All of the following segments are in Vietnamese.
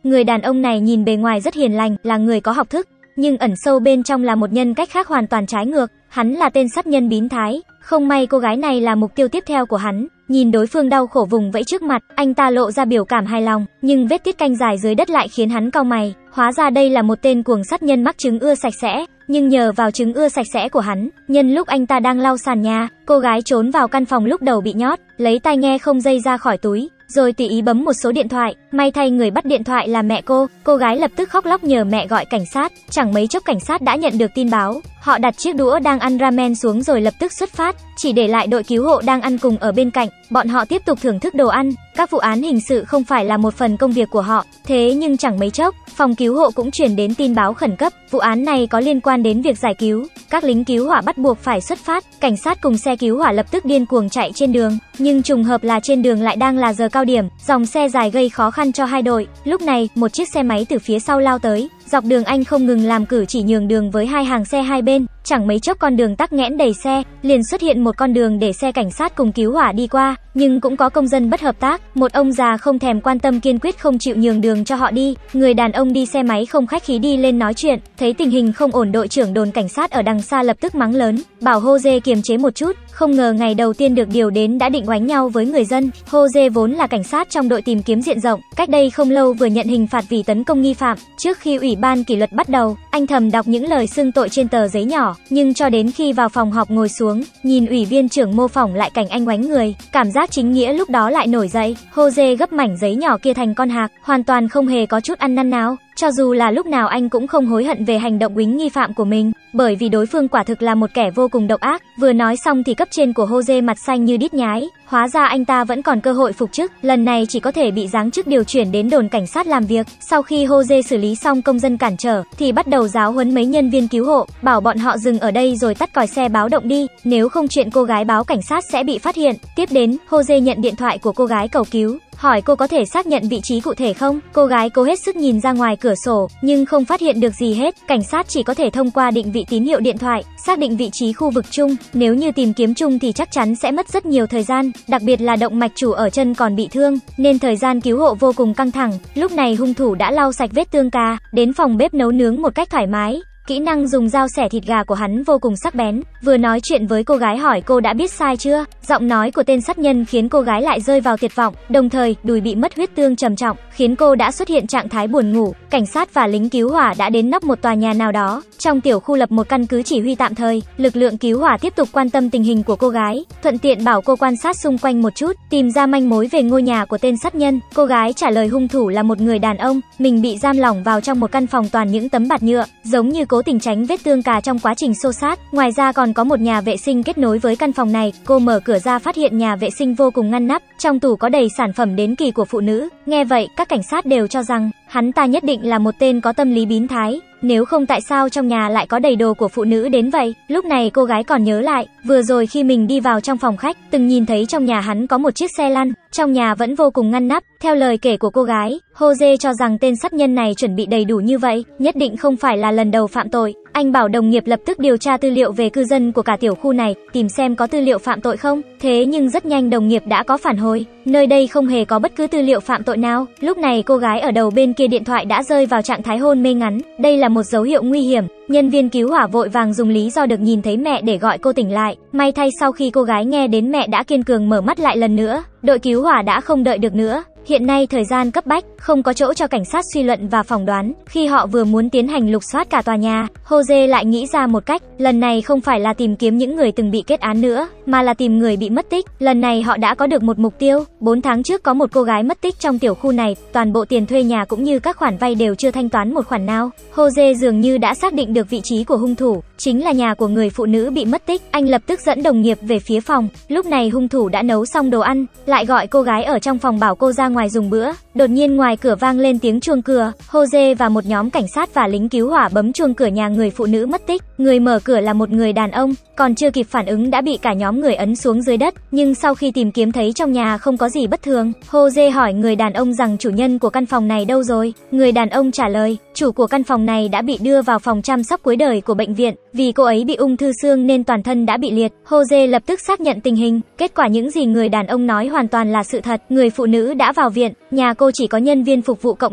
Người đàn ông này nhìn bề ngoài rất hiền lành, là người có học thức, nhưng ẩn sâu bên trong là một nhân cách khác hoàn toàn trái ngược, hắn là tên sát nhân biến thái. Không may cô gái này là mục tiêu tiếp theo của hắn. Nhìn đối phương đau khổ vùng vẫy trước mặt, anh ta lộ ra biểu cảm hài lòng, nhưng vết tiết canh dài dưới đất lại khiến hắn cau mày. Hóa ra đây là một tên cuồng sát nhân mắc chứng ưa sạch sẽ, nhưng nhờ vào chứng ưa sạch sẽ của hắn, nhân lúc anh ta đang lau sàn nhà, cô gái trốn vào căn phòng lúc đầu bị nhốt, lấy tai nghe không dây ra khỏi túi, rồi tùy ý bấm một số điện thoại. May thay người bắt điện thoại là mẹ cô gái lập tức khóc lóc nhờ mẹ gọi cảnh sát. Chẳng mấy chốc cảnh sát đã nhận được tin báo, họ đặt chiếc đũa đang ăn ramen xuống rồi lập tức xuất phát, chỉ để lại đội cứu hộ đang ăn cùng ở bên cạnh. Bọn họ tiếp tục thưởng thức đồ ăn. Các vụ án hình sự không phải là một phần công việc của họ, thế nhưng chẳng mấy chốc, phòng cứu hộ cũng truyền đến tin báo khẩn cấp, vụ án này có liên quan đến việc giải cứu. Các lính cứu hỏa bắt buộc phải xuất phát, cảnh sát cùng xe cứu hỏa lập tức điên cuồng chạy trên đường, nhưng trùng hợp là trên đường lại đang là giờ cao điểm, dòng xe dài gây khó khăn cho hai đội. Lúc này, một chiếc xe máy từ phía sau lao tới, dọc đường anh không ngừng làm cử chỉ nhường đường với hai hàng xe hai bên. Chẳng mấy chốc con đường tắc nghẽn đầy xe, liền xuất hiện một con đường để xe cảnh sát cùng cứu hỏa đi qua, nhưng cũng có công dân bất hợp tác. Một ông già không thèm quan tâm kiên quyết không chịu nhường đường cho họ đi. Người đàn ông đi xe máy không khách khí đi lên nói chuyện, thấy tình hình không ổn, đội trưởng đồn cảnh sát ở đằng xa lập tức mắng lớn, bảo Jose kiềm chế một chút. Không ngờ ngày đầu tiên được điều đến đã định oánh nhau với người dân. Jose vốn là cảnh sát trong đội tìm kiếm diện rộng, cách đây không lâu vừa nhận hình phạt vì tấn công nghi phạm. Trước khi ủy ban kỷ luật bắt đầu, anh thầm đọc những lời xưng tội trên tờ giấy nhỏ, nhưng cho đến khi vào phòng họp ngồi xuống, nhìn ủy viên trưởng mô phỏng lại cảnh anh oánh người, cảm giác chính nghĩa lúc đó lại nổi dậy. Jose gấp mảnh giấy nhỏ kia thành con hạc, hoàn toàn không hề có chút ăn năn nào. Cho dù là lúc nào anh cũng không hối hận về hành động uýnh nghi phạm của mình, bởi vì đối phương quả thực là một kẻ vô cùng độc ác. Vừa nói xong thì cấp trên của Jose mặt xanh như đít nhái, hóa ra anh ta vẫn còn cơ hội phục chức, lần này chỉ có thể bị giáng chức điều chuyển đến đồn cảnh sát làm việc. Sau khi Jose xử lý xong công dân cản trở, thì bắt đầu giáo huấn mấy nhân viên cứu hộ, bảo bọn họ dừng ở đây rồi tắt còi xe báo động đi, nếu không chuyện cô gái báo cảnh sát sẽ bị phát hiện. Tiếp đến, Jose nhận điện thoại của cô gái cầu cứu, hỏi cô có thể xác nhận vị trí cụ thể không. Cô gái cố hết sức nhìn ra ngoài cửa sổ, nhưng không phát hiện được gì hết. Cảnh sát chỉ có thể thông qua định vị tín hiệu điện thoại, xác định vị trí khu vực chung. Nếu như tìm kiếm chung thì chắc chắn sẽ mất rất nhiều thời gian, đặc biệt là động mạch chủ ở chân còn bị thương, nên thời gian cứu hộ vô cùng căng thẳng. Lúc này hung thủ đã lau sạch vết thương cà, đến phòng bếp nấu nướng một cách thoải mái. Kỹ năng dùng dao xẻ thịt gà của hắn vô cùng sắc bén. Vừa nói chuyện với cô gái hỏi cô đã biết sai chưa, giọng nói của tên sát nhân khiến cô gái lại rơi vào tuyệt vọng. Đồng thời, đùi bị mất huyết tương trầm trọng, khiến cô đã xuất hiện trạng thái buồn ngủ. Cảnh sát và lính cứu hỏa đã đến nóc một tòa nhà nào đó, trong tiểu khu lập một căn cứ chỉ huy tạm thời. Lực lượng cứu hỏa tiếp tục quan tâm tình hình của cô gái, thuận tiện bảo cô quan sát xung quanh một chút, tìm ra manh mối về ngôi nhà của tên sát nhân. Cô gái trả lời hung thủ là một người đàn ông, mình bị giam lỏng vào trong một căn phòng toàn những tấm bạt nhựa, giống như cố tình tránh vết thương cà trong quá trình xô xát. Ngoài ra còn có một nhà vệ sinh kết nối với căn phòng này. Cô mở cửa ra phát hiện nhà vệ sinh vô cùng ngăn nắp, trong tủ có đầy sản phẩm đến kỳ của phụ nữ. Nghe vậy, các cảnh sát đều cho rằng hắn ta nhất định là một tên có tâm lý biến thái, nếu không tại sao trong nhà lại có đầy đồ của phụ nữ đến vậy. Lúc này cô gái còn nhớ lại, vừa rồi khi mình đi vào trong phòng khách, từng nhìn thấy trong nhà hắn có một chiếc xe lăn, trong nhà vẫn vô cùng ngăn nắp. Theo lời kể của cô gái, Jose cho rằng tên sát nhân này chuẩn bị đầy đủ như vậy, nhất định không phải là lần đầu phạm tội. Anh bảo đồng nghiệp lập tức điều tra tư liệu về cư dân của cả tiểu khu này, tìm xem có tư liệu phạm tội không. Thế nhưng rất nhanh đồng nghiệp đã có phản hồi, nơi đây không hề có bất cứ tư liệu phạm tội nào. Lúc này cô gái ở đầu bên kia điện thoại đã rơi vào trạng thái hôn mê ngắn, đây là một dấu hiệu nguy hiểm. Nhân viên cứu hỏa vội vàng dùng lý do được nhìn thấy mẹ để gọi cô tỉnh lại. May thay sau khi cô gái nghe đến mẹ đã kiên cường mở mắt lại lần nữa, đội cứu hỏa đã không đợi được nữa. Hiện nay thời gian cấp bách, không có chỗ cho cảnh sát suy luận và phỏng đoán. Khi họ vừa muốn tiến hành lục soát cả tòa nhà, Jose lại nghĩ ra một cách. Lần này không phải là tìm kiếm những người từng bị kết án nữa, mà là tìm người bị mất tích. Lần này họ đã có được một mục tiêu. 4 tháng trước có một cô gái mất tích trong tiểu khu này, toàn bộ tiền thuê nhà cũng như các khoản vay đều chưa thanh toán một khoản nào. Jose dường như đã xác định được vị trí của hung thủ, chính là nhà của người phụ nữ bị mất tích. Anh lập tức dẫn đồng nghiệp về phía phòng. Lúc này hung thủ đã nấu xong đồ ăn, lại gọi cô gái ở trong phòng bảo cô ra ngoài dùng bữa. Đột nhiên ngoài cửa vang lên tiếng chuông cửa. Jose và một nhóm cảnh sát và lính cứu hỏa bấm chuông cửa nhà người phụ nữ mất tích. Người mở cửa là một người đàn ông, còn chưa kịp phản ứng đã bị cả nhóm người ấn xuống dưới đất. Nhưng sau khi tìm kiếm thấy trong nhà không có gì bất thường, Jose hỏi người đàn ông rằng chủ nhân của căn phòng này đâu rồi. Người đàn ông trả lời, chủ của căn phòng này đã bị đưa vào phòng chăm sóc cuối đời của bệnh viện, vì cô ấy bị ung thư xương nên toàn thân đã bị liệt. Jose lập tức xác nhận tình hình, kết quả những gì người đàn ông nói hoàn toàn là sự thật. Người phụ nữ đã vào viện, nhà cô chỉ có nhân viên phục vụ cộng đồng,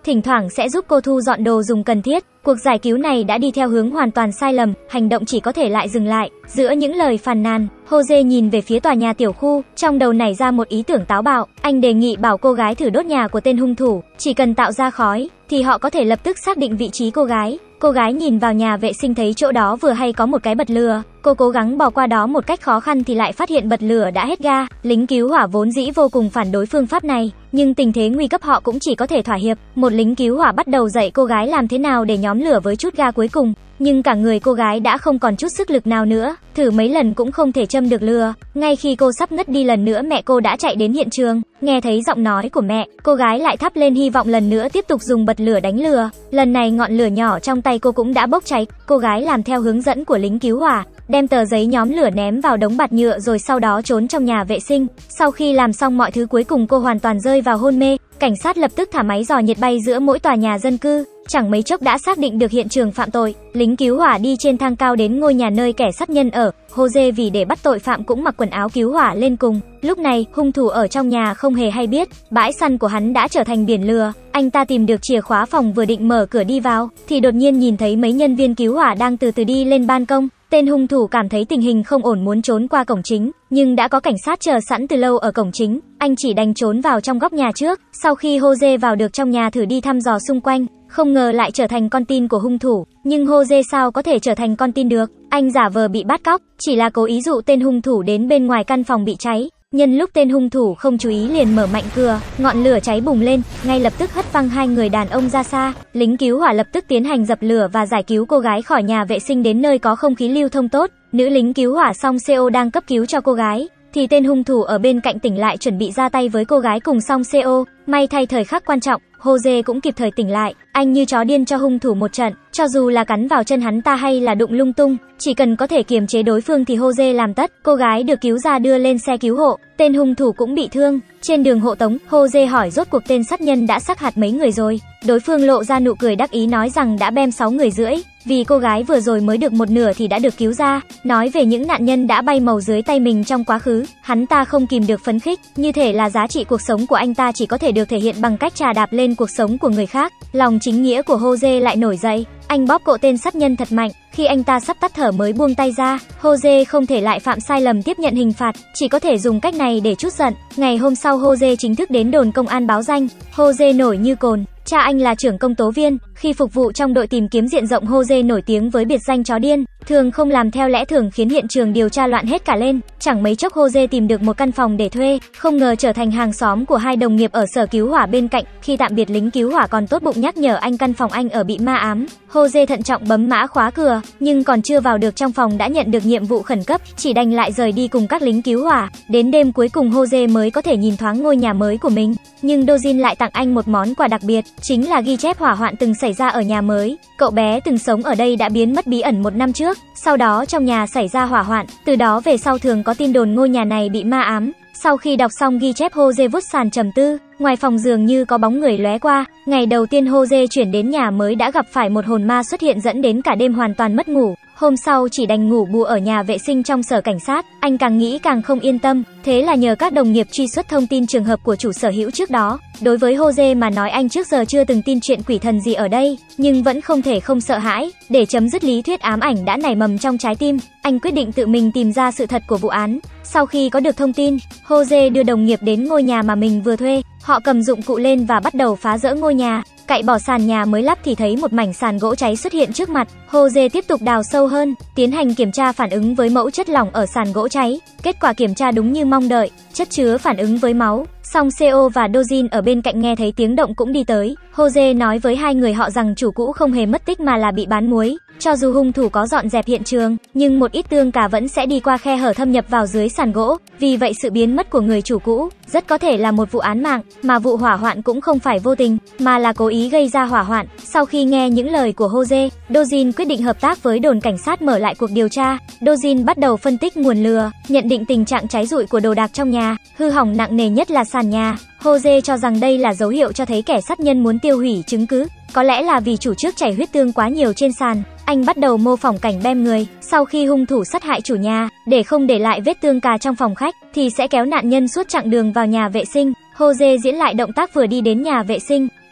thỉnh thoảng sẽ giúp cô thu dọn đồ dùng cần thiết. Cuộc giải cứu này đã đi theo hướng hoàn toàn sai lầm, hành động chỉ có thể lại dừng lại. Giữa những lời phàn nàn, Jose nhìn về phía tòa nhà tiểu khu, trong đầu nảy ra một ý tưởng táo bạo. Anh đề nghị bảo cô gái thử đốt nhà của tên hung thủ, chỉ cần tạo ra khói, thì họ có thể lập tức xác định vị trí cô gái. Cô gái nhìn vào nhà vệ sinh thấy chỗ đó vừa hay có một cái bật lửa. Cô cố gắng bò qua đó một cách khó khăn thì lại phát hiện bật lửa đã hết ga. Lính cứu hỏa vốn dĩ vô cùng phản đối phương pháp này, nhưng tình thế nguy cấp họ cũng chỉ có thể thỏa hiệp. Một lính cứu hỏa bắt đầu dạy cô gái làm thế nào để nhóm lửa với chút ga cuối cùng. Nhưng cả người cô gái đã không còn chút sức lực nào nữa, thử mấy lần cũng không thể châm được lửa. Ngay khi cô sắp ngất đi lần nữa, mẹ cô đã chạy đến hiện trường. Nghe thấy giọng nói của mẹ, cô gái lại thắp lên hy vọng lần nữa tiếp tục dùng bật lửa đánh lửa. Lần này ngọn lửa nhỏ trong tay cô cũng đã bốc cháy. Cô gái làm theo hướng dẫn của lính cứu hỏa, đem tờ giấy nhóm lửa ném vào đống bạt nhựa rồi sau đó trốn trong nhà vệ sinh. Sau khi làm xong mọi thứ cuối cùng cô hoàn toàn rơi vào hôn mê. Cảnh sát lập tức thả máy dò nhiệt bay giữa mỗi tòa nhà dân cư. Chẳng mấy chốc đã xác định được hiện trường phạm tội. Lính cứu hỏa đi trên thang cao đến ngôi nhà nơi kẻ sát nhân ở. Jose vì để bắt tội phạm cũng mặc quần áo cứu hỏa lên cùng. Lúc này, hung thủ ở trong nhà không hề hay biết, bãi săn của hắn đã trở thành biển lửa. Anh ta tìm được chìa khóa phòng vừa định mở cửa đi vào, thì đột nhiên nhìn thấy mấy nhân viên cứu hỏa đang từ từ đi lên ban công. Tên hung thủ cảm thấy tình hình không ổn muốn trốn qua cổng chính, nhưng đã có cảnh sát chờ sẵn từ lâu ở cổng chính. Anh chỉ đành trốn vào trong góc nhà trước. Sau khi Jose vào được trong nhà thử đi thăm dò xung quanh, không ngờ lại trở thành con tin của hung thủ. Nhưng Jose sao có thể trở thành con tin được? Anh giả vờ bị bắt cóc, chỉ là cố ý dụ tên hung thủ đến bên ngoài căn phòng bị cháy. Nhân lúc tên hung thủ không chú ý liền mở mạnh cửa, ngọn lửa cháy bùng lên, ngay lập tức hất văng hai người đàn ông ra xa. Lính cứu hỏa lập tức tiến hành dập lửa và giải cứu cô gái khỏi nhà vệ sinh đến nơi có không khí lưu thông tốt. Nữ lính cứu hỏa song CO đang cấp cứu cho cô gái, thì tên hung thủ ở bên cạnh tỉnh lại chuẩn bị ra tay với cô gái cùng song CO. May thay thời khắc quan trọng, Jose cũng kịp thời tỉnh lại. Anh như chó điên cho hung thủ một trận, cho dù là cắn vào chân hắn ta hay là đụng lung tung, chỉ cần có thể kiềm chế đối phương thì Jose làm tất. Cô gái được cứu ra đưa lên xe cứu hộ, tên hung thủ cũng bị thương. Trên đường hộ tống, Jose hỏi rốt cuộc tên sát nhân đã sát hại mấy người rồi. Đối phương lộ ra nụ cười đắc ý nói rằng đã bem 6 người rưỡi, vì cô gái vừa rồi mới được một nửa thì đã được cứu ra. Nói về những nạn nhân đã bay màu dưới tay mình trong quá khứ, hắn ta không kìm được phấn khích, như thể là giá trị cuộc sống của anh ta chỉ có thể được thể hiện bằng cách trà đạp lên cuộc sống của người khác. Lòng chính nghĩa của Jose lại nổi dậy, anh bóp cổ tên sát nhân thật mạnh. Khi anh ta sắp tắt thở mới buông tay ra, Jose không thể lại phạm sai lầm tiếp nhận hình phạt, chỉ có thể dùng cách này để trút giận. Ngày hôm sau Jose chính thức đến đồn công an báo danh. Jose nổi như cồn, cha anh là trưởng công tố viên, khi phục vụ trong đội tìm kiếm diện rộng Jose nổi tiếng với biệt danh chó điên, thường không làm theo lẽ thường khiến hiện trường điều tra loạn hết cả lên. Chẳng mấy chốc Jose tìm được một căn phòng để thuê, không ngờ trở thành hàng xóm của hai đồng nghiệp ở sở cứu hỏa bên cạnh. Khi tạm biệt lính cứu hỏa còn tốt bụng nhắc nhở anh căn phòng anh ở bị ma ám. Jose thận trọng bấm mã khóa cửa, nhưng còn chưa vào được trong phòng đã nhận được nhiệm vụ khẩn cấp, chỉ đành lại rời đi cùng các lính cứu hỏa. Đến đêm cuối cùng Jose mới có thể nhìn thoáng ngôi nhà mới của mình, nhưng Dojin lại tặng anh một món quà đặc biệt, chính là ghi chép hỏa hoạn từng xảy ra ở nhà mới. Cậu bé từng sống ở đây đã biến mất bí ẩn 1 năm trước, sau đó trong nhà xảy ra hỏa hoạn, từ đó về sau thường có tin đồn ngôi nhà này bị ma ám. Sau khi đọc xong ghi chép, Jose vuốt sàn trầm tư, ngoài phòng dường như có bóng người lóe qua. Ngày đầu tiên Jose chuyển đến nhà mới đã gặp phải một hồn ma xuất hiện dẫn đến cả đêm hoàn toàn mất ngủ. Hôm sau chỉ đành ngủ bù ở nhà vệ sinh trong sở cảnh sát. Anh càng nghĩ càng không yên tâm, thế là nhờ các đồng nghiệp truy xuất thông tin trường hợp của chủ sở hữu trước đó. Đối với Jose mà nói anh trước giờ chưa từng tin chuyện quỷ thần gì ở đây, nhưng vẫn không thể không sợ hãi. Để chấm dứt lý thuyết ám ảnh đã nảy mầm trong trái tim, anh quyết định tự mình tìm ra sự thật của vụ án. Sau khi có được thông tin, Jose đưa đồng nghiệp đến ngôi nhà mà mình vừa thuê. Họ cầm dụng cụ lên và bắt đầu phá rỡ ngôi nhà. Cậy bỏ sàn nhà mới lắp thì thấy một mảnh sàn gỗ cháy xuất hiện trước mặt. Jose tiếp tục đào sâu hơn, tiến hành kiểm tra phản ứng với mẫu chất lỏng ở sàn gỗ cháy. Kết quả kiểm tra đúng như mong đợi, chất chứa phản ứng với máu. Song CO và Dojin ở bên cạnh nghe thấy tiếng động cũng đi tới. Jose nói với hai người họ rằng chủ cũ không hề mất tích mà là bị bán muối. Cho dù hung thủ có dọn dẹp hiện trường, nhưng một ít tương cà vẫn sẽ đi qua khe hở thâm nhập vào dưới sàn gỗ. Vì vậy sự biến mất của người chủ cũ rất có thể là một vụ án mạng, mà vụ hỏa hoạn cũng không phải vô tình, mà là cố ý gây ra hỏa hoạn. Sau khi nghe những lời của Jose, Dojin quyết định hợp tác với đồn cảnh sát mở lại cuộc điều tra. Dojin bắt đầu phân tích nguồn lửa, nhận định tình trạng cháy rụi của đồ đạc trong nhà, hư hỏng nặng nề nhất là sàn nhà. Jose cho rằng đây là dấu hiệu cho thấy kẻ sát nhân muốn tiêu hủy chứng cứ, có lẽ là vì chủ trước chảy huyết tương quá nhiều trên sàn. Anh bắt đầu mô phỏng cảnh bem người, sau khi hung thủ sát hại chủ nhà, để không để lại vết tương cà trong phòng khách, thì sẽ kéo nạn nhân suốt chặng đường vào nhà vệ sinh. Jose diễn lại động tác vừa đi đến nhà vệ sinh,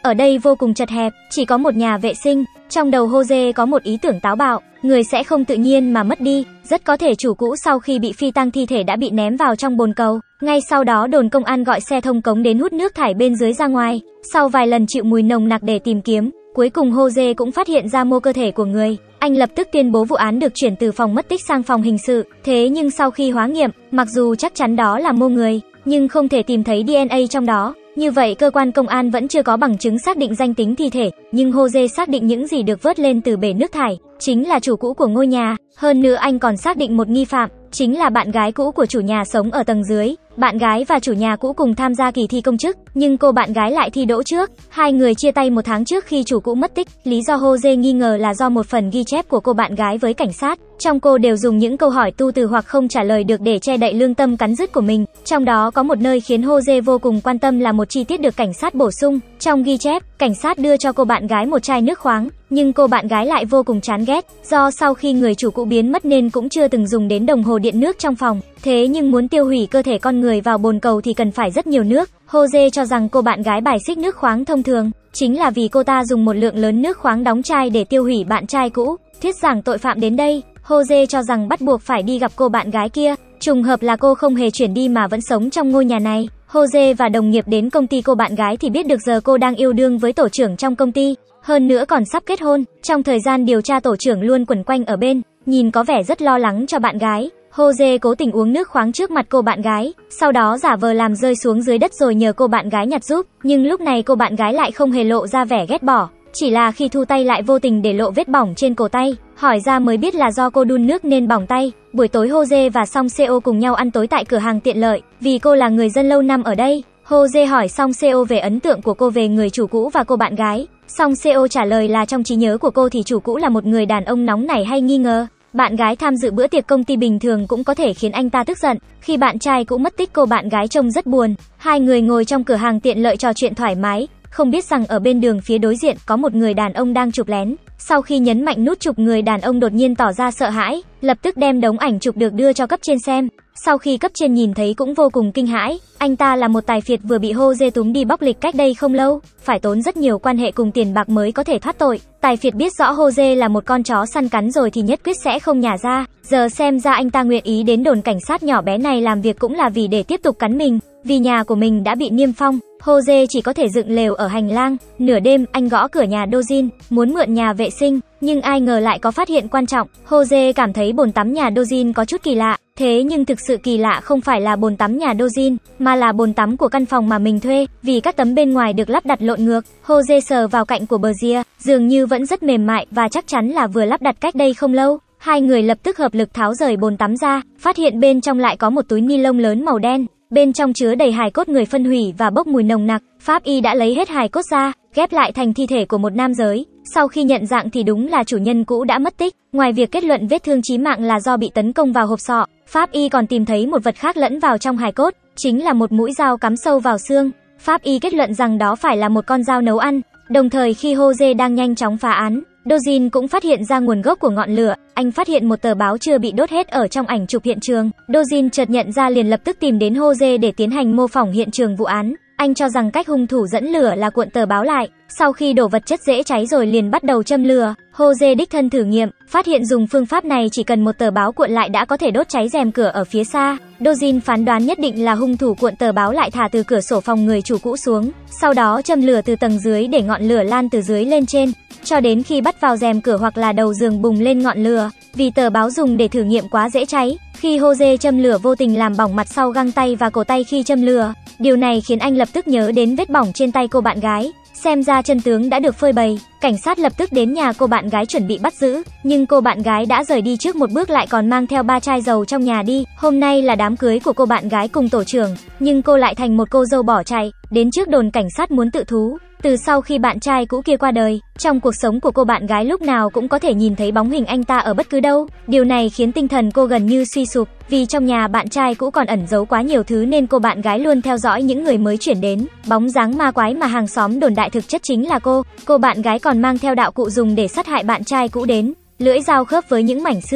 Ở đây vô cùng chật hẹp, chỉ có một nhà vệ sinh. Trong đầu Jose có một ý tưởng táo bạo, người sẽ không tự nhiên mà mất đi, rất có thể chủ cũ sau khi bị phi tang thi thể đã bị ném vào trong bồn cầu. Ngay sau đó đồn công an gọi xe thông cống đến hút nước thải bên dưới ra ngoài. Sau vài lần chịu mùi nồng nặc để tìm kiếm, cuối cùng Jose cũng phát hiện ra mô cơ thể của người. Anh lập tức tuyên bố vụ án được chuyển từ phòng mất tích sang phòng hình sự. Thế nhưng sau khi hóa nghiệm, mặc dù chắc chắn đó là mô người, nhưng không thể tìm thấy DNA trong đó. Như vậy cơ quan công an vẫn chưa có bằng chứng xác định danh tính thi thể, nhưng Jose xác định những gì được vớt lên từ bể nước thải chính là chủ cũ của ngôi nhà. Hơn nữa anh còn xác định một nghi phạm, chính là bạn gái cũ của chủ nhà sống ở tầng dưới. Bạn gái và chủ nhà cũ cùng tham gia kỳ thi công chức, nhưng cô bạn gái lại thi đỗ trước. Hai người chia tay 1 tháng trước khi chủ cũ mất tích. Lý do Jose nghi ngờ là do một phần ghi chép của cô bạn gái với cảnh sát. Trong cô đều dùng những câu hỏi tu từ hoặc không trả lời được để che đậy lương tâm cắn rứt của mình. Trong đó có một nơi khiến Jose vô cùng quan tâm là một chi tiết được cảnh sát bổ sung. Trong ghi chép, cảnh sát đưa cho cô bạn gái một chai nước khoáng, nhưng cô bạn gái lại vô cùng chán ghét, do sau khi người chủ cũ biến mất nên cũng chưa từng dùng đến đồng hồ điện nước trong phòng. Thế nhưng muốn tiêu hủy cơ thể con người vào bồn cầu thì cần phải rất nhiều nước. Jose cho rằng cô bạn gái bài xích nước khoáng thông thường, chính là vì cô ta dùng một lượng lớn nước khoáng đóng chai để tiêu hủy bạn trai cũ. Thuyết giảng tội phạm đến đây, Jose cho rằng bắt buộc phải đi gặp cô bạn gái kia. Trùng hợp là cô không hề chuyển đi mà vẫn sống trong ngôi nhà này. Jose và đồng nghiệp đến công ty cô bạn gái thì biết được giờ cô đang yêu đương với tổ trưởng trong công ty, hơn nữa còn sắp kết hôn. Trong thời gian điều tra tổ trưởng luôn quẩn quanh ở bên, nhìn có vẻ rất lo lắng cho bạn gái. Jose cố tình uống nước khoáng trước mặt cô bạn gái, sau đó giả vờ làm rơi xuống dưới đất rồi nhờ cô bạn gái nhặt giúp, nhưng lúc này cô bạn gái lại không hề lộ ra vẻ ghét bỏ, chỉ là khi thu tay lại vô tình để lộ vết bỏng trên cổ tay, hỏi ra mới biết là do cô đun nước nên bỏng tay. Buổi tối Jose và Song Seo cùng nhau ăn tối tại cửa hàng tiện lợi, vì cô là người dân lâu năm ở đây. Jose hỏi Song Seo về ấn tượng của cô về người chủ cũ và cô bạn gái. Song Seo trả lời là trong trí nhớ của cô thì chủ cũ là một người đàn ông nóng nảy hay nghi ngờ. Bạn gái tham dự bữa tiệc công ty bình thường cũng có thể khiến anh ta tức giận. Khi bạn trai cũ mất tích, cô bạn gái trông rất buồn. Hai người ngồi trong cửa hàng tiện lợi trò chuyện thoải mái, không biết rằng ở bên đường phía đối diện có một người đàn ông đang chụp lén. Sau khi nhấn mạnh nút chụp, người đàn ông đột nhiên tỏ ra sợ hãi, lập tức đem đống ảnh chụp được đưa cho cấp trên xem. Sau khi cấp trên nhìn thấy cũng vô cùng kinh hãi, anh ta là một tài phiệt vừa bị Jose túm đi bóc lịch cách đây không lâu, phải tốn rất nhiều quan hệ cùng tiền bạc mới có thể thoát tội. Tài phiệt biết rõ Jose là một con chó săn cắn rồi thì nhất quyết sẽ không nhả ra, giờ xem ra anh ta nguyện ý đến đồn cảnh sát nhỏ bé này làm việc cũng là vì để tiếp tục cắn mình, vì nhà của mình đã bị niêm phong. Jose chỉ có thể dựng lều ở hành lang. Nửa đêm, anh gõ cửa nhà Dojin, muốn mượn nhà vệ sinh, nhưng ai ngờ lại có phát hiện quan trọng. Jose cảm thấy bồn tắm nhà Dojin có chút kỳ lạ, thế nhưng thực sự kỳ lạ không phải là bồn tắm nhà Dojin, mà là bồn tắm của căn phòng mà mình thuê, vì các tấm bên ngoài được lắp đặt lộn ngược. Jose sờ vào cạnh của bờ ria, dường như vẫn rất mềm mại và chắc chắn là vừa lắp đặt cách đây không lâu. Hai người lập tức hợp lực tháo rời bồn tắm ra, phát hiện bên trong lại có một túi ni lông lớn màu đen. Bên trong chứa đầy hài cốt người phân hủy và bốc mùi nồng nặc. Pháp y đã lấy hết hài cốt ra, ghép lại thành thi thể của một nam giới. Sau khi nhận dạng thì đúng là chủ nhân cũ đã mất tích. Ngoài việc kết luận vết thương chí mạng là do bị tấn công vào hộp sọ, Pháp y còn tìm thấy một vật khác lẫn vào trong hài cốt, chính là một mũi dao cắm sâu vào xương. Pháp y kết luận rằng đó phải là một con dao nấu ăn. Đồng thời khi Jose đang nhanh chóng phá án, Dojin cũng phát hiện ra nguồn gốc của ngọn lửa. Anh phát hiện một tờ báo chưa bị đốt hết ở trong ảnh chụp hiện trường. Dojin chợt nhận ra liền lập tức tìm đến Jose để tiến hành mô phỏng hiện trường vụ án. Anh cho rằng cách hung thủ dẫn lửa là cuộn tờ báo lại, sau khi đổ vật chất dễ cháy rồi liền bắt đầu châm lửa. Jose đích thân thử nghiệm, phát hiện dùng phương pháp này chỉ cần một tờ báo cuộn lại đã có thể đốt cháy rèm cửa ở phía xa. Dojin phán đoán nhất định là hung thủ cuộn tờ báo lại thả từ cửa sổ phòng người chủ cũ xuống, sau đó châm lửa từ tầng dưới để ngọn lửa lan từ dưới lên trên, cho đến khi bắt vào rèm cửa hoặc là đầu giường bùng lên ngọn lửa. Vì tờ báo dùng để thử nghiệm quá dễ cháy, khi Jose châm lửa vô tình làm bỏng mặt sau găng tay và cổ tay khi châm lửa. Điều này khiến anh lập tức nhớ đến vết bỏng trên tay cô bạn gái. Xem ra chân tướng đã được phơi bày, cảnh sát lập tức đến nhà cô bạn gái chuẩn bị bắt giữ, nhưng cô bạn gái đã rời đi trước một bước, lại còn mang theo 3 chai dầu trong nhà đi. Hôm nay là đám cưới của cô bạn gái cùng tổ trưởng, nhưng cô lại thành một cô dâu bỏ chạy, đến trước đồn cảnh sát muốn tự thú. Từ sau khi bạn trai cũ kia qua đời, trong cuộc sống của cô bạn gái lúc nào cũng có thể nhìn thấy bóng hình anh ta ở bất cứ đâu. Điều này khiến tinh thần cô gần như suy sụp, vì trong nhà bạn trai cũ còn ẩn giấu quá nhiều thứ nên cô bạn gái luôn theo dõi những người mới chuyển đến. Bóng dáng ma quái mà hàng xóm đồn đại thực chất chính là cô. Cô bạn gái còn mang theo đạo cụ dùng để sát hại bạn trai cũ đến, lưỡi dao khớp với những mảnh xương.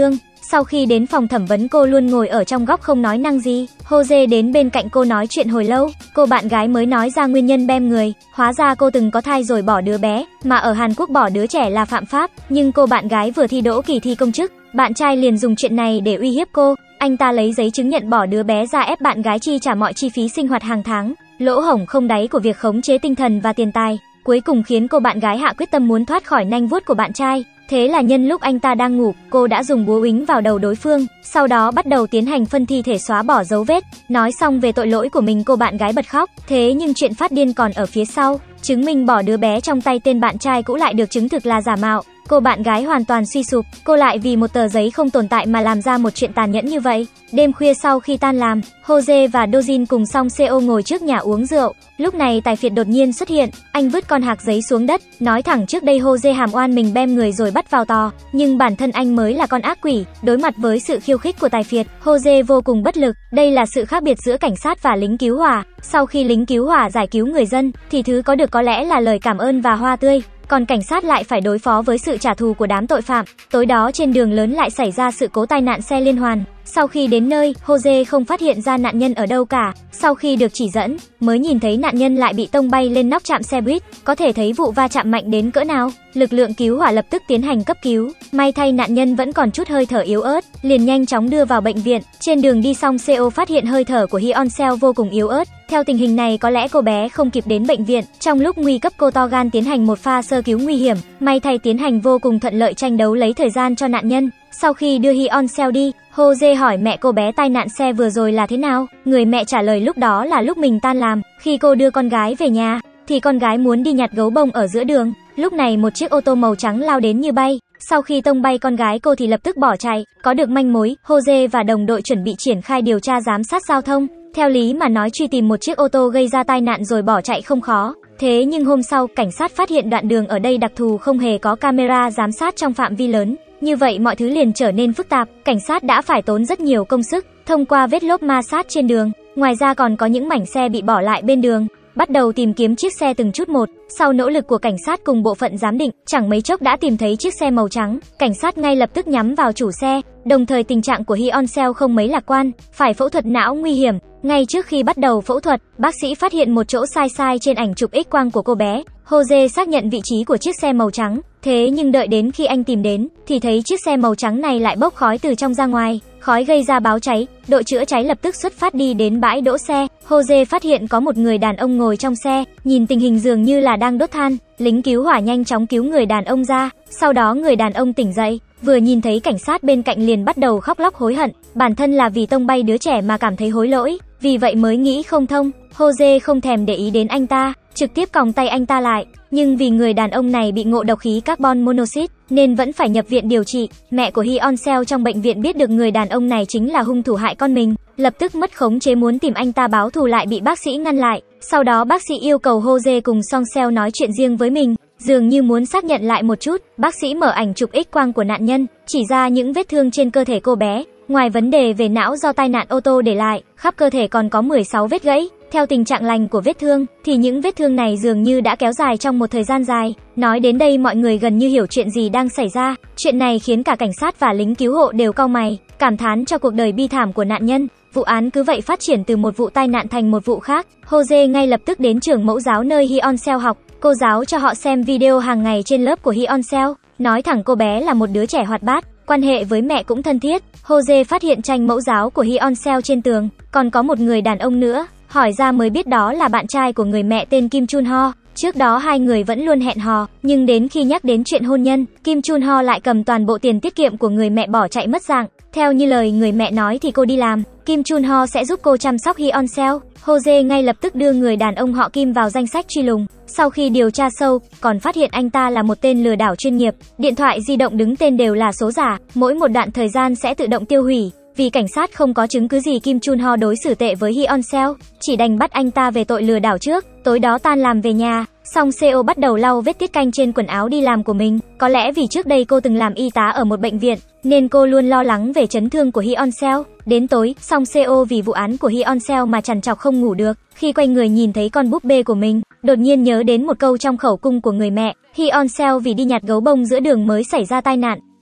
Sau khi đến phòng thẩm vấn cô luôn ngồi ở trong góc không nói năng gì. Jose đến bên cạnh cô nói chuyện hồi lâu, cô bạn gái mới nói ra nguyên nhân bem người. Hóa ra cô từng có thai rồi bỏ đứa bé, mà ở Hàn Quốc bỏ đứa trẻ là phạm pháp. Nhưng cô bạn gái vừa thi đỗ kỳ thi công chức, bạn trai liền dùng chuyện này để uy hiếp cô. Anh ta lấy giấy chứng nhận bỏ đứa bé ra ép bạn gái chi trả mọi chi phí sinh hoạt hàng tháng. Lỗ hổng không đáy của việc khống chế tinh thần và tiền tài, cuối cùng khiến cô bạn gái hạ quyết tâm muốn thoát khỏi nanh vuốt của bạn trai. Thế là nhân lúc anh ta đang ngủ, cô đã dùng búa uýnh vào đầu đối phương, sau đó bắt đầu tiến hành phân thi thể xóa bỏ dấu vết. Nói xong về tội lỗi của mình, cô bạn gái bật khóc. Thế nhưng chuyện phát điên còn ở phía sau, chứng minh bỏ đứa bé trong tay tên bạn trai cũ lại được chứng thực là giả mạo. Cô bạn gái hoàn toàn suy sụp, cô lại vì một tờ giấy không tồn tại mà làm ra một chuyện tàn nhẫn như vậy. Đêm khuya sau khi tan làm, Jose và Dojin cùng Song Seo ngồi trước nhà uống rượu. Lúc này Tài Phiệt đột nhiên xuất hiện, anh vứt con hạc giấy xuống đất, nói thẳng trước đây Jose hàm oan mình bem người rồi bắt vào tò, nhưng bản thân anh mới là con ác quỷ. Đối mặt với sự khiêu khích của Tài Phiệt, Jose vô cùng bất lực. Đây là sự khác biệt giữa cảnh sát và lính cứu hỏa. Sau khi lính cứu hỏa giải cứu người dân, thì thứ có được có lẽ là lời cảm ơn và hoa tươi, còn cảnh sát lại phải đối phó với sự trả thù của đám tội phạm. Tối đó trên đường lớn lại xảy ra sự cố tai nạn xe liên hoàn. Sau khi đến nơi, Jose không phát hiện ra nạn nhân ở đâu cả. Sau khi được chỉ dẫn, mới nhìn thấy nạn nhân lại bị tông bay lên nóc trạm xe buýt. Có thể thấy vụ va chạm mạnh đến cỡ nào. Lực lượng cứu hỏa lập tức tiến hành cấp cứu. May thay nạn nhân vẫn còn chút hơi thở yếu ớt, liền nhanh chóng đưa vào bệnh viện. Trên đường đi Song Seo phát hiện hơi thở của Hyun Seo vô cùng yếu ớt. Theo tình hình này có lẽ cô bé không kịp đến bệnh viện. Trong lúc nguy cấp, cô to gan tiến hành một pha sơ cứu nguy hiểm. May thay tiến hành vô cùng thuận lợi, tranh đấu lấy thời gian cho nạn nhân. Sau khi đưa Hyun Seo đi, Jose hỏi mẹ cô bé tai nạn xe vừa rồi là thế nào. Người mẹ trả lời lúc đó là lúc mình tan làm, khi cô đưa con gái về nhà, thì con gái muốn đi nhặt gấu bông ở giữa đường. Lúc này một chiếc ô tô màu trắng lao đến như bay. Sau khi tông bay con gái cô thì lập tức bỏ chạy. Có được manh mối, Jose và đồng đội chuẩn bị triển khai điều tra giám sát giao thông. Theo lý mà nói, truy tìm một chiếc ô tô gây ra tai nạn rồi bỏ chạy không khó. Thế nhưng hôm sau, cảnh sát phát hiện đoạn đường ở đây đặc thù, không hề có camera giám sát trong phạm vi lớn. Như vậy mọi thứ liền trở nên phức tạp, cảnh sát đã phải tốn rất nhiều công sức, thông qua vết lốp ma sát trên đường. Ngoài ra còn có những mảnh xe bị bỏ lại bên đường. Bắt đầu tìm kiếm chiếc xe từng chút một. Sau nỗ lực của cảnh sát cùng bộ phận giám định, chẳng mấy chốc đã tìm thấy chiếc xe màu trắng. Cảnh sát ngay lập tức nhắm vào chủ xe. Đồng thời tình trạng của Hyun Seo không mấy lạc quan, phải phẫu thuật não nguy hiểm. Ngay trước khi bắt đầu phẫu thuật, bác sĩ phát hiện một chỗ sai trên ảnh chụp X-quang của cô bé. Jose xác nhận vị trí của chiếc xe màu trắng. Thế nhưng đợi đến khi anh tìm đến, thì thấy chiếc xe màu trắng này lại bốc khói từ trong ra ngoài. Khói gây ra báo cháy, đội chữa cháy lập tức xuất phát đi đến bãi đỗ xe. Jose phát hiện có một người đàn ông ngồi trong xe, nhìn tình hình dường như là đang đốt than. Lính cứu hỏa nhanh chóng cứu người đàn ông ra, sau đó người đàn ông tỉnh dậy, vừa nhìn thấy cảnh sát bên cạnh liền bắt đầu khóc lóc hối hận. Bản thân là vì tông bay đứa trẻ mà cảm thấy hối lỗi, vì vậy mới nghĩ không thông. Jose không thèm để ý đến anh ta, trực tiếp còng tay anh ta lại. Nhưng vì người đàn ông này bị ngộ độc khí carbon monoxide nên vẫn phải nhập viện điều trị. Mẹ của Hyun Seo trong bệnh viện biết được người đàn ông này chính là hung thủ hại con mình, lập tức mất khống chế muốn tìm anh ta báo thù, lại bị bác sĩ ngăn lại. Sau đó bác sĩ yêu cầu Jose cùng Song Seo nói chuyện riêng với mình, dường như muốn xác nhận lại một chút. Bác sĩ mở ảnh chụp X-quang của nạn nhân, chỉ ra những vết thương trên cơ thể cô bé. Ngoài vấn đề về não do tai nạn ô tô để lại, khắp cơ thể còn có 16 vết gãy. Theo tình trạng lành của vết thương, thì những vết thương này dường như đã kéo dài trong một thời gian dài. Nói đến đây mọi người gần như hiểu chuyện gì đang xảy ra. Chuyện này khiến cả cảnh sát và lính cứu hộ đều cau mày, cảm thán cho cuộc đời bi thảm của nạn nhân. Vụ án cứ vậy phát triển từ một vụ tai nạn thành một vụ khác. Jose ngay lập tức đến trường mẫu giáo nơi Hyun Seo học. Cô giáo cho họ xem video hàng ngày trên lớp của Hyun Seo, nói thẳng cô bé là một đứa trẻ hoạt bát, quan hệ với mẹ cũng thân thiết. Jose phát hiện tranh mẫu giáo của Hyun Seo trên tường, còn có một người đàn ông nữa. Hỏi ra mới biết đó là bạn trai của người mẹ tên Kim Chun Ho. Trước đó hai người vẫn luôn hẹn hò, nhưng đến khi nhắc đến chuyện hôn nhân, Kim Chun Ho lại cầm toàn bộ tiền tiết kiệm của người mẹ bỏ chạy mất dạng. Theo như lời người mẹ nói thì cô đi làm, Kim Chun Ho sẽ giúp cô chăm sóc Hyun Seo. Jose ngay lập tức đưa người đàn ông họ Kim vào danh sách truy lùng. Sau khi điều tra sâu, còn phát hiện anh ta là một tên lừa đảo chuyên nghiệp. Điện thoại di động đứng tên đều là số giả, mỗi một đoạn thời gian sẽ tự động tiêu hủy. Vì cảnh sát không có chứng cứ gì Kim Chun Ho đối xử tệ với Hyun Seo, chỉ đành bắt anh ta về tội lừa đảo trước. Tối đó tan làm về nhà, Song Seo bắt đầu lau vết tiết canh trên quần áo đi làm của mình. Có lẽ vì trước đây cô từng làm y tá ở một bệnh viện, nên cô luôn lo lắng về chấn thương của Hyun Seo. Đến tối, Song Seo vì vụ án của Hyun Seo mà trằn trọc không ngủ được. Khi quay người nhìn thấy con búp bê của mình, đột nhiên nhớ đến một câu trong khẩu cung của người mẹ. Hyun Seo vì đi nhặt gấu bông giữa đường mới xảy ra tai nạn.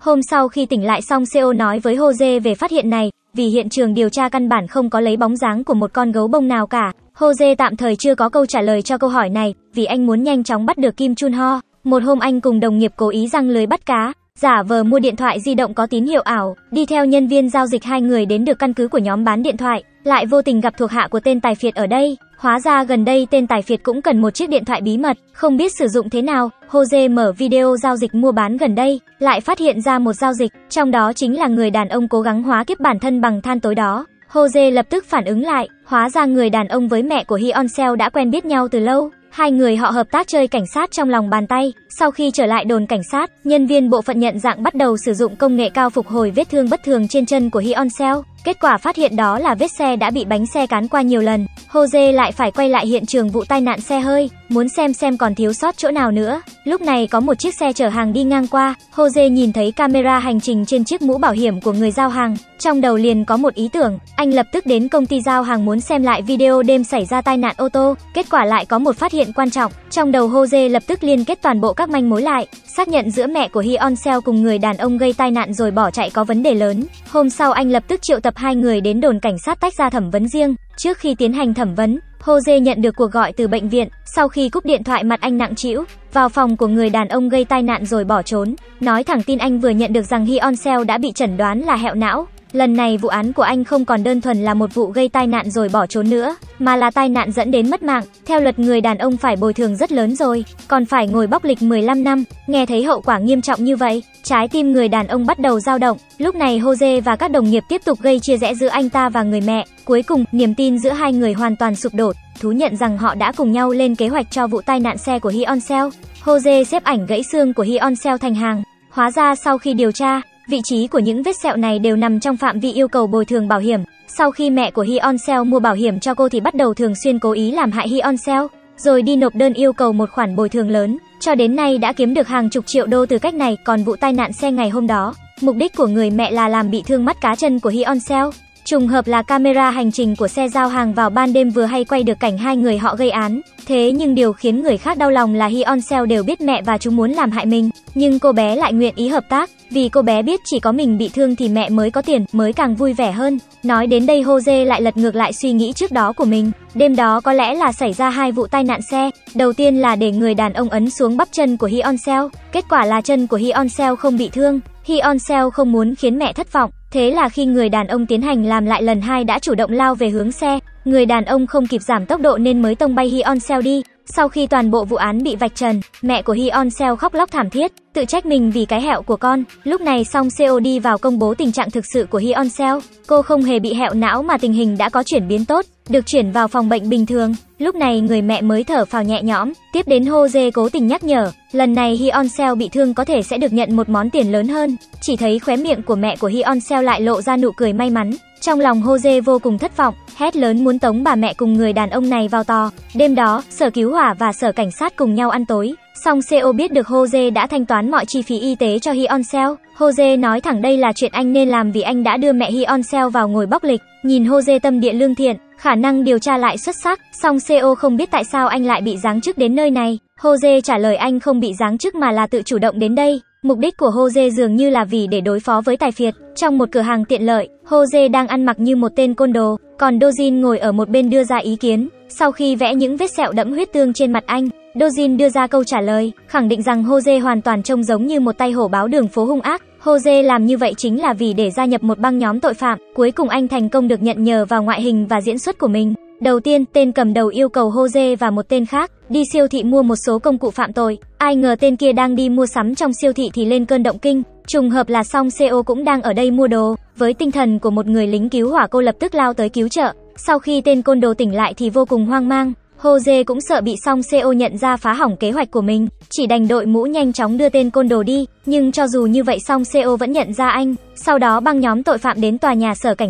Hôm sau khi tỉnh lại, Song Seo nói với Jose về phát hiện này, vì hiện trường điều tra căn bản không có lấy bóng dáng của một con gấu bông nào cả. Jose tạm thời chưa có câu trả lời cho câu hỏi này, vì anh muốn nhanh chóng bắt được Kim Chun Ho. Một hôm anh cùng đồng nghiệp cố ý giăng lưới bắt cá, giả vờ mua điện thoại di động có tín hiệu ảo, đi theo nhân viên giao dịch. Hai người đến được căn cứ của nhóm bán điện thoại, lại vô tình gặp thuộc hạ của tên tài phiệt ở đây. Hóa ra gần đây tên tài phiệt cũng cần một chiếc điện thoại bí mật, không biết sử dụng thế nào. Jose mở video giao dịch mua bán gần đây, lại phát hiện ra một giao dịch, trong đó chính là người đàn ông cố gắng hóa kiếp bản thân bằng than tối đó. Jose lập tức phản ứng lại, hóa ra người đàn ông với mẹ của Hyun Seo đã quen biết nhau từ lâu. Hai người họ hợp tác chơi cảnh sát trong lòng bàn tay. Sau khi trở lại đồn cảnh sát, nhân viên bộ phận nhận dạng bắt đầu sử dụng công nghệ cao phục hồi vết thương bất thường trên chân của Hyun Seo. Kết quả phát hiện đó là vết xe đã bị bánh xe cán qua nhiều lần. Jose lại phải quay lại hiện trường vụ tai nạn xe hơi, muốn xem còn thiếu sót chỗ nào nữa. Lúc này có một chiếc xe chở hàng đi ngang qua, Jose nhìn thấy camera hành trình trên chiếc mũ bảo hiểm của người giao hàng, trong đầu liền có một ý tưởng, anh lập tức đến công ty giao hàng muốn xem lại video đêm xảy ra tai nạn ô tô. Kết quả lại có một phát hiện quan trọng, trong đầu Jose lập tức liên kết toàn bộ các manh mối lại, xác nhận giữa mẹ của Hyun Seo cùng người đàn ông gây tai nạn rồi bỏ chạy có vấn đề lớn. Hôm sau anh lập tức triệu tập hai người đến đồn cảnh sát tách ra thẩm vấn riêng. Trước khi tiến hành thẩm vấn, Jose nhận được cuộc gọi từ bệnh viện. Sau khi cúp điện thoại, mặt anh nặng trĩu, vào phòng của người đàn ông gây tai nạn rồi bỏ trốn. Nói thẳng tin anh vừa nhận được rằng Hyun Seo đã bị chẩn đoán là hẹo não. Lần này vụ án của anh không còn đơn thuần là một vụ gây tai nạn rồi bỏ trốn nữa, mà là tai nạn dẫn đến mất mạng. Theo luật người đàn ông phải bồi thường rất lớn rồi, còn phải ngồi bóc lịch 15 năm. Nghe thấy hậu quả nghiêm trọng như vậy, trái tim người đàn ông bắt đầu dao động. Lúc này Jose và các đồng nghiệp tiếp tục gây chia rẽ giữa anh ta và người mẹ. Cuối cùng, niềm tin giữa hai người hoàn toàn sụp đổ. Thú nhận rằng họ đã cùng nhau lên kế hoạch cho vụ tai nạn xe của Hyun Seo. Jose xếp ảnh gãy xương của Hyun Seo thành hàng. Hóa ra sau khi điều tra, vị trí của những vết sẹo này đều nằm trong phạm vi yêu cầu bồi thường bảo hiểm. Sau khi mẹ của Hyun Seo mua bảo hiểm cho cô thì bắt đầu thường xuyên cố ý làm hại Hyun Seo, rồi đi nộp đơn yêu cầu một khoản bồi thường lớn. Cho đến nay đã kiếm được hàng chục triệu đô từ cách này. Còn vụ tai nạn xe ngày hôm đó, mục đích của người mẹ là làm bị thương mắt cá chân của Hyun Seo. Trùng hợp là camera hành trình của xe giao hàng vào ban đêm vừa hay quay được cảnh hai người họ gây án. Thế nhưng điều khiến người khác đau lòng là Hyun Seo đều biết mẹ và chú muốn làm hại mình, nhưng cô bé lại nguyện ý hợp tác, vì cô bé biết chỉ có mình bị thương thì mẹ mới có tiền, mới càng vui vẻ hơn. Nói đến đây Jose lại lật ngược lại suy nghĩ trước đó của mình. Đêm đó có lẽ là xảy ra hai vụ tai nạn xe. Đầu tiên là để người đàn ông ấn xuống bắp chân của Hyun Seo, kết quả là chân của Hyun Seo không bị thương. Hyun Seo không muốn khiến mẹ thất vọng, thế là khi người đàn ông tiến hành làm lại lần hai đã chủ động lao về hướng xe. Người đàn ông không kịp giảm tốc độ nên mới tông bay Hyun Seo đi. Sau khi toàn bộ vụ án bị vạch trần, mẹ của Hyun Seo khóc lóc thảm thiết, tự trách mình vì cái hẹo của con. Lúc này Song Seo đi vào công bố tình trạng thực sự của Hyun Seo. Cô không hề bị hẹo não mà tình hình đã có chuyển biến tốt, được chuyển vào phòng bệnh bình thường. Lúc này người mẹ mới thở phào nhẹ nhõm. Tiếp đến Jose cố tình nhắc nhở, lần này Hyun Seo bị thương có thể sẽ được nhận một món tiền lớn hơn. Chỉ thấy khóe miệng của mẹ của Hyun Seo lại lộ ra nụ cười may mắn. Trong lòng Jose vô cùng thất vọng, hét lớn muốn tống bà mẹ cùng người đàn ông này vào tò. Đêm đó, sở cứu hỏa và sở cảnh sát cùng nhau ăn tối. Song Seo biết được Jose đã thanh toán mọi chi phí y tế cho Hyun Seo. Jose nói thẳng đây là chuyện anh nên làm vì anh đã đưa mẹ Hyun Seo vào ngồi bóc lịch. Nhìn Jose tâm địa lương thiện, khả năng điều tra lại xuất sắc. Song Seo không biết tại sao anh lại bị giáng chức đến nơi này. Jose trả lời anh không bị giáng chức mà là tự chủ động đến đây. Mục đích của Jose dường như là vì để đối phó với tài phiệt. Trong một cửa hàng tiện lợi, Jose đang ăn mặc như một tên côn đồ, còn Dojin ngồi ở một bên đưa ra ý kiến. Sau khi vẽ những vết sẹo đẫm huyết tương trên mặt anh, Dojin đưa ra câu trả lời, khẳng định rằng Jose hoàn toàn trông giống như một tay hổ báo đường phố hung ác. Jose làm như vậy chính là vì để gia nhập một băng nhóm tội phạm. Cuối cùng anh thành công được nhận nhờ vào ngoại hình và diễn xuất của mình. Đầu tiên, tên cầm đầu yêu cầu Jose và một tên khác đi siêu thị mua một số công cụ phạm tội. Ai ngờ tên kia đang đi mua sắm trong siêu thị thì lên cơn động kinh. Trùng hợp là Song Seo cũng đang ở đây mua đồ. Với tinh thần của một người lính cứu hỏa, cô lập tức lao tới cứu trợ. Sau khi tên côn đồ tỉnh lại thì vô cùng hoang mang. Jose cũng sợ bị Song Seo nhận ra phá hỏng kế hoạch của mình, chỉ đành đội mũ nhanh chóng đưa tên côn đồ đi. Nhưng cho dù như vậy Song Seo vẫn nhận ra anh. Sau đó băng nhóm tội phạm đến tòa nhà sở cảnh sát.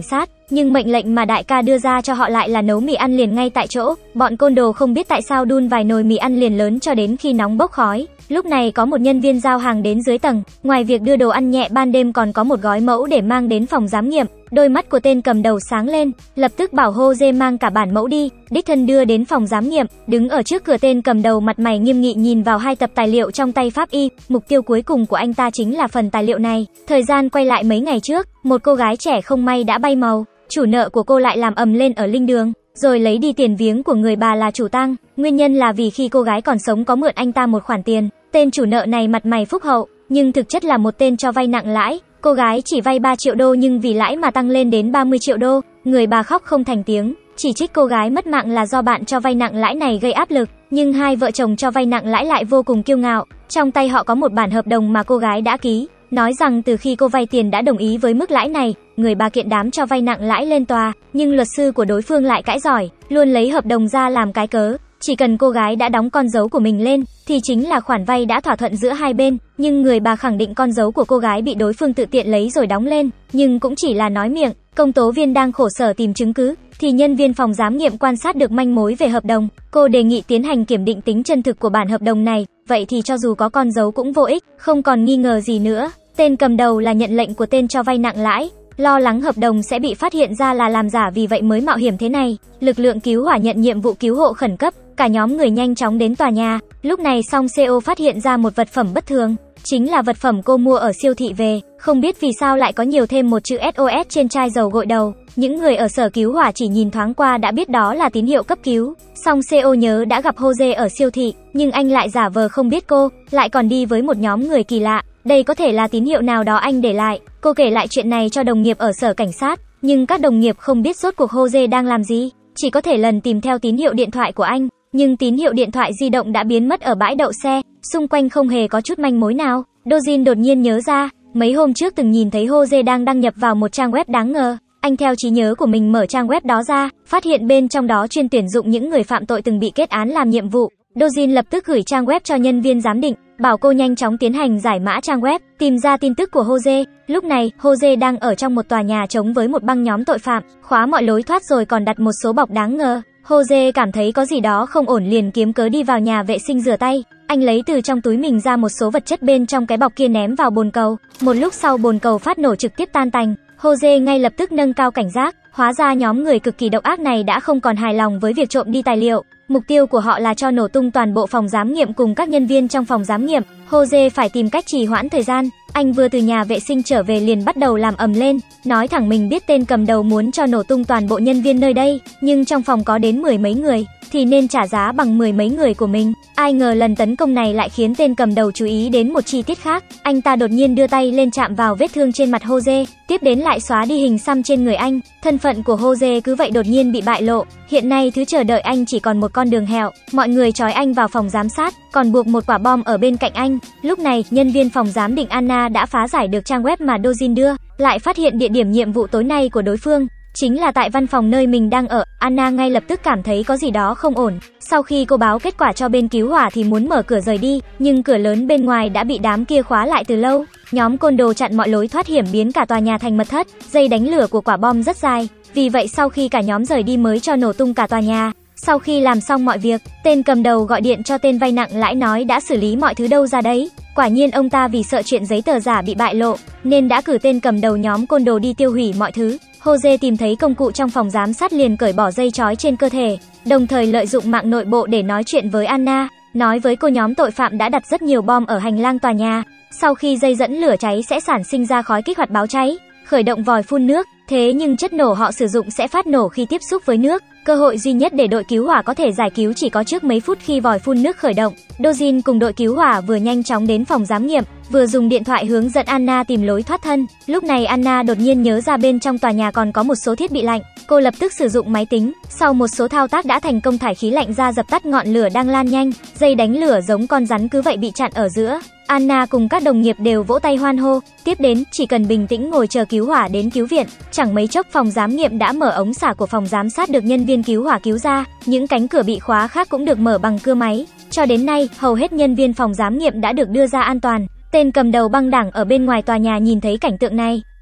nhưng mệnh lệnh mà đại ca đưa ra cho họ lại là nấu mì ăn liền ngay tại chỗ. Bọn côn đồ không biết tại sao đun vài nồi mì ăn liền lớn cho đến khi nóng bốc khói. Lúc này có một nhân viên giao hàng đến dưới tầng, ngoài việc đưa đồ ăn nhẹ ban đêm còn có một gói mẫu để mang đến phòng giám nghiệm. Đôi mắt của tên cầm đầu sáng lên, lập tức bảo Jose mang cả bản mẫu đi, đích thân đưa đến phòng giám nghiệm. Đứng ở trước cửa, tên cầm đầu mặt mày nghiêm nghị nhìn vào 2 tập tài liệu trong tay pháp y. Mục tiêu cuối cùng của anh ta chính là phần tài liệu này. Thời gian quay lại mấy ngày trước, một cô gái trẻ không may đã bay màu. Chủ nợ của cô lại làm ầm lên ở linh đường, rồi lấy đi tiền viếng của người bà là chủ tang. Nguyên nhân là vì khi cô gái còn sống có mượn anh ta một khoản tiền. Tên chủ nợ này mặt mày phúc hậu, nhưng thực chất là một tên cho vay nặng lãi. Cô gái chỉ vay 3 triệu đô nhưng vì lãi mà tăng lên đến 30 triệu đô. Người bà khóc không thành tiếng, chỉ trích cô gái mất mạng là do bạn cho vay nặng lãi này gây áp lực. Nhưng hai vợ chồng cho vay nặng lãi lại vô cùng kiêu ngạo. Trong tay họ có một bản hợp đồng mà cô gái đã ký, nói rằng từ khi cô vay tiền đã đồng ý với mức lãi này. Người bà kiện đám cho vay nặng lãi lên tòa, nhưng luật sư của đối phương lại cãi giỏi, luôn lấy hợp đồng ra làm cái cớ. Chỉ cần cô gái đã đóng con dấu của mình lên, thì chính là khoản vay đã thỏa thuận giữa hai bên. Nhưng người bà khẳng định con dấu của cô gái bị đối phương tự tiện lấy rồi đóng lên, nhưng cũng chỉ là nói miệng. Công tố viên đang khổ sở tìm chứng cứ, thì nhân viên phòng giám nghiệm quan sát được manh mối về hợp đồng. Cô đề nghị tiến hành kiểm định tính chân thực của bản hợp đồng này, vậy thì cho dù có con dấu cũng vô ích, không còn nghi ngờ gì nữa. Tên cầm đầu là nhận lệnh của tên cho vay nặng lãi, lo lắng hợp đồng sẽ bị phát hiện ra là làm giả, vì vậy mới mạo hiểm thế này. Lực lượng cứu hỏa nhận nhiệm vụ cứu hộ khẩn cấp, cả nhóm người nhanh chóng đến tòa nhà. Lúc này Song Seo phát hiện ra một vật phẩm bất thường, chính là vật phẩm cô mua ở siêu thị về. Không biết vì sao lại có nhiều thêm một chữ SOS trên chai dầu gội đầu. Những người ở sở cứu hỏa chỉ nhìn thoáng qua đã biết đó là tín hiệu cấp cứu. Song Seo nhớ đã gặp Jose ở siêu thị, nhưng anh lại giả vờ không biết cô, lại còn đi với một nhóm người kỳ lạ. Đây có thể là tín hiệu nào đó anh để lại. Cô kể lại chuyện này cho đồng nghiệp ở sở cảnh sát, nhưng các đồng nghiệp không biết rốt cuộc Jose đang làm gì, chỉ có thể lần tìm theo tín hiệu điện thoại của anh. Nhưng tín hiệu điện thoại di động đã biến mất ở bãi đậu xe, xung quanh không hề có chút manh mối nào. Dojin đột nhiên nhớ ra, mấy hôm trước từng nhìn thấy Jose đang đăng nhập vào một trang web đáng ngờ. Anh theo trí nhớ của mình mở trang web đó ra, phát hiện bên trong đó chuyên tuyển dụng những người phạm tội từng bị kết án làm nhiệm vụ. Dojin lập tức gửi trang web cho nhân viên giám định, bảo cô nhanh chóng tiến hành giải mã trang web, tìm ra tin tức của Jose. Lúc này, Jose đang ở trong một tòa nhà trống với một băng nhóm tội phạm, khóa mọi lối thoát rồi còn đặt một số bọc đáng ngờ. Jose cảm thấy có gì đó không ổn liền kiếm cớ đi vào nhà vệ sinh rửa tay. Anh lấy từ trong túi mình ra một số vật chất bên trong cái bọc kia ném vào bồn cầu. Một lúc sau bồn cầu phát nổ trực tiếp tan tành. Jose ngay lập tức nâng cao cảnh giác, hóa ra nhóm người cực kỳ độc ác này đã không còn hài lòng với việc trộm đi tài liệu. Mục tiêu của họ là cho nổ tung toàn bộ phòng giám nghiệm cùng các nhân viên trong phòng giám nghiệm. Jose phải tìm cách trì hoãn thời gian. Anh vừa từ nhà vệ sinh trở về liền bắt đầu làm ầm lên, nói thẳng mình biết tên cầm đầu muốn cho nổ tung toàn bộ nhân viên nơi đây, nhưng trong phòng có đến 10 mấy người, thì nên trả giá bằng 10 mấy người của mình. Ai ngờ lần tấn công này lại khiến tên cầm đầu chú ý đến một chi tiết khác. Anh ta đột nhiên đưa tay lên chạm vào vết thương trên mặt Jose, tiếp đến lại xóa đi hình xăm trên người anh. Thân phận của Jose cứ vậy đột nhiên bị bại lộ. Hiện nay thứ chờ đợi anh chỉ còn một con đường hẹo. Mọi người trói anh vào phòng giám sát, còn buộc một quả bom ở bên cạnh anh. Lúc này, nhân viên phòng giám định Anna đã phá giải được trang web mà Dojin đưa, lại phát hiện địa điểm nhiệm vụ tối nay của đối phương chính là tại văn phòng nơi mình đang ở. Anna ngay lập tức cảm thấy có gì đó không ổn. Sau khi cô báo kết quả cho bên cứu hỏa thì muốn mở cửa rời đi, nhưng cửa lớn bên ngoài đã bị đám kia khóa lại từ lâu. Nhóm côn đồ chặn mọi lối thoát hiểm, biến cả tòa nhà thành mật thất. Dây đánh lửa của quả bom rất dài, vì vậy sau khi cả nhóm rời đi mới cho nổ tung cả tòa nhà. Sau khi làm xong mọi việc, tên cầm đầu gọi điện cho tên vay nặng lãi nói đã xử lý mọi thứ đâu ra đấy. Quả nhiên ông ta vì sợ chuyện giấy tờ giả bị bại lộ, nên đã cử tên cầm đầu nhóm côn đồ đi tiêu hủy mọi thứ. Jose tìm thấy công cụ trong phòng giám sát liền cởi bỏ dây trói trên cơ thể, đồng thời lợi dụng mạng nội bộ để nói chuyện với Anna, nói với cô nhóm tội phạm đã đặt rất nhiều bom ở hành lang tòa nhà. Sau khi dây dẫn lửa cháy sẽ sản sinh ra khói kích hoạt báo cháy, khởi động vòi phun nước, thế nhưng chất nổ họ sử dụng sẽ phát nổ khi tiếp xúc với nước. Cơ hội duy nhất để đội cứu hỏa có thể giải cứu chỉ có trước mấy phút khi vòi phun nước khởi động. Dojin cùng đội cứu hỏa vừa nhanh chóng đến phòng giám nghiệm, vừa dùng điện thoại hướng dẫn Anna tìm lối thoát thân. Lúc này Anna đột nhiên nhớ ra bên trong tòa nhà còn có một số thiết bị lạnh. Cô lập tức sử dụng máy tính, sau một số thao tác đã thành công thải khí lạnh ra dập tắt ngọn lửa đang lan nhanh. Dây đánh lửa giống con rắn cứ vậy bị chặn ở giữa. Anna cùng các đồng nghiệp đều vỗ tay hoan hô. Tiếp đến, chỉ cần bình tĩnh ngồi chờ cứu hỏa đến cứu viện. Chẳng mấy chốc phòng giám nghiệm đã mở, ống xả của phòng giám sát được nhân viên cứu hỏa cứu ra. Những cánh cửa bị khóa khác cũng được mở bằng cưa máy. Cho đến nay, hầu hết nhân viên phòng giám nghiệm đã được đưa ra an toàn. Tên cầm đầu băng đảng ở bên ngoài tòa nhà nhìn thấy cảnh tượng này,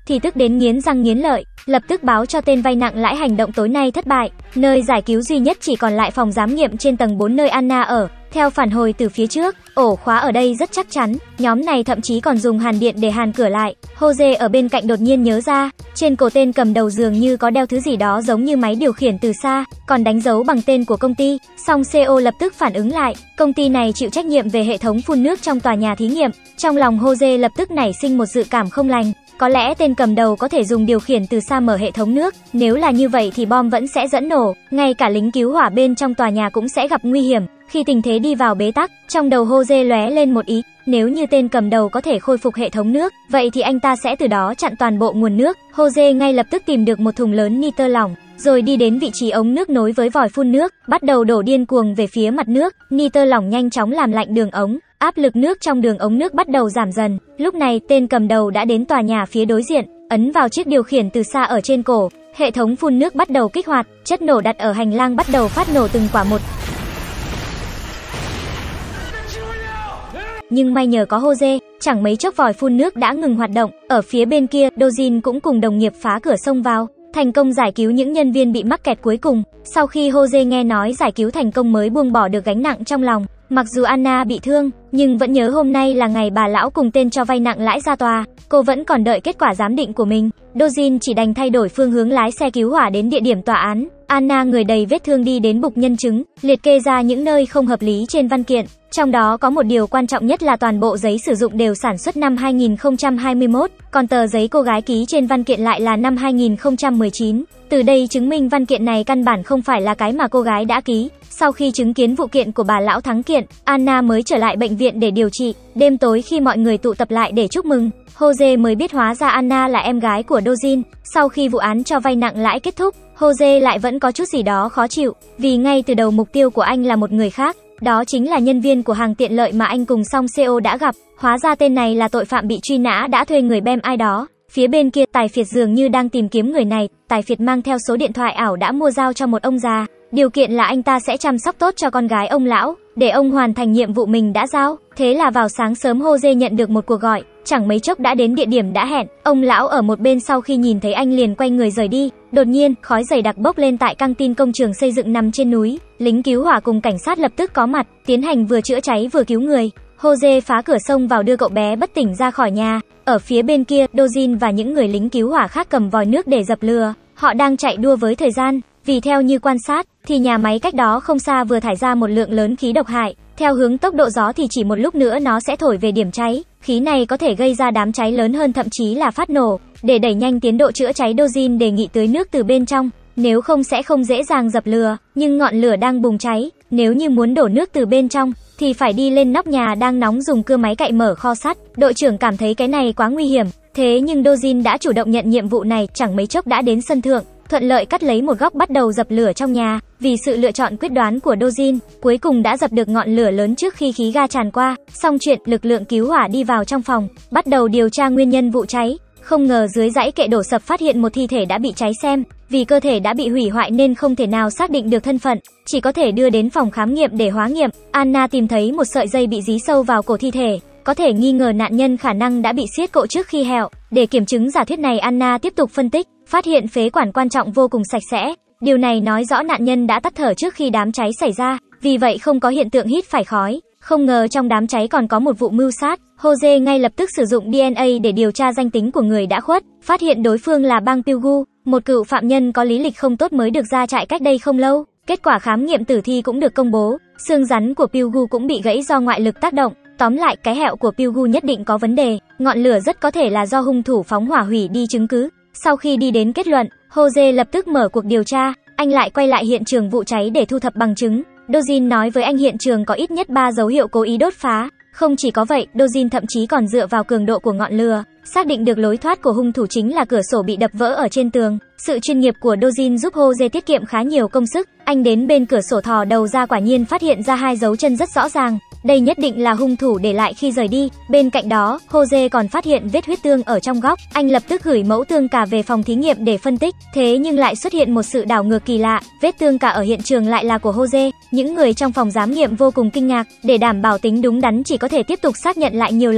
thì tức đến nghiến răng nghiến lợi, lập tức báo cho tên vay nặng lãi hành động tối nay thất bại. Nơi giải cứu duy nhất chỉ còn lại phòng giám nghiệm trên tầng 4 nơi Anna ở. Theo phản hồi từ phía trước, ổ khóa ở đây rất chắc chắn, nhóm này thậm chí còn dùng hàn điện để hàn cửa lại. Jose ở bên cạnh đột nhiên nhớ ra, trên cổ tên cầm đầu dường như có đeo thứ gì đó giống như máy điều khiển từ xa, còn đánh dấu bằng tên của công ty. Song CO lập tức phản ứng lại, công ty này chịu trách nhiệm về hệ thống phun nước trong tòa nhà thí nghiệm. Trong lòng Jose lập tức nảy sinh một dự cảm không lành. Có lẽ tên cầm đầu có thể dùng điều khiển từ xa mở hệ thống nước, nếu là như vậy thì bom vẫn sẽ dẫn nổ, ngay cả lính cứu hỏa bên trong tòa nhà cũng sẽ gặp nguy hiểm. Khi tình thế đi vào bế tắc, trong đầu Jose lóe lên một ý, nếu như tên cầm đầu có thể khôi phục hệ thống nước, vậy thì anh ta sẽ từ đó chặn toàn bộ nguồn nước. Jose ngay lập tức tìm được một thùng lớn nitơ lỏng, rồi đi đến vị trí ống nước nối với vòi phun nước, bắt đầu đổ điên cuồng về phía mặt nước. Nitơ lỏng nhanh chóng làm lạnh đường ống, áp lực nước trong đường ống nước bắt đầu giảm dần. Lúc này, tên cầm đầu đã đến tòa nhà phía đối diện, ấn vào chiếc điều khiển từ xa ở trên cổ. Hệ thống phun nước bắt đầu kích hoạt, chất nổ đặt ở hành lang bắt đầu phát nổ từng quả một. Nhưng may nhờ có Jose, chẳng mấy chốc vòi phun nước đã ngừng hoạt động. Ở phía bên kia, Dojin cũng cùng đồng nghiệp phá cửa xông vào, thành công giải cứu những nhân viên bị mắc kẹt cuối cùng. Sau khi Jose nghe nói giải cứu thành công mới buông bỏ được gánh nặng trong lòng. Mặc dù Anna bị thương, nhưng vẫn nhớ hôm nay là ngày bà lão cùng tên cho vay nặng lãi ra tòa, cô vẫn còn đợi kết quả giám định của mình. Dojin chỉ đành thay đổi phương hướng lái xe cứu hỏa đến địa điểm tòa án. Anna người đầy vết thương đi đến bục nhân chứng, liệt kê ra những nơi không hợp lý trên văn kiện. Trong đó có một điều quan trọng nhất là toàn bộ giấy sử dụng đều sản xuất năm 2021, còn tờ giấy cô gái ký trên văn kiện lại là năm 2019. Từ đây chứng minh văn kiện này căn bản không phải là cái mà cô gái đã ký. Sau khi chứng kiến vụ kiện của bà lão thắng kiện, Anna mới trở lại bệnh viện để điều trị. Đêm tối khi mọi người tụ tập lại để chúc mừng, Jose mới biết hóa ra Anna là em gái của Dojin. Sau khi vụ án cho vay nặng lãi kết thúc, Jose lại vẫn có chút gì đó khó chịu, vì ngay từ đầu mục tiêu của anh là một người khác. Đó chính là nhân viên của hàng tiện lợi mà anh cùng Song CO đã gặp. Hóa ra tên này là tội phạm bị truy nã đã thuê người bem ai đó. Phía bên kia, Tài Phiệt dường như đang tìm kiếm người này. Tài Phiệt mang theo số điện thoại ảo đã mua giao cho một ông già. Điều kiện là anh ta sẽ chăm sóc tốt cho con gái ông lão, để ông hoàn thành nhiệm vụ mình đã giao. Thế là vào sáng sớm Jose nhận được một cuộc gọi, chẳng mấy chốc đã đến địa điểm đã hẹn. Ông lão ở một bên sau khi nhìn thấy anh liền quay người rời đi. Đột nhiên, khói dày đặc bốc lên tại căng tin công trường xây dựng nằm trên núi. Lính cứu hỏa cùng cảnh sát lập tức có mặt, tiến hành vừa chữa cháy vừa cứu người. Jose phá cửa xông vào đưa cậu bé bất tỉnh ra khỏi nhà. Ở phía bên kia, Dojin và những người lính cứu hỏa khác cầm vòi nước để dập lửa. Họ đang chạy đua với thời gian, vì theo như quan sát, thì nhà máy cách đó không xa vừa thải ra một lượng lớn khí độc hại. Theo hướng tốc độ gió thì chỉ một lúc nữa nó sẽ thổi về điểm cháy. Khí này có thể gây ra đám cháy lớn hơn, thậm chí là phát nổ. Để đẩy nhanh tiến độ chữa cháy, Dojin đề nghị tưới nước từ bên trong, nếu không sẽ không dễ dàng dập lửa. Nhưng ngọn lửa đang bùng cháy, nếu như muốn đổ nước từ bên trong thì phải đi lên nóc nhà đang nóng dùng cưa máy cạy mở kho sắt. Đội trưởng cảm thấy cái này quá nguy hiểm, thế nhưng Dojin đã chủ động nhận nhiệm vụ này, chẳng mấy chốc đã đến sân thượng, thuận lợi cắt lấy một góc bắt đầu dập lửa trong nhà. Vì sự lựa chọn quyết đoán của Dojin, cuối cùng đã dập được ngọn lửa lớn trước khi khí ga tràn qua. Xong chuyện, lực lượng cứu hỏa đi vào trong phòng, bắt đầu điều tra nguyên nhân vụ cháy. Không ngờ dưới dãy kệ đổ sập phát hiện một thi thể đã bị cháy xém. Vì cơ thể đã bị hủy hoại nên không thể nào xác định được thân phận, chỉ có thể đưa đến phòng khám nghiệm để hóa nghiệm. Anna tìm thấy một sợi dây bị dí sâu vào cổ thi thể, có thể nghi ngờ nạn nhân khả năng đã bị siết cổ trước khi hẹo. Để kiểm chứng giả thuyết này, Anna tiếp tục phân tích, phát hiện phế quản quan trọng vô cùng sạch sẽ. Điều này nói rõ nạn nhân đã tắt thở trước khi đám cháy xảy ra, vì vậy không có hiện tượng hít phải khói. Không ngờ trong đám cháy còn có một vụ mưu sát. Jose ngay lập tức sử dụng DNA để điều tra danh tính của người đã khuất, phát hiện đối phương là Bang Pilgu, một cựu phạm nhân có lý lịch không tốt mới được ra trại cách đây không lâu. Kết quả khám nghiệm tử thi cũng được công bố, xương rắn của Pilgu cũng bị gãy do ngoại lực tác động. Tóm lại, cái hẹo của Pilgu nhất định có vấn đề, ngọn lửa rất có thể là do hung thủ phóng hỏa hủy đi chứng cứ. Sau khi đi đến kết luận, Jose lập tức mở cuộc điều tra, anh lại quay lại hiện trường vụ cháy để thu thập bằng chứng. Dojin nói với anh hiện trường có ít nhất 3 dấu hiệu cố ý đốt phá. Không chỉ có vậy, Dojin thậm chí còn dựa vào cường độ của ngọn lửa, xác định được lối thoát của hung thủ chính là cửa sổ bị đập vỡ ở trên tường. Sự chuyên nghiệp của Dojin giúp Jose tiết kiệm khá nhiều công sức. Anh đến bên cửa sổ thò đầu ra, quả nhiên phát hiện ra 2 dấu chân rất rõ ràng. Đây nhất định là hung thủ để lại khi rời đi. Bên cạnh đó, Jose còn phát hiện vết huyết tương ở trong góc. Anh lập tức gửi mẫu tương cà về phòng thí nghiệm để phân tích. Thế nhưng lại xuất hiện một sự đảo ngược kỳ lạ, vết tương cà ở hiện trường lại là của Jose. Những người trong phòng giám nghiệm vô cùng kinh ngạc. Để đảm bảo tính đúng đắn chỉ có thể tiếp tục xác nhận lại nhiều lần.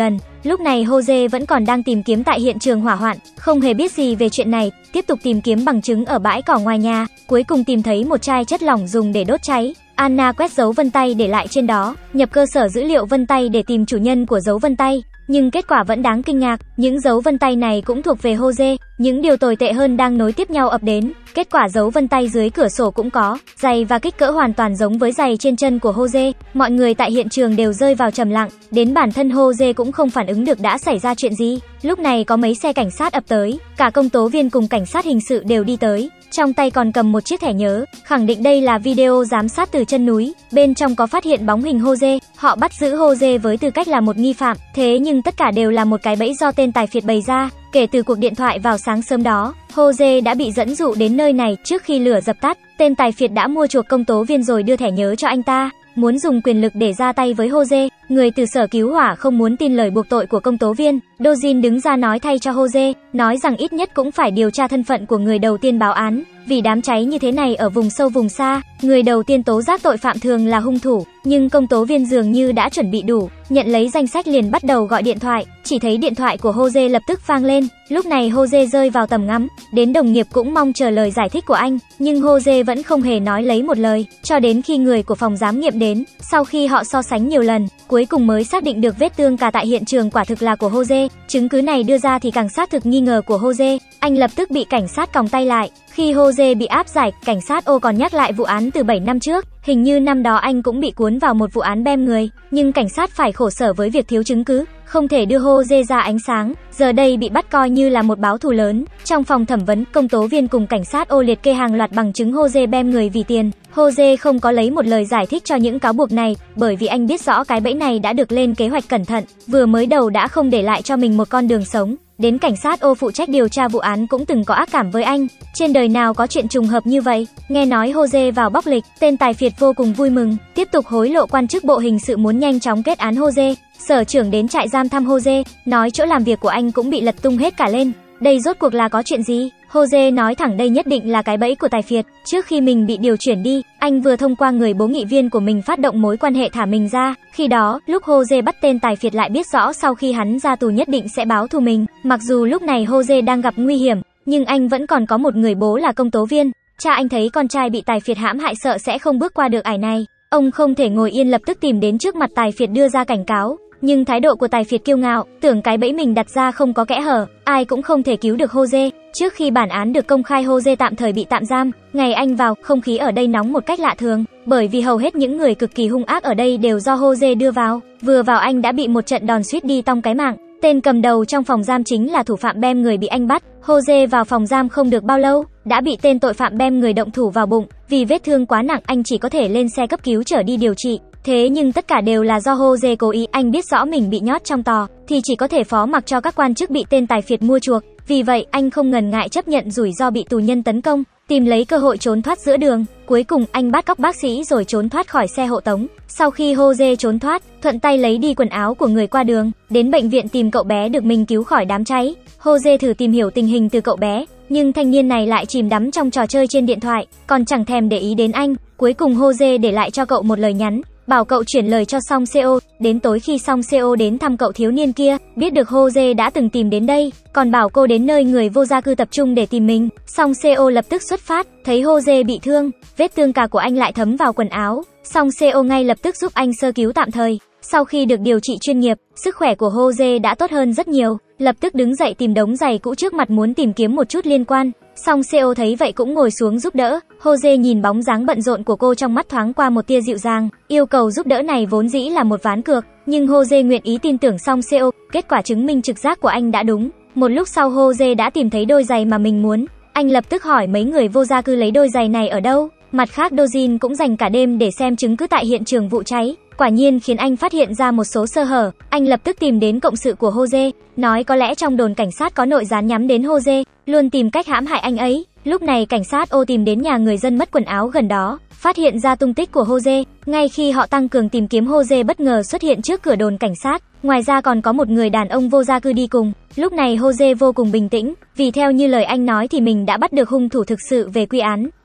Lúc này Jose vẫn còn đang tìm kiếm tại hiện trường hỏa hoạn, không hề biết gì về chuyện này, tiếp tục tìm kiếm bằng chứng ở bãi cỏ ngoài nhà, cuối cùng tìm thấy một chai chất lỏng dùng để đốt cháy. Anna quét dấu vân tay để lại trên đó, nhập cơ sở dữ liệu vân tay để tìm chủ nhân của dấu vân tay. Nhưng kết quả vẫn đáng kinh ngạc, những dấu vân tay này cũng thuộc về Jose, những điều tồi tệ hơn đang nối tiếp nhau ập đến. Kết quả dấu vân tay dưới cửa sổ cũng có, giày và kích cỡ hoàn toàn giống với giày trên chân của Jose. Mọi người tại hiện trường đều rơi vào trầm lặng, đến bản thân Jose cũng không phản ứng được đã xảy ra chuyện gì. Lúc này có mấy xe cảnh sát ập tới, cả công tố viên cùng cảnh sát hình sự đều đi tới, trong tay còn cầm một chiếc thẻ nhớ, khẳng định đây là video giám sát từ chân núi, bên trong có phát hiện bóng hình Jose, họ bắt giữ Jose với tư cách là một nghi phạm, thế nhưng tất cả đều là một cái bẫy do tên tài phiệt bày ra. Kể từ cuộc điện thoại vào sáng sớm đó, Jose đã bị dẫn dụ đến nơi này, trước khi lửa dập tắt, tên tài phiệt đã mua chuộc công tố viên rồi đưa thẻ nhớ cho anh ta, muốn dùng quyền lực để ra tay với Jose. Người từ sở cứu hỏa không muốn tin lời buộc tội của công tố viên, Dojin đứng ra nói thay cho Jose, nói rằng ít nhất cũng phải điều tra thân phận của người đầu tiên báo án, vì đám cháy như thế này ở vùng sâu vùng xa, người đầu tiên tố giác tội phạm thường là hung thủ, nhưng công tố viên dường như đã chuẩn bị đủ, nhận lấy danh sách liền bắt đầu gọi điện thoại, chỉ thấy điện thoại của Jose lập tức vang lên, lúc này Jose rơi vào tầm ngắm, đến đồng nghiệp cũng mong chờ lời giải thích của anh, nhưng Jose vẫn không hề nói lấy một lời, cho đến khi người của phòng giám nghiệm đến, sau khi họ so sánh nhiều lần, cuối cùng mới xác định được vết thương cà tại hiện trường quả thực là của Jose, chứng cứ này đưa ra thì càng xác thực nghi ngờ của Jose, anh lập tức bị cảnh sát còng tay lại. Khi Jose bị áp giải, cảnh sát O còn nhắc lại vụ án từ 7 năm trước, hình như năm đó anh cũng bị cuốn vào một vụ án bem người, nhưng cảnh sát phải khổ sở với việc thiếu chứng cứ, không thể đưa Jose ra ánh sáng, giờ đây bị bắt coi như là một báo thù lớn. Trong phòng thẩm vấn, công tố viên cùng cảnh sát O liệt kê hàng loạt bằng chứng Jose bem người vì tiền. Jose không có lấy một lời giải thích cho những cáo buộc này, bởi vì anh biết rõ cái bẫy này đã được lên kế hoạch cẩn thận, vừa mới đầu đã không để lại cho mình một con đường sống. Đến cảnh sát O phụ trách điều tra vụ án cũng từng có ác cảm với anh, trên đời nào có chuyện trùng hợp như vậy. Nghe nói Jose vào bóc lịch, tên tài phiệt vô cùng vui mừng, tiếp tục hối lộ quan chức bộ hình sự muốn nhanh chóng kết án Jose. Sở trưởng đến trại giam thăm Jose, nói chỗ làm việc của anh cũng bị lật tung hết cả lên. Đây rốt cuộc là có chuyện gì? Jose nói thẳng đây nhất định là cái bẫy của tài phiệt. Trước khi mình bị điều chuyển đi, anh vừa thông qua người bố nghị viên của mình phát động mối quan hệ thả mình ra. Khi đó, lúc Jose bắt tên tài phiệt lại biết rõ sau khi hắn ra tù nhất định sẽ báo thù mình. Mặc dù lúc này Jose đang gặp nguy hiểm, nhưng anh vẫn còn có một người bố là công tố viên. Cha anh thấy con trai bị tài phiệt hãm hại sợ sẽ không bước qua được ải này. Ông không thể ngồi yên, lập tức tìm đến trước mặt tài phiệt đưa ra cảnh cáo. Nhưng thái độ của tài phiệt kiêu ngạo, tưởng cái bẫy mình đặt ra không có kẽ hở, ai cũng không thể cứu được Jose. Trước khi bản án được công khai, Jose tạm thời bị tạm giam. Ngày anh vào, không khí ở đây nóng một cách lạ thường, bởi vì hầu hết những người cực kỳ hung ác ở đây đều do Jose đưa vào. Vừa vào anh đã bị một trận đòn suýt đi tong cái mạng. Tên cầm đầu trong phòng giam chính là thủ phạm bem người bị anh bắt. Jose vào phòng giam không được bao lâu, đã bị tên tội phạm bem người động thủ vào bụng. Vì vết thương quá nặng, anh chỉ có thể lên xe cấp cứu chở đi điều trị. Thế nhưng tất cả đều là do Jose cố ý, anh biết rõ mình bị nhốt trong tò, thì chỉ có thể phó mặc cho các quan chức bị tên tài phiệt mua chuộc. Vì vậy, anh không ngần ngại chấp nhận rủi ro bị tù nhân tấn công, tìm lấy cơ hội trốn thoát giữa đường. Cuối cùng, anh bắt cóc bác sĩ rồi trốn thoát khỏi xe hộ tống. Sau khi Jose trốn thoát, thuận tay lấy đi quần áo của người qua đường, đến bệnh viện tìm cậu bé được mình cứu khỏi đám cháy. Jose thử tìm hiểu tình hình từ cậu bé, nhưng thanh niên này lại chìm đắm trong trò chơi trên điện thoại, còn chẳng thèm để ý đến anh. Cuối cùng Jose để lại cho cậu một lời nhắn, bảo cậu chuyển lời cho Song Seo. Đến tối khi Song Seo đến thăm cậu thiếu niên kia, biết được Jose đã từng tìm đến đây, còn bảo cô đến nơi người vô gia cư tập trung để tìm mình. Song Seo lập tức xuất phát, thấy Jose bị thương, vết thương cà của anh lại thấm vào quần áo. Song Seo ngay lập tức giúp anh sơ cứu tạm thời. Sau khi được điều trị chuyên nghiệp, sức khỏe của Jose đã tốt hơn rất nhiều, lập tức đứng dậy tìm đống giày cũ trước mặt muốn tìm kiếm một chút liên quan. Song Seo thấy vậy cũng ngồi xuống giúp đỡ. Jose nhìn bóng dáng bận rộn của cô, trong mắt thoáng qua một tia dịu dàng. Yêu cầu giúp đỡ này vốn dĩ là một ván cược, nhưng Jose nguyện ý tin tưởng Song Seo. Kết quả chứng minh trực giác của anh đã đúng. Một lúc sau Jose đã tìm thấy đôi giày mà mình muốn. Anh lập tức hỏi mấy người vô gia cư lấy đôi giày này ở đâu. Mặt khác, Dojin cũng dành cả đêm để xem chứng cứ tại hiện trường vụ cháy. Quả nhiên khiến anh phát hiện ra một số sơ hở. Anh lập tức tìm đến cộng sự của Jose, nói có lẽ trong đồn cảnh sát có nội gián nhắm đến Jose, luôn tìm cách hãm hại anh ấy. Lúc này cảnh sát O tìm đến nhà người dân mất quần áo gần đó, phát hiện ra tung tích của Jose. Ngay khi họ tăng cường tìm kiếm, Jose bất ngờ xuất hiện trước cửa đồn cảnh sát. Ngoài ra còn có một người đàn ông vô gia cư đi cùng. Lúc này Jose vô cùng bình tĩnh, vì theo như lời anh nói thì mình đã bắt được hung thủ thực sự về quy án.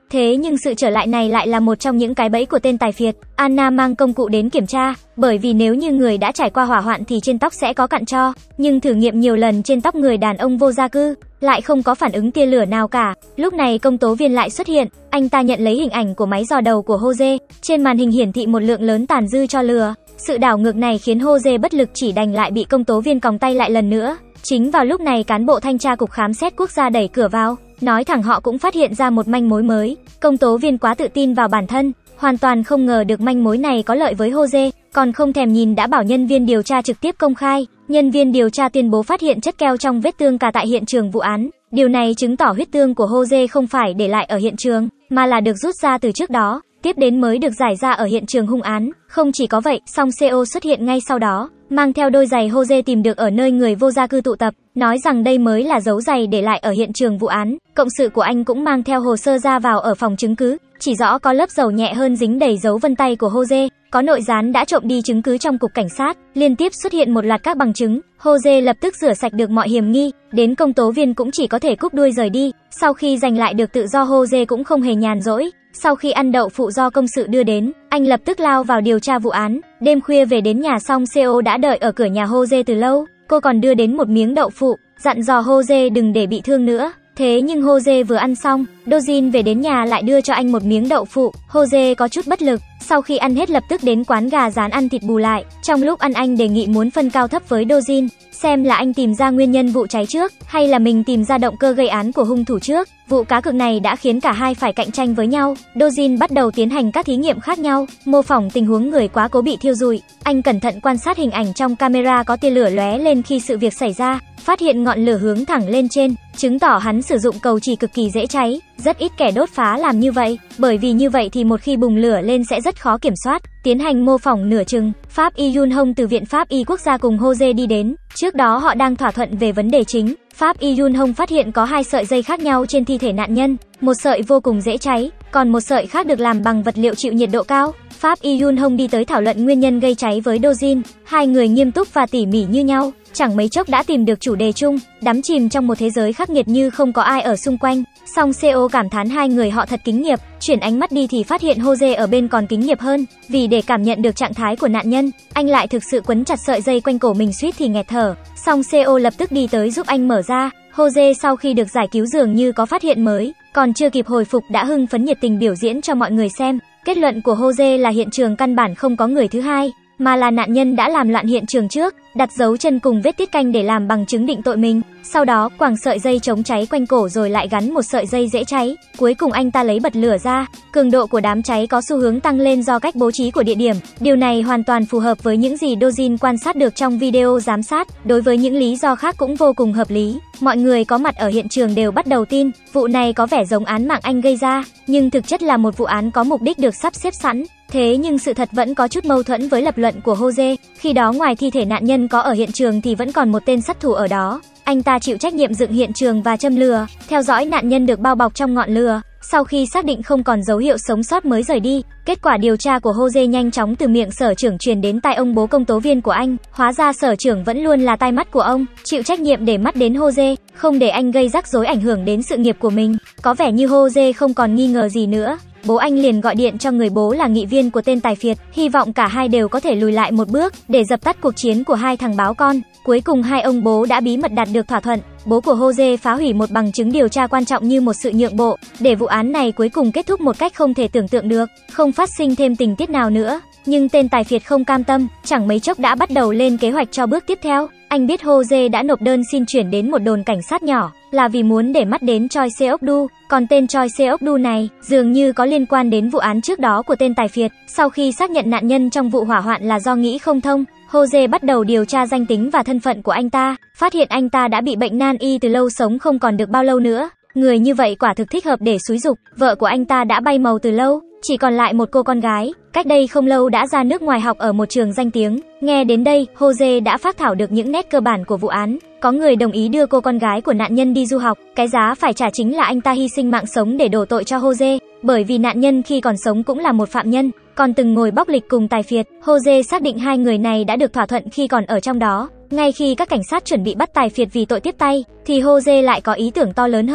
Thế nhưng sự trở lại này lại là một trong những cái bẫy của tên tài phiệt. Anna mang công cụ đến kiểm tra, bởi vì nếu như người đã trải qua hỏa hoạn thì trên tóc sẽ có cặn tro, nhưng thử nghiệm nhiều lần trên tóc người đàn ông vô gia cư lại không có phản ứng tia lửa nào cả. Lúc này công tố viên lại xuất hiện, anh ta nhận lấy hình ảnh của máy dò đầu của Jose, trên màn hình hiển thị một lượng lớn tàn dư cho lửa. Sự đảo ngược này khiến Jose bất lực, chỉ đành lại bị công tố viên còng tay lại lần nữa. Chính vào lúc này cán bộ thanh tra cục khám xét quốc gia đẩy cửa vào, nói thẳng họ cũng phát hiện ra một manh mối mới. Công tố viên quá tự tin vào bản thân, hoàn toàn không ngờ được manh mối này có lợi với Jose, còn không thèm nhìn đã bảo nhân viên điều tra trực tiếp công khai. Nhân viên điều tra tuyên bố phát hiện chất keo trong vết thương cà tại hiện trường vụ án. Điều này chứng tỏ huyết tương của Jose không phải để lại ở hiện trường, mà là được rút ra từ trước đó, tiếp đến mới được giải ra ở hiện trường hung án. Không chỉ có vậy, song CO xuất hiện ngay sau đó, mang theo đôi giày Jose tìm được ở nơi người vô gia cư tụ tập, nói rằng đây mới là dấu giày để lại ở hiện trường vụ án. Cộng sự của anh cũng mang theo hồ sơ ra vào ở phòng chứng cứ, chỉ rõ có lớp dầu nhẹ hơn dính đầy dấu vân tay của Jose, có nội gián đã trộm đi chứng cứ trong cục cảnh sát. Liên tiếp xuất hiện một loạt các bằng chứng, Jose lập tức rửa sạch được mọi hiểm nghi, đến công tố viên cũng chỉ có thể cúp đuôi rời đi. Sau khi giành lại được tự do, Jose cũng không hề nhàn rỗi. Sau khi ăn đậu phụ do công sự đưa đến, anh lập tức lao vào điều tra vụ án. Đêm khuya về đến nhà xong, CO đã đợi ở cửa nhà Jose từ lâu. Cô còn đưa đến một miếng đậu phụ, dặn dò Jose đừng để bị thương nữa. Thế nhưng Jose vừa ăn xong, Dojin về đến nhà lại đưa cho anh một miếng đậu phụ. Jose có chút bất lực, sau khi ăn hết lập tức đến quán gà rán ăn thịt bù lại. Trong lúc ăn anh đề nghị muốn phân cao thấp với Dojin, xem là anh tìm ra nguyên nhân vụ cháy trước, hay là mình tìm ra động cơ gây án của hung thủ trước. Vụ cá cược này đã khiến cả hai phải cạnh tranh với nhau. Dojin bắt đầu tiến hành các thí nghiệm khác nhau, mô phỏng tình huống người quá cố bị thiêu rụi. Anh cẩn thận quan sát hình ảnh trong camera có tia lửa lóe lên khi sự việc xảy ra, phát hiện ngọn lửa hướng thẳng lên trên, chứng tỏ hắn sử dụng cầu chì cực kỳ dễ cháy. Rất ít kẻ đốt phá làm như vậy, bởi vì như vậy thì một khi bùng lửa lên sẽ rất khó kiểm soát. Tiến hành mô phỏng nửa chừng, Pháp Y Yun Hong từ Viện Pháp Y Quốc gia cùng Jose đi đến. Trước đó họ đang thỏa thuận về vấn đề chính. Pháp Y Yun Hong phát hiện có 2 sợi dây khác nhau trên thi thể nạn nhân, một sợi vô cùng dễ cháy, còn một sợi khác được làm bằng vật liệu chịu nhiệt độ cao. Pháp Y Yun Hong đi tới thảo luận nguyên nhân gây cháy với Dojin, hai người nghiêm túc và tỉ mỉ như nhau, chẳng mấy chốc đã tìm được chủ đề chung, đắm chìm trong một thế giới khắc nghiệt như không có ai ở xung quanh. Song CO cảm thán hai người họ thật kính nghiệp, chuyển ánh mắt đi thì phát hiện Jose ở bên còn kính nghiệp hơn, vì để cảm nhận được trạng thái của nạn nhân, anh lại thực sự quấn chặt sợi dây quanh cổ mình suýt thì nghẹt thở. Song CO lập tức đi tới giúp anh mở ra. Jose sau khi được giải cứu dường như có phát hiện mới, còn chưa kịp hồi phục đã hưng phấn nhiệt tình biểu diễn cho mọi người xem. Kết luận của Jose là hiện trường căn bản không có người thứ hai, mà là nạn nhân đã làm loạn hiện trường trước, đặt dấu chân cùng vết tiết canh để làm bằng chứng định tội mình. Sau đó quàng sợi dây chống cháy quanh cổ rồi lại gắn một sợi dây dễ cháy. Cuối cùng anh ta lấy bật lửa ra. Cường độ của đám cháy có xu hướng tăng lên do cách bố trí của địa điểm. Điều này hoàn toàn phù hợp với những gì Dojin quan sát được trong video giám sát. Đối với những lý do khác cũng vô cùng hợp lý. Mọi người có mặt ở hiện trường đều bắt đầu tin vụ này có vẻ giống án mạng anh gây ra, nhưng thực chất là một vụ án có mục đích được sắp xếp sẵn. Thế nhưng sự thật vẫn có chút mâu thuẫn với lập luận của Jose. Khi đó ngoài thi thể nạn nhân có ở hiện trường thì vẫn còn một tên sát thủ ở đó. Anh ta chịu trách nhiệm dựng hiện trường và châm lửa, theo dõi nạn nhân được bao bọc trong ngọn lửa. Sau khi xác định không còn dấu hiệu sống sót mới rời đi. Kết quả điều tra của Jose nhanh chóng từ miệng sở trưởng truyền đến tai ông bố công tố viên của anh. Hóa ra sở trưởng vẫn luôn là tai mắt của ông, chịu trách nhiệm để mắt đến Jose, không để anh gây rắc rối ảnh hưởng đến sự nghiệp của mình. Có vẻ như Jose không còn nghi ngờ gì nữa. Bố anh liền gọi điện cho người bố là nghị viên của tên tài phiệt, hy vọng cả hai đều có thể lùi lại một bước để dập tắt cuộc chiến của hai thằng báo con. Cuối cùng hai ông bố đã bí mật đạt được thỏa thuận. Bố của Jose phá hủy một bằng chứng điều tra quan trọng như một sự nhượng bộ, để vụ án này cuối cùng kết thúc một cách không thể tưởng tượng được, không phát sinh thêm tình tiết nào nữa. Nhưng tên tài phiệt không cam tâm, chẳng mấy chốc đã bắt đầu lên kế hoạch cho bước tiếp theo. Anh biết Jose đã nộp đơn xin chuyển đến một đồn cảnh sát nhỏ, là vì muốn để mắt đến Choi Seok-du. Còn tên Choi Seok-du này dường như có liên quan đến vụ án trước đó của tên tài phiệt. Sau khi xác nhận nạn nhân trong vụ hỏa hoạn là do nghĩ không thông, Jose bắt đầu điều tra danh tính và thân phận của anh ta, phát hiện anh ta đã bị bệnh nan y từ lâu, sống không còn được bao lâu nữa. Người như vậy quả thực thích hợp để xúi giục. Vợ của anh ta đã bay màu từ lâu, chỉ còn lại một cô con gái, cách đây không lâu đã ra nước ngoài học ở một trường danh tiếng. Nghe đến đây, Jose đã phác thảo được những nét cơ bản của vụ án. Có người đồng ý đưa cô con gái của nạn nhân đi du học, cái giá phải trả chính là anh ta hy sinh mạng sống để đổ tội cho Jose, bởi vì nạn nhân khi còn sống cũng là một phạm nhân, còn từng ngồi bóc lịch cùng tài phiệt. Jose xác định hai người này đã được thỏa thuận khi còn ở trong đó. Ngay khi các cảnh sát chuẩn bị bắt tài phiệt vì tội tiếp tay, thì Jose lại có ý tưởng to lớn hơn.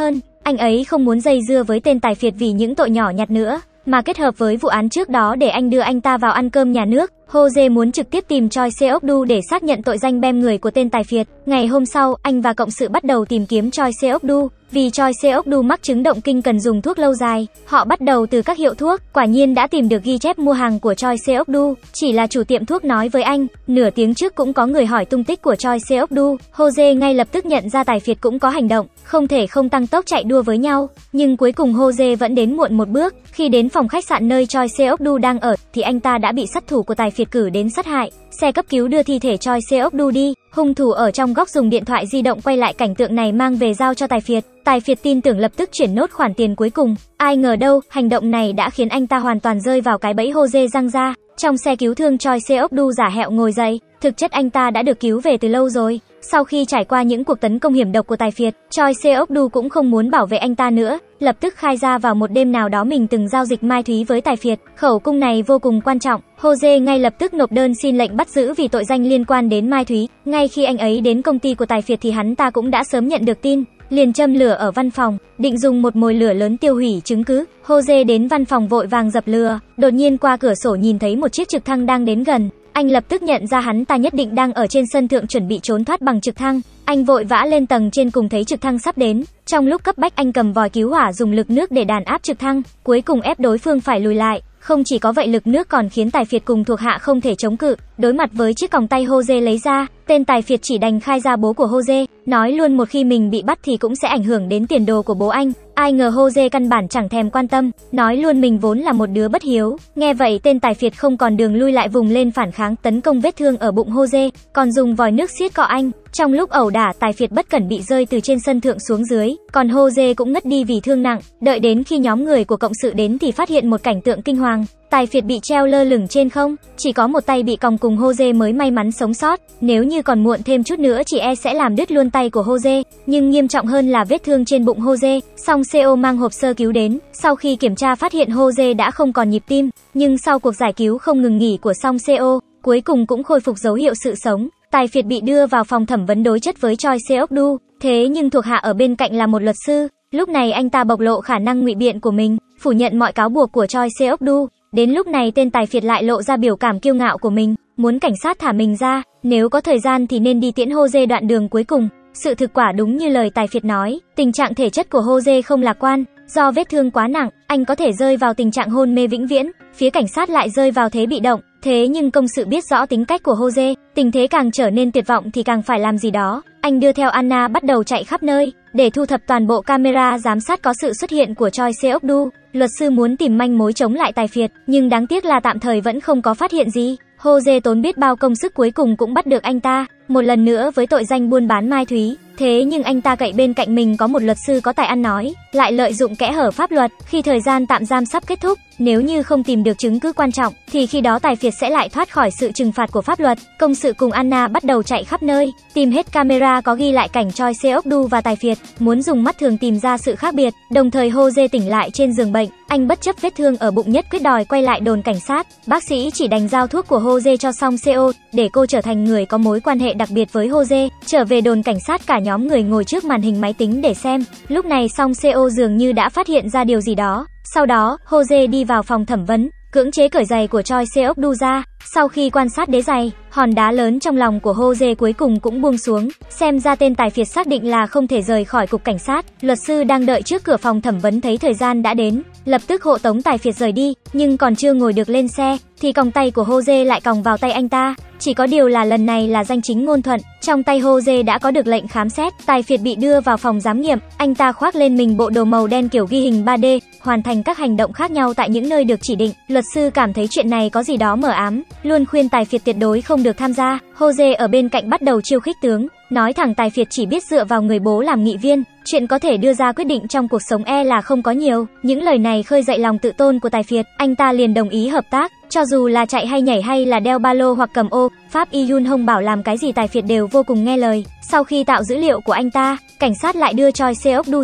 Anh ấy không muốn dây dưa với tên tài phiệt vì những tội nhỏ nhặt nữa, mà kết hợp với vụ án trước đó để anh đưa anh ta vào ăn cơm nhà nước. Jose muốn trực tiếp tìm Choi Seok-du để xác nhận tội danh bem người của tên tài phiệt. Ngày hôm sau, anh và cộng sự bắt đầu tìm kiếm Choi Seok-du. Vì Choi Seok-du mắc chứng động kinh cần dùng thuốc lâu dài, họ bắt đầu từ các hiệu thuốc. Quả nhiên đã tìm được ghi chép mua hàng của Choi Seok-du. Chỉ là chủ tiệm thuốc nói với anh, nửa tiếng trước cũng có người hỏi tung tích của Choi Seok-du. Jose ngay lập tức nhận ra tài phiệt cũng có hành động, không thể không tăng tốc chạy đua với nhau. Nhưng cuối cùng Jose vẫn đến muộn một bước. Khi đến phòng khách sạn nơi Choi Seok-du đang ở, thì anh ta đã bị sát thủ của tài phiệt cử đến sát hại. Xe cấp cứu đưa thi thể Choi Seok-du đi. Hung thủ ở trong góc dùng điện thoại di động quay lại cảnh tượng này mang về giao cho tài phiệt. Tài phiệt tin tưởng lập tức chuyển nốt khoản tiền cuối cùng. Ai ngờ đâu, hành động này đã khiến anh ta hoàn toàn rơi vào cái bẫy Jose giăng ra. Trong xe cứu thương, Choi Seok-du giả hẹo ngồi dậy, thực chất anh ta đã được cứu về từ lâu rồi. Sau khi trải qua những cuộc tấn công hiểm độc của tài phiệt, Choi Seok-du cũng không muốn bảo vệ anh ta nữa, lập tức khai ra vào một đêm nào đó mình từng giao dịch mai thúy với tài phiệt. Khẩu cung này vô cùng quan trọng. Jose ngay lập tức nộp đơn xin lệnh bắt giữ vì tội danh liên quan đến mai thúy. Ngay khi anh ấy đến công ty của tài phiệt thì hắn ta cũng đã sớm nhận được tin, liền châm lửa ở văn phòng, định dùng một mồi lửa lớn tiêu hủy chứng cứ. Jose đến văn phòng vội vàng dập lửa, đột nhiên qua cửa sổ nhìn thấy một chiếc trực thăng đang đến gần. Anh lập tức nhận ra hắn ta nhất định đang ở trên sân thượng chuẩn bị trốn thoát bằng trực thăng. Anh vội vã lên tầng trên cùng thấy trực thăng sắp đến. Trong lúc cấp bách anh cầm vòi cứu hỏa dùng lực nước để đàn áp trực thăng, cuối cùng ép đối phương phải lùi lại. Không chỉ có vậy, lực nước còn khiến tài phiệt cùng thuộc hạ không thể chống cự. Đối mặt với chiếc còng tay Jose lấy ra, tên tài phiệt chỉ đành khai ra bố của Jose, nói luôn một khi mình bị bắt thì cũng sẽ ảnh hưởng đến tiền đồ của bố anh. Ai ngờ Jose căn bản chẳng thèm quan tâm, nói luôn mình vốn là một đứa bất hiếu. Nghe vậy tên tài phiệt không còn đường lui lại vùng lên phản kháng, tấn công vết thương ở bụng Jose, còn dùng vòi nước xiết cọ anh. Trong lúc ẩu đả, tài phiệt bất cẩn bị rơi từ trên sân thượng xuống dưới, còn Jose cũng ngất đi vì thương nặng. Đợi đến khi nhóm người của cộng sự đến thì phát hiện một cảnh tượng kinh hoàng. Tài phiệt bị treo lơ lửng trên không, chỉ có một tay bị còng cùng Jose mới may mắn sống sót. Nếu như còn muộn thêm chút nữa chỉ e sẽ làm đứt luôn tay của Jose, nhưng nghiêm trọng hơn là vết thương trên bụng Jose. Song CO mang hộp sơ cứu đến, sau khi kiểm tra phát hiện Jose đã không còn nhịp tim, nhưng sau cuộc giải cứu không ngừng nghỉ của Song CO, cuối cùng cũng khôi phục dấu hiệu sự sống. Tài phiệt bị đưa vào phòng thẩm vấn đối chất với Choi Seok-du, thế nhưng thuộc hạ ở bên cạnh là một luật sư. Lúc này anh ta bộc lộ khả năng ngụy biện của mình, phủ nhận mọi cáo buộc của Choi Seok-du. Đến lúc này tên tài phiệt lại lộ ra biểu cảm kiêu ngạo của mình, muốn cảnh sát thả mình ra, nếu có thời gian thì nên đi tiễn Jose đoạn đường cuối cùng. Sự thực quả đúng như lời tài phiệt nói, tình trạng thể chất của Jose không lạc quan, do vết thương quá nặng, anh có thể rơi vào tình trạng hôn mê vĩnh viễn. Phía cảnh sát lại rơi vào thế bị động, thế nhưng công sự biết rõ tính cách của Jose, tình thế càng trở nên tuyệt vọng thì càng phải làm gì đó. Anh đưa theo Anna bắt đầu chạy khắp nơi, để thu thập toàn bộ camera giám sát có sự xuất hiện của Choi Seok-du. Luật sư muốn tìm manh mối chống lại tài phiệt, nhưng đáng tiếc là tạm thời vẫn không có phát hiện gì. Jose tốn biết bao công sức cuối cùng cũng bắt được anh ta, một lần nữa với tội danh buôn bán mai thúy. Thế nhưng anh ta cậy bên cạnh mình có một luật sư có tài ăn nói, lại lợi dụng kẽ hở pháp luật. Khi thời gian tạm giam sắp kết thúc, nếu như không tìm được chứng cứ quan trọng, thì khi đó tài phiệt sẽ lại thoát khỏi sự trừng phạt của pháp luật. Công sự cùng Anna bắt đầu chạy khắp nơi, tìm hết camera có ghi lại cảnh Choi Seok-du và tài phiệt, muốn dùng mắt thường tìm ra sự khác biệt. Đồng thời Jose tỉnh lại trên giường bệnh, anh bất chấp vết thương ở bụng nhất quyết đòi quay lại đồn cảnh sát. Bác sĩ chỉ đành giao thuốc của Jose cho Song CO, để cô trở thành người có mối quan hệ đặc biệt với Jose. Trở về đồn cảnh sát, cả nhóm người ngồi trước màn hình máy tính để xem. Lúc này Song CO dường như đã phát hiện ra điều gì đó. Sau đó, Jose đi vào phòng thẩm vấn, cưỡng chế cởi giày của Choi Seok-du ra. Sau khi quan sát đế giày, hòn đá lớn trong lòng của Jose cuối cùng cũng buông xuống. Xem ra tên tài phiệt xác định là không thể rời khỏi cục cảnh sát. Luật sư đang đợi trước cửa phòng thẩm vấn thấy thời gian đã đến, lập tức hộ tống tài phiệt rời đi. Nhưng còn chưa ngồi được lên xe, thì còng tay của Jose lại còng vào tay anh ta. Chỉ có điều là lần này là danh chính ngôn thuận, trong tay Jose đã có được lệnh khám xét. Tài phiệt bị đưa vào phòng giám nghiệm, anh ta khoác lên mình bộ đồ màu đen kiểu ghi hình 3D, hoàn thành các hành động khác nhau tại những nơi được chỉ định. Luật sư cảm thấy chuyện này có gì đó mờ ám, luôn khuyên tài phiệt tuyệt đối không được tham gia. Jose ở bên cạnh bắt đầu chiêu khích tướng, nói thẳng tài phiệt chỉ biết dựa vào người bố làm nghị viên, chuyện có thể đưa ra quyết định trong cuộc sống e là không có nhiều. Những lời này khơi dậy lòng tự tôn của tài phiệt, anh ta liền đồng ý hợp tác, cho dù là chạy hay nhảy hay là đeo ba lô hoặc cầm ô. Pháp Y Yun Hong bảo làm cái gì tài phiệt đều vô cùng nghe lời. Sau khi tạo dữ liệu của anh ta, cảnh sát lại đưa Choi Seok-du ra,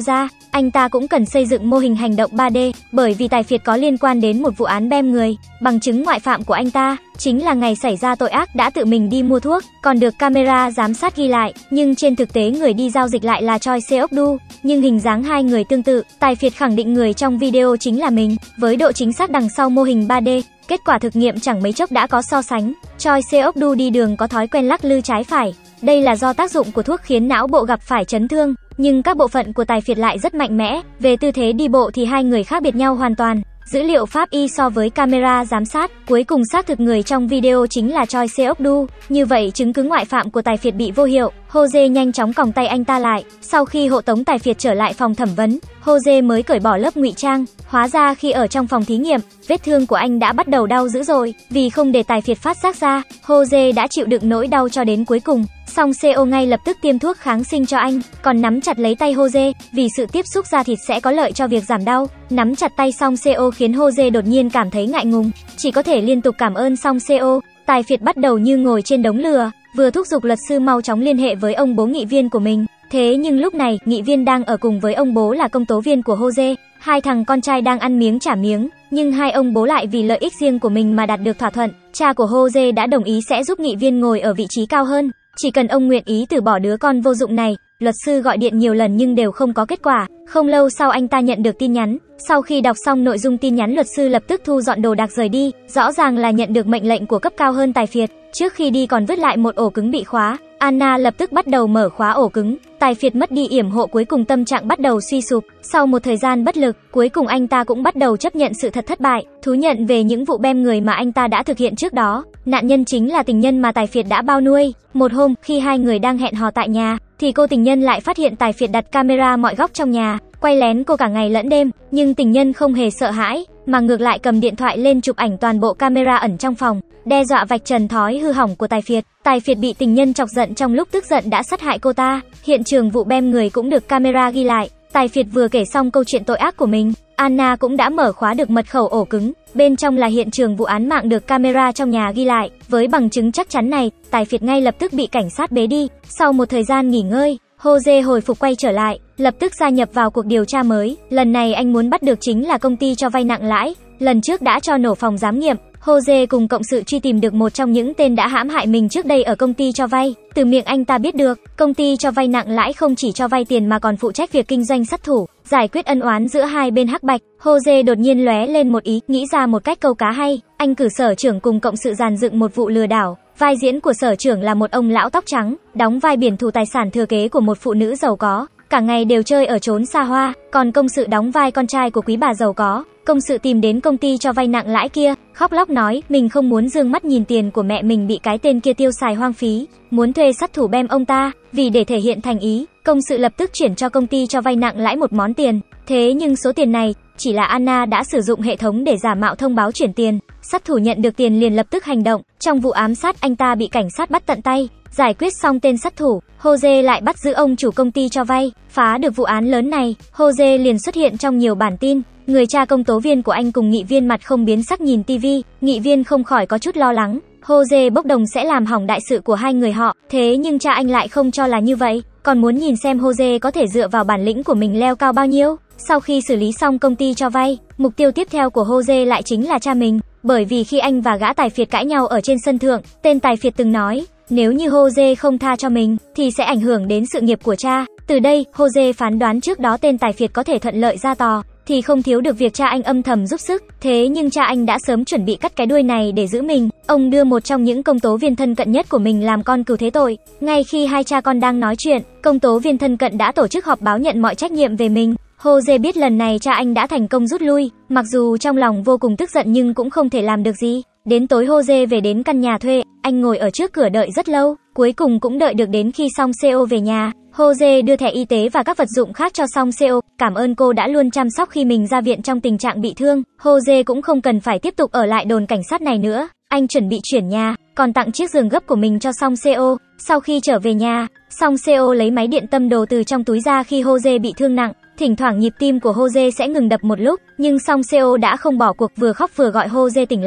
anh ta cũng cần xây dựng mô hình hành động 3D, bởi vì Tài Phiệt có liên quan đến một vụ án bem người. Bằng chứng ngoại phạm của anh ta chính là ngày xảy ra tội ác đã tự mình đi mua thuốc, còn được camera giám sát ghi lại, nhưng trên thực tế người đi giao dịch lại là Choi Seok-du, nhưng hình dáng hai người tương tự. Tài Phiệt khẳng định người trong video chính là mình, với độ chính xác đằng sau mô hình 3D. Kết quả thực nghiệm chẳng mấy chốc đã có so sánh. Choi Seok-du đi đường có thói quen lắc lư trái phải. Đây là do tác dụng của thuốc khiến não bộ gặp phải chấn thương, nhưng các bộ phận của Tài Phiệt lại rất mạnh mẽ. Về tư thế đi bộ thì hai người khác biệt nhau hoàn toàn. Dữ liệu pháp y so với camera giám sát, cuối cùng xác thực người trong video chính là Choi Seok-du. Như vậy chứng cứ ngoại phạm của Tài Phiệt bị vô hiệu. Jose nhanh chóng còng tay anh ta lại. Sau khi hộ tống Tài Phiệt trở lại phòng thẩm vấn, Jose mới cởi bỏ lớp ngụy trang. Hóa ra khi ở trong phòng thí nghiệm, vết thương của anh đã bắt đầu đau dữ rồi. Vì không để Tài Phiệt phát giác ra, Jose đã chịu đựng nỗi đau cho đến cuối cùng. Song Seo ngay lập tức tiêm thuốc kháng sinh cho anh, còn nắm chặt lấy tay Jose, vì sự tiếp xúc da thịt sẽ có lợi cho việc giảm đau. Nắm chặt tay Song Seo khiến Jose đột nhiên cảm thấy ngại ngùng, chỉ có thể liên tục cảm ơn Song Seo. Tài Phiệt bắt đầu như ngồi trên đống lửa, vừa thúc giục luật sư mau chóng liên hệ với ông bố nghị viên của mình. Thế nhưng lúc này, nghị viên đang ở cùng với ông bố là công tố viên của Jose. Hai thằng con trai đang ăn miếng trả miếng, nhưng hai ông bố lại vì lợi ích riêng của mình mà đạt được thỏa thuận. Cha của Jose đã đồng ý sẽ giúp nghị viên ngồi ở vị trí cao hơn, chỉ cần ông nguyện ý từ bỏ đứa con vô dụng này. Luật sư gọi điện nhiều lần nhưng đều không có kết quả. Không lâu sau anh ta nhận được tin nhắn. Sau khi đọc xong nội dung tin nhắn, luật sư lập tức thu dọn đồ đạc rời đi. Rõ ràng là nhận được mệnh lệnh của cấp cao hơn Tài Phiệt. Trước khi đi còn vứt lại một ổ cứng bị khóa. Anna lập tức bắt đầu mở khóa ổ cứng. Tài Phiệt mất đi yểm hộ, cuối cùng tâm trạng bắt đầu suy sụp. Sau một thời gian bất lực, cuối cùng anh ta cũng bắt đầu chấp nhận sự thật thất bại, thú nhận về những vụ bem người mà anh ta đã thực hiện trước đó. Nạn nhân chính là tình nhân mà Tài Phiệt đã bao nuôi. Một hôm, khi hai người đang hẹn hò tại nhà, thì cô tình nhân lại phát hiện Tài Phiệt đặt camera mọi góc trong nhà, quay lén cô cả ngày lẫn đêm. Nhưng tình nhân không hề sợ hãi, mà ngược lại cầm điện thoại lên chụp ảnh toàn bộ camera ẩn trong phòng, đe dọa vạch trần thói hư hỏng của Tài Phiệt. Tài Phiệt bị tình nhân chọc giận, trong lúc tức giận đã sát hại cô ta. Hiện trường vụ bem người cũng được camera ghi lại. Tài Phiệt vừa kể xong câu chuyện tội ác của mình, Anna cũng đã mở khóa được mật khẩu ổ cứng. Bên trong là hiện trường vụ án mạng được camera trong nhà ghi lại. Với bằng chứng chắc chắn này, Tài Phiệt ngay lập tức bị cảnh sát bế đi. Sau một thời gian nghỉ ngơi, Jose hồi phục quay trở lại, lập tức gia nhập vào cuộc điều tra mới. Lần này anh muốn bắt được chính là công ty cho vay nặng lãi. Lần trước đã cho nổ phòng giám nghiệm. Jose cùng cộng sự truy tìm được một trong những tên đã hãm hại mình trước đây ở công ty cho vay. Từ miệng anh ta biết được, công ty cho vay nặng lãi không chỉ cho vay tiền mà còn phụ trách việc kinh doanh sát thủ, giải quyết ân oán giữa hai bên hắc bạch. Jose đột nhiên lóe lên một ý, nghĩ ra một cách câu cá hay. Anh cử sở trưởng cùng cộng sự dàn dựng một vụ lừa đảo. Vai diễn của sở trưởng là một ông lão tóc trắng, đóng vai biển thủ tài sản thừa kế của một phụ nữ giàu có, cả ngày đều chơi ở chốn xa hoa. Còn công sự đóng vai con trai của quý bà giàu có. Công sự tìm đến công ty cho vay nặng lãi kia, khóc lóc nói mình không muốn dương mắt nhìn tiền của mẹ mình bị cái tên kia tiêu xài hoang phí, muốn thuê sát thủ bem ông ta. Vì để thể hiện thành ý, công sự lập tức chuyển cho công ty cho vay nặng lãi một món tiền. Thế nhưng số tiền này chỉ là Anna đã sử dụng hệ thống để giả mạo thông báo chuyển tiền. Sát thủ nhận được tiền liền lập tức hành động. Trong vụ ám sát, anh ta bị cảnh sát bắt tận tay. Giải quyết xong tên sát thủ, Jose lại bắt giữ ông chủ công ty cho vay. Phá được vụ án lớn này, Jose liền xuất hiện trong nhiều bản tin. Người cha công tố viên của anh cùng nghị viên mặt không biến sắc nhìn tivi. Nghị viên không khỏi có chút lo lắng. Jose bốc đồng sẽ làm hỏng đại sự của hai người họ. Thế nhưng cha anh lại không cho là như vậy, còn muốn nhìn xem Jose có thể dựa vào bản lĩnh của mình leo cao bao nhiêu. Sau khi xử lý xong công ty cho vay, mục tiêu tiếp theo của Jose lại chính là cha mình. Bởi vì khi anh và gã Tài Phiệt cãi nhau ở trên sân thượng, tên Tài Phiệt từng nói, nếu như Jose không tha cho mình, thì sẽ ảnh hưởng đến sự nghiệp của cha. Từ đây, Jose phán đoán trước đó tên Tài Phiệt có thể thuận lợi ra tòa, thì không thiếu được việc cha anh âm thầm giúp sức. Thế nhưng cha anh đã sớm chuẩn bị cắt cái đuôi này để giữ mình. Ông đưa một trong những công tố viên thân cận nhất của mình làm con cừu thế tội. Ngay khi hai cha con đang nói chuyện, công tố viên thân cận đã tổ chức họp báo nhận mọi trách nhiệm về mình. Jose biết lần này cha anh đã thành công rút lui, mặc dù trong lòng vô cùng tức giận nhưng cũng không thể làm được gì. Đến tối Jose về đến căn nhà thuê, anh ngồi ở trước cửa đợi rất lâu, cuối cùng cũng đợi được đến khi Song Seo về nhà. Jose đưa thẻ y tế và các vật dụng khác cho Song Seo, cảm ơn cô đã luôn chăm sóc khi mình ra viện trong tình trạng bị thương. Jose cũng không cần phải tiếp tục ở lại đồn cảnh sát này nữa, anh chuẩn bị chuyển nhà, còn tặng chiếc giường gấp của mình cho Song Seo. Sau khi trở về nhà, Song Seo lấy máy điện tâm đồ từ trong túi ra khi Jose bị thương nặng. Thỉnh thoảng nhịp tim của Jose sẽ ngừng đập một lúc, nhưng Song Seo đã không bỏ cuộc, vừa khóc vừa gọi Jose tỉnh lại.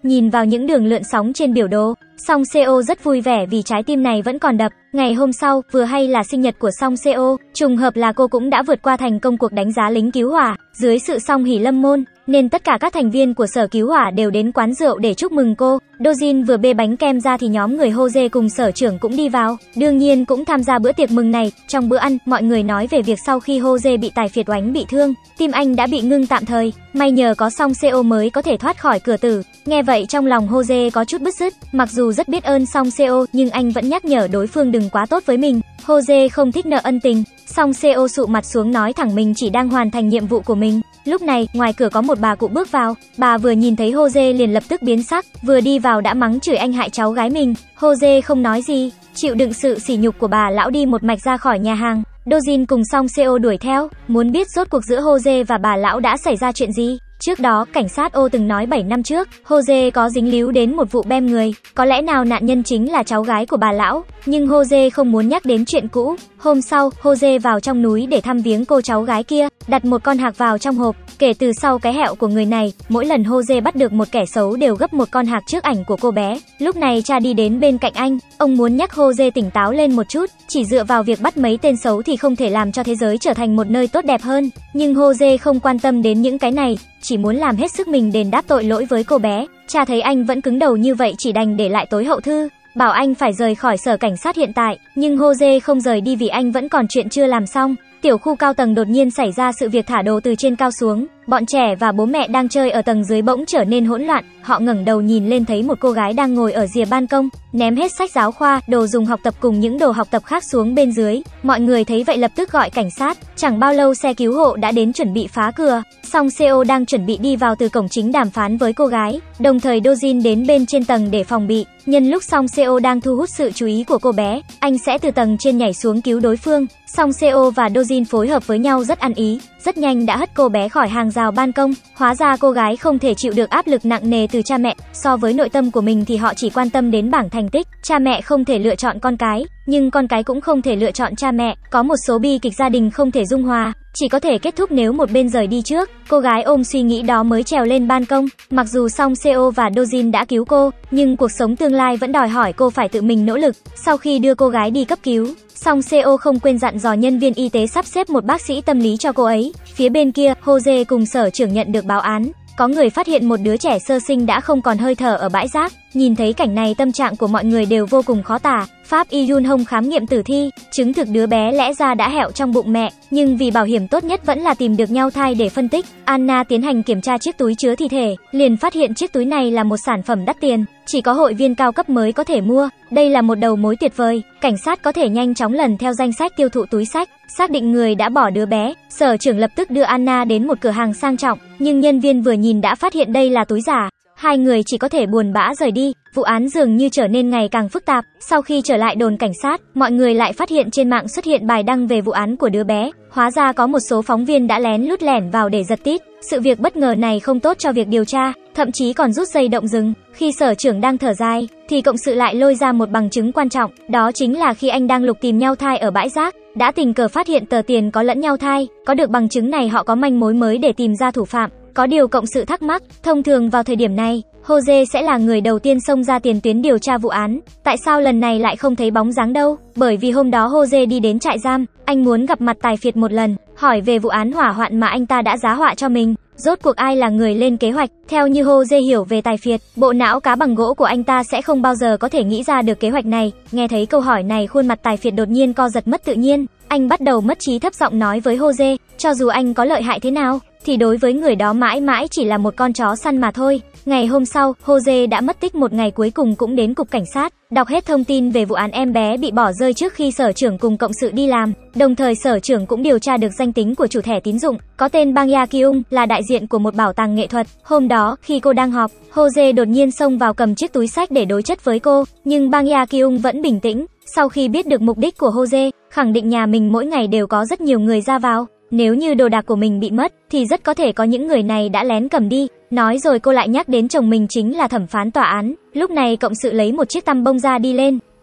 nhìn vào những đường lượn sóng trên biểu đồ. Song Seo rất vui vẻ vì trái tim này vẫn còn đập. Ngày hôm sau, vừa hay là sinh nhật của Song Seo, trùng hợp là cô cũng đã vượt qua thành công cuộc đánh giá lính cứu hỏa. Dưới sự song hỷ lâm môn, nên tất cả các thành viên của sở cứu hỏa đều đến quán rượu để chúc mừng cô. Dojin vừa bê bánh kem ra thì nhóm người Jose cùng sở trưởng cũng đi vào, đương nhiên cũng tham gia bữa tiệc mừng này. Trong bữa ăn, mọi người nói về việc sau khi Jose bị tài phiệt oánh bị thương, tim anh đã bị ngưng tạm thời, may nhờ có Song Seo mới có thể thoát khỏi cửa tử. Nghe vậy trong lòng Jose có chút bứt rứt, mặc dù rất biết ơn Song Seo nhưng anh vẫn nhắc nhở đối phương đừng quá tốt với mình. Jose không thích nợ ân tình. Song Seo sụ mặt xuống nói thẳng mình chỉ đang hoàn thành nhiệm vụ của mình. Lúc này, ngoài cửa có một bà cụ bước vào, bà vừa nhìn thấy Jose liền lập tức biến sắc, vừa đi vào đã mắng chửi anh hại cháu gái mình. Jose không nói gì, chịu đựng sự sỉ nhục của bà lão đi một mạch ra khỏi nhà hàng. Dojin cùng Song Seo đuổi theo, muốn biết rốt cuộc giữa Jose và bà lão đã xảy ra chuyện gì. Trước đó, cảnh sát Ô từng nói 7 năm trước, Jose có dính líu đến một vụ bem người, có lẽ nào nạn nhân chính là cháu gái của bà lão, nhưng Jose không muốn nhắc đến chuyện cũ. Hôm sau, Jose vào trong núi để thăm viếng cô cháu gái kia, đặt một con hạc vào trong hộp. Kể từ sau cái hẹo của người này, mỗi lần Jose bắt được một kẻ xấu đều gấp một con hạc trước ảnh của cô bé. Lúc này cha đi đến bên cạnh anh, ông muốn nhắc Jose tỉnh táo lên một chút, chỉ dựa vào việc bắt mấy tên xấu thì không thể làm cho thế giới trở thành một nơi tốt đẹp hơn. Nhưng Jose không quan tâm đến những cái này, chỉ muốn làm hết sức mình đền đáp tội lỗi với cô bé. Cha thấy anh vẫn cứng đầu như vậy chỉ đành để lại tối hậu thư, bảo anh phải rời khỏi sở cảnh sát hiện tại, nhưng Jose không rời đi vì anh vẫn còn chuyện chưa làm xong. Tiểu khu cao tầng đột nhiên xảy ra sự việc thả đồ từ trên cao xuống, bọn trẻ và bố mẹ đang chơi ở tầng dưới bỗng trở nên hỗn loạn, họ ngẩng đầu nhìn lên thấy một cô gái đang ngồi ở rìa ban công, ném hết sách giáo khoa, đồ dùng học tập cùng những đồ học tập khác xuống bên dưới. Mọi người thấy vậy lập tức gọi cảnh sát, chẳng bao lâu xe cứu hộ đã đến chuẩn bị phá cửa. Song Seo đang chuẩn bị đi vào từ cổng chính đàm phán với cô gái, đồng thời Dojin đến bên trên tầng để phòng bị. Nhân lúc Song Seo đang thu hút sự chú ý của cô bé, anh sẽ từ tầng trên nhảy xuống cứu đối phương. Song Seo và Dojin phối hợp với nhau rất ăn ý, rất nhanh đã hất cô bé khỏi hàng rào ban công. Hóa ra cô gái không thể chịu được áp lực nặng nề từ cha mẹ, so với nội tâm của mình thì họ chỉ quan tâm đến bảng thành tích. Cha mẹ không thể lựa chọn con cái, nhưng con cái cũng không thể lựa chọn cha mẹ. Có một số bi kịch gia đình không thể dung hòa, chỉ có thể kết thúc nếu một bên rời đi trước. Cô gái ôm suy nghĩ đó mới trèo lên ban công. Mặc dù Song Seo và Dojin đã cứu cô, nhưng cuộc sống tương lai vẫn đòi hỏi cô phải tự mình nỗ lực. Sau khi đưa cô gái đi cấp cứu, Song Seo không quên dặn dò nhân viên y tế sắp xếp một bác sĩ tâm lý cho cô ấy. Phía bên kia, Jose cùng sở trưởng nhận được báo án, có người phát hiện một đứa trẻ sơ sinh đã không còn hơi thở ở bãi rác. Nhìn thấy cảnh này tâm trạng của mọi người đều vô cùng khó tả. Pháp y Yun Hong khám nghiệm tử thi, chứng thực đứa bé lẽ ra đã hẹo trong bụng mẹ, nhưng vì bảo hiểm tốt nhất vẫn là tìm được nhau thai để phân tích. Anna tiến hành kiểm tra chiếc túi chứa thi thể, liền phát hiện chiếc túi này là một sản phẩm đắt tiền, chỉ có hội viên cao cấp mới có thể mua. Đây là một đầu mối tuyệt vời, cảnh sát có thể nhanh chóng lần theo danh sách tiêu thụ túi xách, xác định người đã bỏ đứa bé. Sở trưởng lập tức đưa Anna đến một cửa hàng sang trọng, nhưng nhân viên vừa nhìn đã phát hiện đây là túi giả. Hai người chỉ có thể buồn bã rời đi. Vụ án dường như trở nên ngày càng phức tạp. Sau khi trở lại đồn cảnh sát, mọi người lại phát hiện trên mạng xuất hiện bài đăng về vụ án của đứa bé. Hóa ra có một số phóng viên đã lén lút lẻn vào để giật tít. Sự việc bất ngờ này không tốt cho việc điều tra, thậm chí còn rút dây động rừng. Khi sở trưởng đang thở dài, thì cộng sự lại lôi ra một bằng chứng quan trọng. Đó chính là khi anh đang lục tìm nhau thai ở bãi rác, đã tình cờ phát hiện tờ tiền có lẫn nhau thai. Có được bằng chứng này họ có manh mối mới để tìm ra thủ phạm. Có điều cộng sự thắc mắc, thông thường vào thời điểm này, Jose sẽ là người đầu tiên xông ra tiền tuyến điều tra vụ án. Tại sao lần này lại không thấy bóng dáng đâu? Bởi vì hôm đó Jose đi đến trại giam, anh muốn gặp mặt tài phiệt một lần, hỏi về vụ án hỏa hoạn mà anh ta đã giá họa cho mình. Rốt cuộc ai là người lên kế hoạch? Theo như Jose hiểu về tài phiệt, bộ não cá bằng gỗ của anh ta sẽ không bao giờ có thể nghĩ ra được kế hoạch này. Nghe thấy câu hỏi này, khuôn mặt tài phiệt đột nhiên co giật mất tự nhiên. Anh bắt đầu mất trí, thấp giọng nói với Jose, cho dù anh có lợi hại thế nào, thì đối với người đó mãi mãi chỉ là một con chó săn mà thôi. Ngày hôm sau, Jose đã mất tích một ngày, cuối cùng cũng đến cục cảnh sát, đọc hết thông tin về vụ án em bé bị bỏ rơi trước khi sở trưởng cùng cộng sự đi làm. Đồng thời sở trưởng cũng điều tra được danh tính của chủ thẻ tín dụng, có tên Bang Ya Kyung, là đại diện của một bảo tàng nghệ thuật. Hôm đó, khi cô đang họp, Jose đột nhiên xông vào cầm chiếc túi xách để đối chất với cô, nhưng Bang Ya Kyung vẫn bình tĩnh. Sau khi biết được mục đích của Jose, khẳng định nhà mình mỗi ngày đều có rất nhiều người ra vào. Nếu như đồ đạc của mình bị mất, thì rất có thể có những người này đã lén cầm đi. Nói rồi cô lại nhắc đến chồng mình chính là thẩm phán tòa án. Lúc này cộng sự lấy một chiếc tăm bông ra đi lên,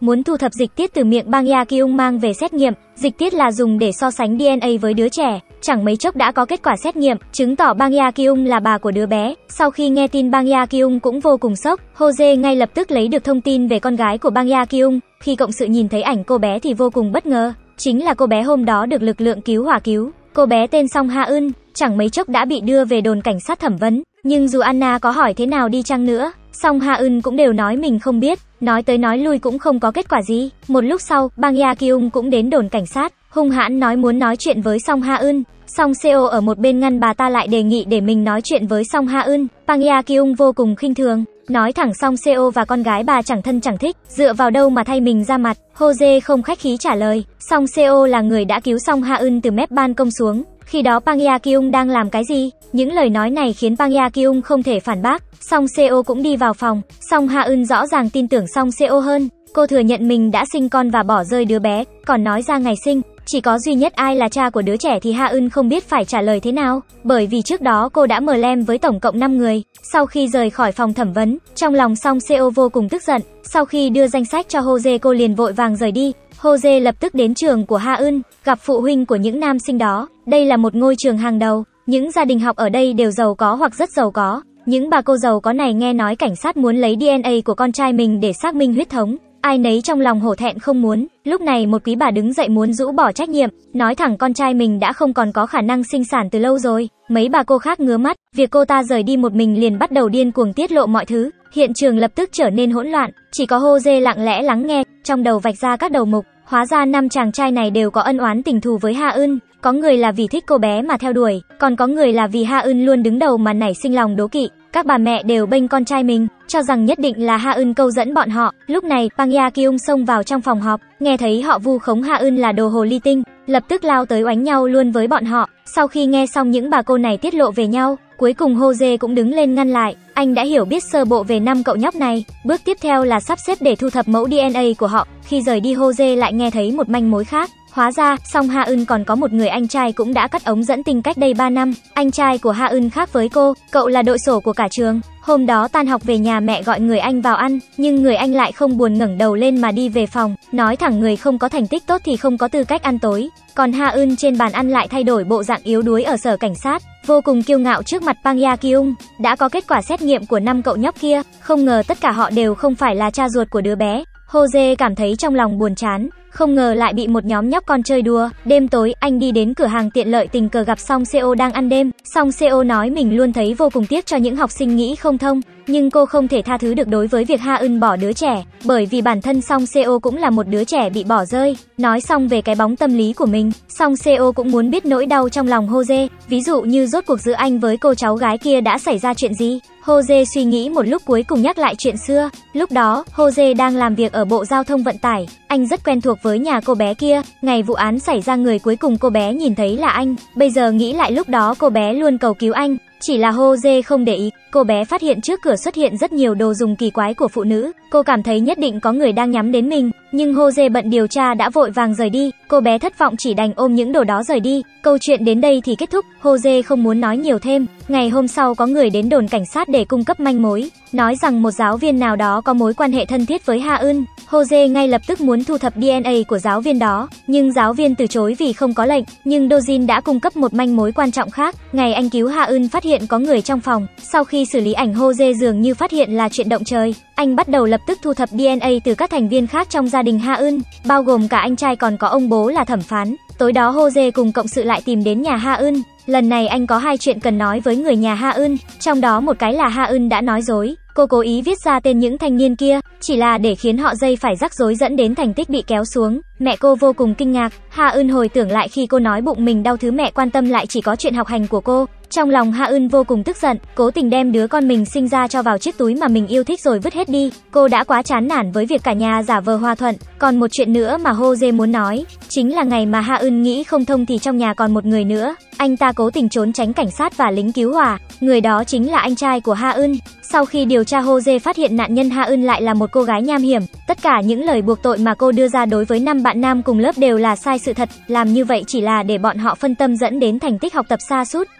muốn thu thập dịch tiết từ miệng Bang Ya-kyung mang về xét nghiệm. Dịch tiết là dùng để so sánh DNA với đứa trẻ. Chẳng mấy chốc đã có kết quả xét nghiệm, chứng tỏ Bang Ya-kyung là bà của đứa bé. Sau khi nghe tin, Bang Ya-kyung cũng vô cùng sốc. Jose ngay lập tức lấy được thông tin về con gái của Bang Ya-kyung. Khi cộng sự nhìn thấy ảnh cô bé thì vô cùng bất ngờ. Chính là cô bé hôm đó được lực lượng cứu hỏa cứu. Cô bé tên Song Ha-eun, chẳng mấy chốc đã bị đưa về đồn cảnh sát thẩm vấn. Nhưng dù Anna có hỏi thế nào đi chăng nữa, Song Ha-eun cũng đều nói mình không biết. Nói tới nói lui cũng không có kết quả gì. Một lúc sau, Bang Ya-kyung cũng đến đồn cảnh sát, hung hãn nói muốn nói chuyện với Song Ha-eun. Song Seo ở một bên ngăn bà ta lại, đề nghị để mình nói chuyện với Song Ha-eun. Bang Ya-kyung vô cùng khinh thường, nói thẳng Song Seo và con gái bà chẳng thân chẳng thích, dựa vào đâu mà thay mình ra mặt. Jose không khách khí trả lời, Song Seo là người đã cứu Song Ha-eun từ mép ban công xuống. Khi đó Bang Ya-kyung đang làm cái gì? Những lời nói này khiến Bang Ya-kyung không thể phản bác. Song Seo cũng đi vào phòng. Song Ha-eun rõ ràng tin tưởng Song Seo hơn. Cô thừa nhận mình đã sinh con và bỏ rơi đứa bé, còn nói ra ngày sinh. Chỉ có duy nhất ai là cha của đứa trẻ thì Ha-eun không biết phải trả lời thế nào, bởi vì trước đó cô đã mờ lem với tổng cộng 5 người. Sau khi rời khỏi phòng thẩm vấn, trong lòng Song Seo vô cùng tức giận. Sau khi đưa danh sách cho Jose, cô liền vội vàng rời đi. Jose lập tức đến trường của Ha-eun, gặp phụ huynh của những nam sinh đó. Đây là một ngôi trường hàng đầu, những gia đình học ở đây đều giàu có hoặc rất giàu có. Những bà cô giàu có này nghe nói cảnh sát muốn lấy DNA của con trai mình để xác minh huyết thống. Ai nấy trong lòng hổ thẹn không muốn. Lúc này một quý bà đứng dậy muốn rũ bỏ trách nhiệm, nói thẳng con trai mình đã không còn có khả năng sinh sản từ lâu rồi. Mấy bà cô khác ngứa mắt, việc cô ta rời đi một mình liền bắt đầu điên cuồng tiết lộ mọi thứ. Hiện trường lập tức trở nên hỗn loạn, chỉ có Jose lặng lẽ lắng nghe, trong đầu vạch ra các đầu mục. Hóa ra 5 chàng trai này đều có ân oán tình thù với Ha-eun, có người là vì thích cô bé mà theo đuổi, còn có người là vì Ha-eun luôn đứng đầu mà nảy sinh lòng đố kỵ. Các bà mẹ đều bênh con trai mình, cho rằng nhất định là Ha-eun câu dẫn bọn họ. Lúc này, Bang Ya-kyung xông vào trong phòng họp, nghe thấy họ vu khống Ha-eun là đồ hồ ly tinh, lập tức lao tới oánh nhau luôn với bọn họ. Sau khi nghe xong những bà cô này tiết lộ về nhau, cuối cùng Jose cũng đứng lên ngăn lại. Anh đã hiểu biết sơ bộ về 5 cậu nhóc này, bước tiếp theo là sắp xếp để thu thập mẫu DNA của họ. Khi rời đi, Jose lại nghe thấy một manh mối khác. Hóa ra, Song Ha-eun còn có một người anh trai cũng đã cắt ống dẫn tinh cách đây 3 năm. Anh trai của Ha-eun khác với cô, cậu là đội sổ của cả trường. Hôm đó tan học về nhà, mẹ gọi người anh vào ăn, nhưng người anh lại không buồn ngẩng đầu lên mà đi về phòng, nói thẳng người không có thành tích tốt thì không có tư cách ăn tối. Còn Ha-eun trên bàn ăn lại thay đổi bộ dạng yếu đuối ở sở cảnh sát, vô cùng kiêu ngạo trước mặt Bang Ya-kyung. Đã có kết quả xét nghiệm của 5 cậu nhóc kia, không ngờ tất cả họ đều không phải là cha ruột của đứa bé. Jose cảm thấy trong lòng buồn chán, không ngờ lại bị một nhóm nhóc con chơi đùa. Đêm tối, anh đi đến cửa hàng tiện lợi, tình cờ gặp Song Seo đang ăn đêm. Song Seo nói mình luôn thấy vô cùng tiếc cho những học sinh nghĩ không thông, nhưng cô không thể tha thứ được đối với việc Ha-eun bỏ đứa trẻ, bởi vì bản thân Song Seo cũng là một đứa trẻ bị bỏ rơi. Nói xong về cái bóng tâm lý của mình, Song Seo cũng muốn biết nỗi đau trong lòng Jose, ví dụ như rốt cuộc giữa anh với cô cháu gái kia đã xảy ra chuyện gì. Jose suy nghĩ một lúc cuối cùng nhắc lại chuyện xưa. Lúc đó, Jose đang làm việc ở Bộ Giao thông Vận tải, anh rất quen thuộc với nhà cô bé kia. Ngày vụ án xảy ra, người cuối cùng cô bé nhìn thấy là anh. Bây giờ nghĩ lại lúc đó cô bé luôn cầu cứu anh, chỉ là Jose không để ý. Cô bé phát hiện trước cửa xuất hiện rất nhiều đồ dùng kỳ quái của phụ nữ. Cô cảm thấy nhất định có người đang nhắm đến mình, nhưng Jose bận điều tra đã vội vàng rời đi. Cô bé thất vọng chỉ đành ôm những đồ đó rời đi. Câu chuyện đến đây thì kết thúc. Jose không muốn nói nhiều thêm. Ngày hôm sau có người đến đồn cảnh sát để cung cấp manh mối, nói rằng một giáo viên nào đó có mối quan hệ thân thiết với Ha-eun. Jose ngay lập tức muốn thu thập DNA của giáo viên đó, nhưng giáo viên từ chối vì không có lệnh. Nhưng Dojin đã cung cấp một manh mối quan trọng khác. Ngày anh cứu Ha-eun phát hiện có người trong phòng. Sau khi xử lý ảnh, Jose dường như phát hiện là chuyện động trời. Anh bắt đầu lập tức thu thập DNA từ các thành viên khác trong gia đình Ha-eun, bao gồm cả anh trai còn có ông bố là thẩm phán. Tối đó Jose cùng cộng sự lại tìm đến nhà Ha-eun. Lần này anh có 2 chuyện cần nói với người nhà Ha-eun, trong đó một cái là Ha-eun đã nói dối. Cô cố ý viết ra tên những thanh niên kia, chỉ là để khiến họ dây phải rắc rối dẫn đến thành tích bị kéo xuống. Mẹ cô vô cùng kinh ngạc. Ha-eun hồi tưởng lại khi cô nói bụng mình đau, thứ mẹ quan tâm lại chỉ có chuyện học hành của cô. Trong lòng Ha-eun vô cùng tức giận, cố tình đem đứa con mình sinh ra cho vào chiếc túi mà mình yêu thích rồi vứt hết đi. Cô đã quá chán nản với việc cả nhà giả vờ hòa thuận. Còn một chuyện nữa mà Jose muốn nói, chính là ngày mà Ha-eun nghĩ không thông thì trong nhà còn một người nữa. Anh ta cố tình trốn tránh cảnh sát và lính cứu hỏa. Người đó chính là anh trai của Ha-eun. Sau khi điều tra, Jose phát hiện nạn nhân Ha-eun lại là một cô gái nham hiểm. Tất cả những lời buộc tội mà cô đưa ra đối với 5 bạn nam cùng lớp đều là sai sự thật. Làm như vậy chỉ là để bọn họ phân tâm dẫn đến thành tích học tập sa sút, đồng thời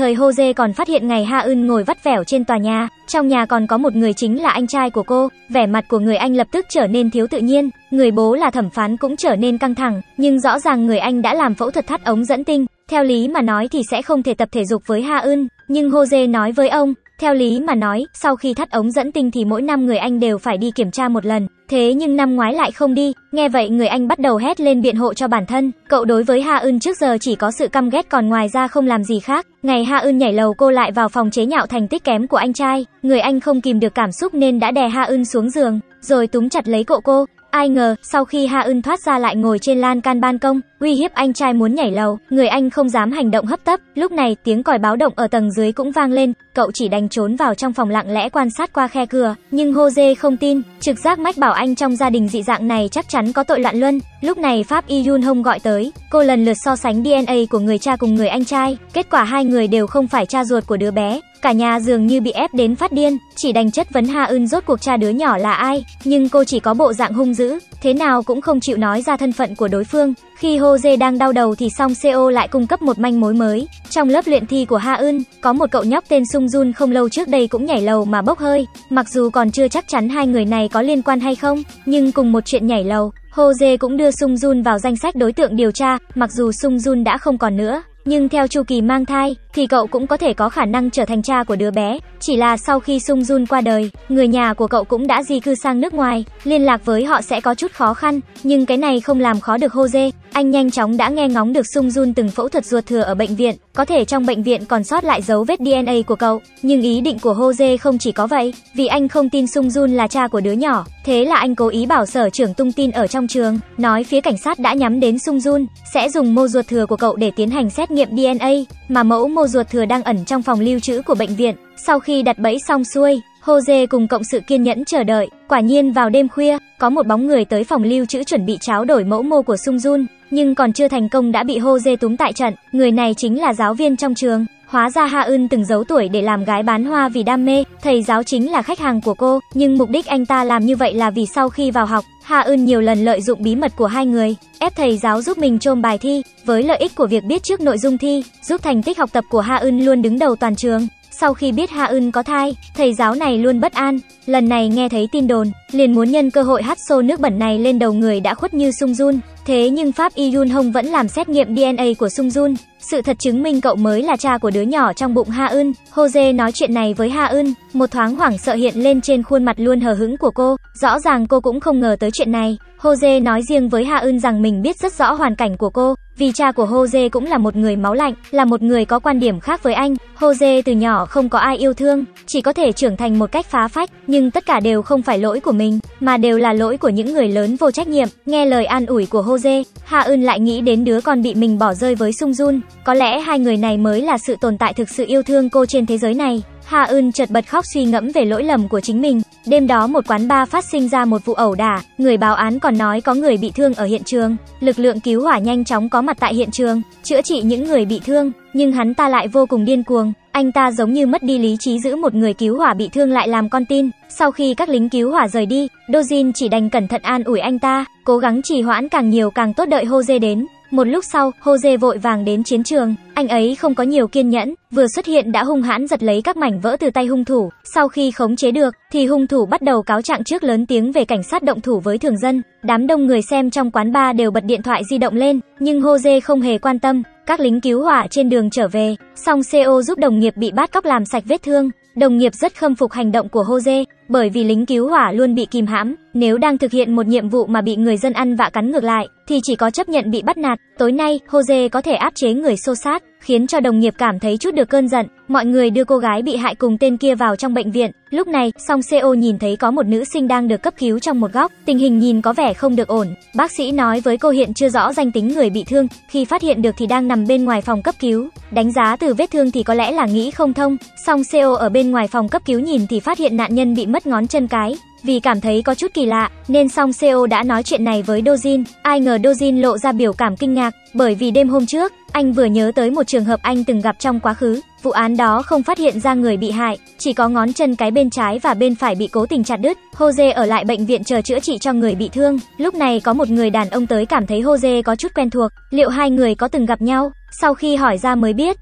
thời Jose còn phát hiện ngày Ha Eun ngồi vắt vẻo trên tòa nhà, trong nhà còn có một người chính là anh trai của cô, vẻ mặt của người anh lập tức trở nên thiếu tự nhiên, người bố là thẩm phán cũng trở nên căng thẳng, nhưng rõ ràng người anh đã làm phẫu thuật thắt ống dẫn tinh, theo lý mà nói thì sẽ không thể tập thể dục với Ha Eun, nhưng Jose nói với ông, theo lý mà nói, sau khi thắt ống dẫn tinh thì mỗi năm người anh đều phải đi kiểm tra một lần, thế nhưng năm ngoái lại không đi. Nghe vậy người anh bắt đầu hét lên biện hộ cho bản thân, cậu đối với Ha Eun trước giờ chỉ có sự căm ghét còn ngoài ra không làm gì khác. Ngày Ha Eun nhảy lầu cô lại vào phòng chế nhạo thành tích kém của anh trai, người anh không kìm được cảm xúc nên đã đè Ha Eun xuống giường, rồi túm chặt lấy cô. Ai ngờ, sau khi Ha Eun thoát ra lại ngồi trên lan can ban công, uy hiếp anh trai muốn nhảy lầu, người anh không dám hành động hấp tấp. Lúc này, tiếng còi báo động ở tầng dưới cũng vang lên, cậu chỉ đành trốn vào trong phòng lặng lẽ quan sát qua khe cửa, nhưng Jose không tin, trực giác mách bảo anh trong gia đình dị dạng này chắc chắn có tội loạn luân. Lúc này Pháp Y Yun Hong gọi tới, cô lần lượt so sánh DNA của người cha cùng người anh trai, kết quả hai người đều không phải cha ruột của đứa bé. Cả nhà dường như bị ép đến phát điên, chỉ đành chất vấn Ha Eun rốt cuộc cha đứa nhỏ là ai, nhưng cô chỉ có bộ dạng hung dữ, thế nào cũng không chịu nói ra thân phận của đối phương. Khi Jose đang đau đầu thì Song Seo lại cung cấp một manh mối mới. Trong lớp luyện thi của Ha Eun, có một cậu nhóc tên Sung Jun không lâu trước đây cũng nhảy lầu mà bốc hơi. Mặc dù còn chưa chắc chắn hai người này có liên quan hay không, nhưng cùng một chuyện nhảy lầu, Jose cũng đưa Sung Jun vào danh sách đối tượng điều tra. Mặc dù Sung Jun đã không còn nữa, nhưng theo chu kỳ mang thai, thì cậu cũng có thể có khả năng trở thành cha của đứa bé. Chỉ là sau khi Sung Jun qua đời, người nhà của cậu cũng đã di cư sang nước ngoài, liên lạc với họ sẽ có chút khó khăn, nhưng cái này không làm khó được Jose. Anh nhanh chóng đã nghe ngóng được Sung Jun từng phẫu thuật ruột thừa ở bệnh viện, có thể trong bệnh viện còn sót lại dấu vết DNA của cậu. Nhưng ý định của Jose không chỉ có vậy, vì anh không tin Sung Jun là cha của đứa nhỏ, thế là anh cố ý bảo sở trưởng tung tin ở trong trường, nói phía cảnh sát đã nhắm đến Sung Jun, sẽ dùng mô ruột thừa của cậu để tiến hành xét nghiệm DNA, mà mẫu mô ruột thừa đang ẩn trong phòng lưu trữ của bệnh viện. Sau khi đặt bẫy xong xuôi, Jose cùng cộng sự kiên nhẫn chờ đợi. Quả nhiên vào đêm khuya, có một bóng người tới phòng lưu trữ chuẩn bị tráo đổi mẫu mô của Sung Jun, nhưng còn chưa thành công đã bị Jose túm tại trận. Người này chính là giáo viên trong trường. Hóa ra Ha Eun từng giấu tuổi để làm gái bán hoa vì đam mê, thầy giáo chính là khách hàng của cô, nhưng mục đích anh ta làm như vậy là vì sau khi vào học, Ha Eun nhiều lần lợi dụng bí mật của hai người, ép thầy giáo giúp mình chôm bài thi, với lợi ích của việc biết trước nội dung thi, giúp thành tích học tập của Ha Eun luôn đứng đầu toàn trường. Sau khi biết Ha Eun có thai, thầy giáo này luôn bất an, lần này nghe thấy tin đồn, liền muốn nhân cơ hội hắt xô nước bẩn này lên đầu người đã khuất như Sung Jun. Thế nhưng Pháp Y Yun Hong vẫn làm xét nghiệm DNA của Sung Jun, sự thật chứng minh cậu mới là cha của đứa nhỏ trong bụng Ha Eun. Jose nói chuyện này với Ha Eun, một thoáng hoảng sợ hiện lên trên khuôn mặt luôn hờ hững của cô, rõ ràng cô cũng không ngờ tới chuyện này. Jose nói riêng với Ha Eun rằng mình biết rất rõ hoàn cảnh của cô, vì cha của Jose cũng là một người máu lạnh, là một người có quan điểm khác với anh. Jose từ nhỏ không có ai yêu thương, chỉ có thể trưởng thành một cách phá phách, nhưng tất cả đều không phải lỗi của mình, mà đều là lỗi của những người lớn vô trách nhiệm. Nghe lời an ủi của Jose, Ha Eun lại nghĩ đến đứa con bị mình bỏ rơi với Sung Jun, có lẽ hai người này mới là sự tồn tại thực sự yêu thương cô trên thế giới này. Ha Eun chợt bật khóc suy ngẫm về lỗi lầm của chính mình. Đêm đó một quán bar phát sinh ra một vụ ẩu đả, người báo án còn nói có người bị thương ở hiện trường. Lực lượng cứu hỏa nhanh chóng có mặt tại hiện trường, chữa trị những người bị thương, nhưng hắn ta lại vô cùng điên cuồng. Anh ta giống như mất đi lý trí giữ một người cứu hỏa bị thương lại làm con tin. Sau khi các lính cứu hỏa rời đi, Dojin chỉ đành cẩn thận an ủi anh ta, cố gắng trì hoãn càng nhiều càng tốt đợi Jose đến. Một lúc sau, Jose vội vàng đến chiến trường, anh ấy không có nhiều kiên nhẫn, vừa xuất hiện đã hung hãn giật lấy các mảnh vỡ từ tay hung thủ. Sau khi khống chế được, thì hung thủ bắt đầu cáo trạng trước lớn tiếng về cảnh sát động thủ với thường dân. Đám đông người xem trong quán bar đều bật điện thoại di động lên, nhưng Jose không hề quan tâm. Các lính cứu hỏa trên đường trở về, Song Seo giúp đồng nghiệp bị bắt cóc làm sạch vết thương. Đồng nghiệp rất khâm phục hành động của Jose, bởi vì lính cứu hỏa luôn bị kìm hãm, nếu đang thực hiện một nhiệm vụ mà bị người dân ăn vạ cắn ngược lại, thì chỉ có chấp nhận bị bắt nạt. Tối nay, Jose có thể áp chế người xô xát, khiến cho đồng nghiệp cảm thấy chút được cơn giận. Mọi người đưa cô gái bị hại cùng tên kia vào trong bệnh viện. Lúc này, Song Seo nhìn thấy có một nữ sinh đang được cấp cứu trong một góc, tình hình nhìn có vẻ không được ổn. Bác sĩ nói với cô hiện chưa rõ danh tính người bị thương, khi phát hiện được thì đang nằm bên ngoài phòng cấp cứu. Đánh giá từ vết thương thì có lẽ là nghĩ không thông. Song Seo ở bên ngoài phòng cấp cứu nhìn thì phát hiện nạn nhân bị mất ngón chân cái. Vì cảm thấy có chút kỳ lạ, nên Song Seo đã nói chuyện này với Dojin. Ai ngờ Dojin lộ ra biểu cảm kinh ngạc, bởi vì đêm hôm trước, anh vừa nhớ tới một trường hợp anh từng gặp trong quá khứ. Vụ án đó không phát hiện ra người bị hại, chỉ có ngón chân cái bên trái và bên phải bị cố tình chặt đứt. Jose ở lại bệnh viện chờ chữa trị cho người bị thương. Lúc này có một người đàn ông tới cảm thấy Jose có chút quen thuộc, liệu hai người có từng gặp nhau? Sau khi hỏi ra mới biết,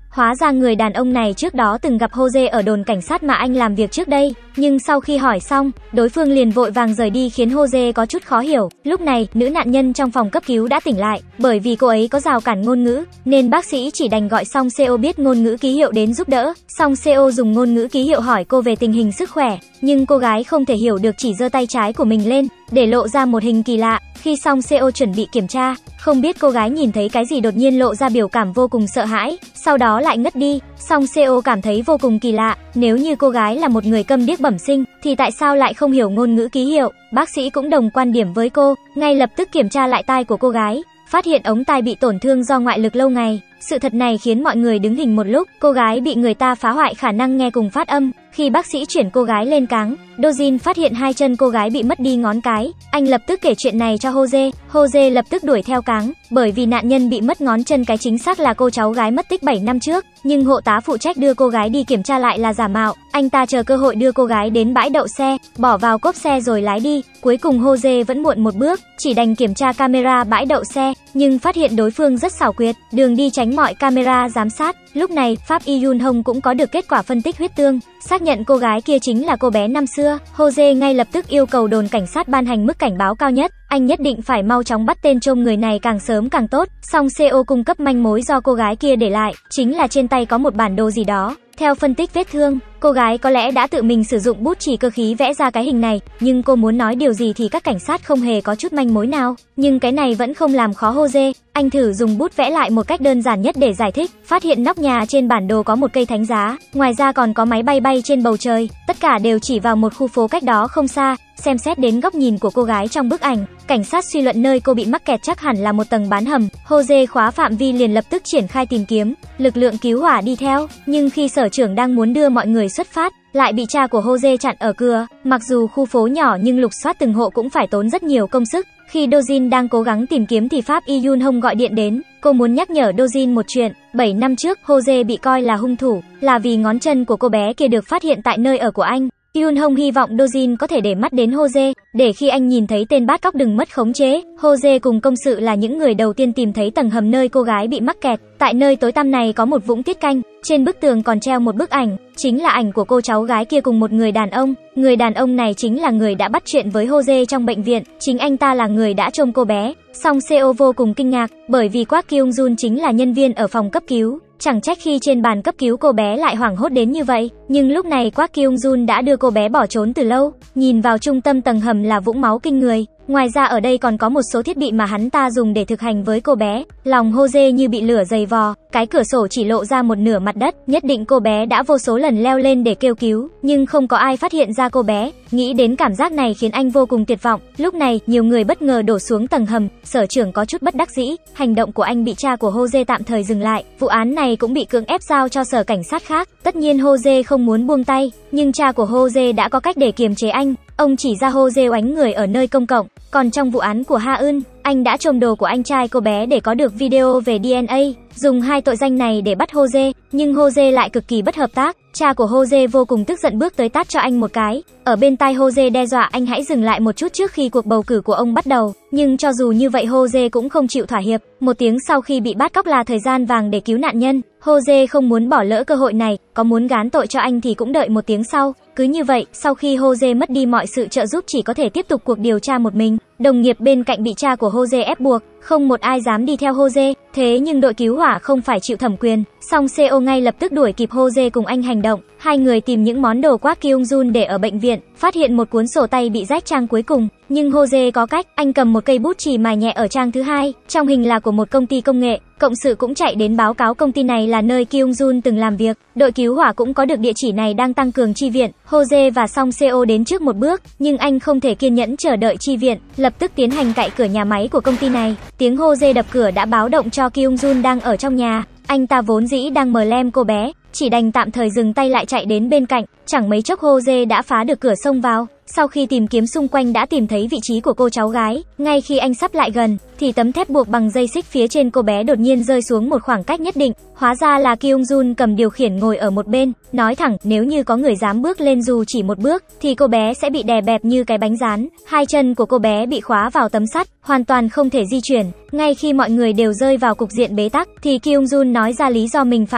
Hóa ra người đàn ông này trước đó từng gặp Jose ở đồn cảnh sát mà anh làm việc trước đây, nhưng sau khi hỏi xong, đối phương liền vội vàng rời đi khiến Jose có chút khó hiểu. Lúc này, nữ nạn nhân trong phòng cấp cứu đã tỉnh lại, bởi vì cô ấy có rào cản ngôn ngữ, nên bác sĩ chỉ đành gọi Song Seo biết ngôn ngữ ký hiệu đến giúp đỡ. Song Seo dùng ngôn ngữ ký hiệu hỏi cô về tình hình sức khỏe, nhưng cô gái không thể hiểu được, chỉ giơ tay trái của mình lên, để lộ ra một hình kỳ lạ. Khi Song Seo chuẩn bị kiểm tra, không biết cô gái nhìn thấy cái gì đột nhiên lộ ra biểu cảm vô cùng sợ hãi, sau đó lại ngất đi. Song Seo cảm thấy vô cùng kỳ lạ, nếu như cô gái là một người câm điếc bẩm sinh, thì tại sao lại không hiểu ngôn ngữ ký hiệu? Bác sĩ cũng đồng quan điểm với cô, ngay lập tức kiểm tra lại tai của cô gái, phát hiện ống tai bị tổn thương do ngoại lực lâu ngày. Sự thật này khiến mọi người đứng hình một lúc, cô gái bị người ta phá hoại khả năng nghe cùng phát âm. Khi bác sĩ chuyển cô gái lên cáng, Dojin phát hiện hai chân cô gái bị mất đi ngón cái. Anh lập tức kể chuyện này cho Jose. Jose lập tức đuổi theo cáng, bởi vì nạn nhân bị mất ngón chân cái chính xác là cô cháu gái mất tích 7 năm trước, nhưng hộ tá phụ trách đưa cô gái đi kiểm tra lại là giả mạo. Anh ta chờ cơ hội đưa cô gái đến bãi đậu xe, bỏ vào cốp xe rồi lái đi. Cuối cùng Jose vẫn muộn một bước, chỉ đành kiểm tra camera bãi đậu xe, nhưng phát hiện đối phương rất xảo quyệt, đường đi tránh mọi camera giám sát. Lúc này, Pháp Y Yun Hong cũng có được kết quả phân tích huyết tương, xác nhận cô gái kia chính là cô bé năm xưa. Jose ngay lập tức yêu cầu đồn cảnh sát ban hành mức cảnh báo cao nhất, anh nhất định phải mau chóng bắt tên trộm người này càng sớm càng tốt. Song Seo cung cấp manh mối do cô gái kia để lại, chính là trên tay có một bản đồ gì đó. Theo phân tích vết thương, cô gái có lẽ đã tự mình sử dụng bút chì cơ khí vẽ ra cái hình này, nhưng cô muốn nói điều gì thì các cảnh sát không hề có chút manh mối nào. Nhưng cái này vẫn không làm khó Jose, anh thử dùng bút vẽ lại một cách đơn giản nhất để giải thích, phát hiện nóc nhà trên bản đồ có một cây thánh giá, ngoài ra còn có máy bay bay trên bầu trời, tất cả đều chỉ vào một khu phố cách đó không xa. Xem xét đến góc nhìn của cô gái trong bức ảnh, cảnh sát suy luận nơi cô bị mắc kẹt chắc hẳn là một tầng bán hầm. Jose khóa phạm vi liền lập tức triển khai tìm kiếm, lực lượng cứu hỏa đi theo, nhưng khi sở trưởng đang muốn đưa mọi người xuất phát, lại bị cha của Jose chặn ở cửa. Mặc dù khu phố nhỏ nhưng lục soát từng hộ cũng phải tốn rất nhiều công sức. Khi Dojin đang cố gắng tìm kiếm thì Pháp Y Yun Hong gọi điện đến, cô muốn nhắc nhở Dojin một chuyện. 7 năm trước, Jose bị coi là hung thủ, là vì ngón chân của cô bé kia được phát hiện tại nơi ở của anh. Yun Hong hy vọng Dojin có thể để mắt đến Jose, để khi anh nhìn thấy tên bắt cóc đừng mất khống chế. Jose cùng công sự là những người đầu tiên tìm thấy tầng hầm nơi cô gái bị mắc kẹt. Tại nơi tối tăm này có một vũng tiết canh, trên bức tường còn treo một bức ảnh, chính là ảnh của cô cháu gái kia cùng một người đàn ông. Người đàn ông này chính là người đã bắt chuyện với Jose trong bệnh viện, chính anh ta là người đã trông cô bé. Song Seo vô cùng kinh ngạc, bởi vì Kwak Kyung Jun chính là nhân viên ở phòng cấp cứu. Chẳng trách khi trên bàn cấp cứu cô bé lại hoảng hốt đến như vậy, nhưng lúc này Kwak Kyung Jun đã đưa cô bé bỏ trốn từ lâu. Nhìn vào trung tâm tầng hầm là vũng máu kinh người, ngoài ra ở đây còn có một số thiết bị mà hắn ta dùng để thực hành với cô bé. Lòng Jose như bị lửa dày vò, cái cửa sổ chỉ lộ ra một nửa mặt đất, nhất định cô bé đã vô số lần leo lên để kêu cứu, nhưng không có ai phát hiện ra cô bé. Nghĩ đến cảm giác này khiến anh vô cùng tuyệt vọng. Lúc này, nhiều người bất ngờ đổ xuống tầng hầm, sở trưởng có chút bất đắc dĩ, hành động của anh bị cha của Jose tạm thời dừng lại, vụ án này cũng bị cưỡng ép giao cho sở cảnh sát khác. Tất nhiên Jose không muốn buông tay, nhưng cha của Jose đã có cách để kiềm chế anh. Ông chỉ ra Jose oánh người ở nơi công cộng, còn trong vụ án của Ha Eun, anh đã trộm đồ của anh trai cô bé để có được video về DNA, dùng hai tội danh này để bắt Jose, nhưng Jose lại cực kỳ bất hợp tác. Cha của Jose vô cùng tức giận bước tới tát cho anh một cái. Ở bên tai Jose đe dọa anh hãy dừng lại một chút trước khi cuộc bầu cử của ông bắt đầu. Nhưng cho dù như vậy Jose cũng không chịu thỏa hiệp. Một tiếng sau khi bị bắt cóc là thời gian vàng để cứu nạn nhân. Jose không muốn bỏ lỡ cơ hội này, có muốn gán tội cho anh thì cũng đợi một tiếng sau. Cứ như vậy, sau khi Jose mất đi mọi sự trợ giúp chỉ có thể tiếp tục cuộc điều tra một mình. Đồng nghiệp bên cạnh bị cha của Jose ép buộc, không một ai dám đi theo Jose. Thế nhưng đội cứu hỏa không phải chịu thẩm quyền, Song Seo ngay lập tức đuổi kịp Jose cùng anh hành động. Hai người tìm những món đồ Kwak Kyung Jun để ở bệnh viện, phát hiện một cuốn sổ tay bị rách trang cuối cùng. Nhưng Jose có cách, anh cầm một cây bút chì mài nhẹ ở trang thứ hai, trong hình là của một công ty công nghệ. Cộng sự cũng chạy đến báo cáo công ty này là nơi Kyung Jun từng làm việc. Đội cứu hỏa cũng có được địa chỉ này đang tăng cường chi viện. Jose và Song Seo đến trước một bước, nhưng anh không thể kiên nhẫn chờ đợi chi viện, lập tức tiến hành cạy cửa nhà máy của công ty này. Tiếng Jose đập cửa đã báo động cho Kyung Jun đang ở trong nhà. Anh ta vốn dĩ đang mờ lem cô bé, chỉ đành tạm thời dừng tay lại chạy đến bên cạnh. Chẳng mấy chốc Jose đã phá được cửa xông vào. Sau khi tìm kiếm xung quanh đã tìm thấy vị trí của cô cháu gái. Ngay khi anh sắp lại gần, thì tấm thép buộc bằng dây xích phía trên cô bé đột nhiên rơi xuống một khoảng cách nhất định. Hóa ra là Kyung Jun cầm điều khiển ngồi ở một bên, nói thẳng nếu như có người dám bước lên dù chỉ một bước, thì cô bé sẽ bị đè bẹp như cái bánh rán. Hai chân của cô bé bị khóa vào tấm sắt, hoàn toàn không thể di chuyển. Ngay khi mọi người đều rơi vào cục diện bế tắc, thì Kyung Jun nói ra lý do mình phạm tội.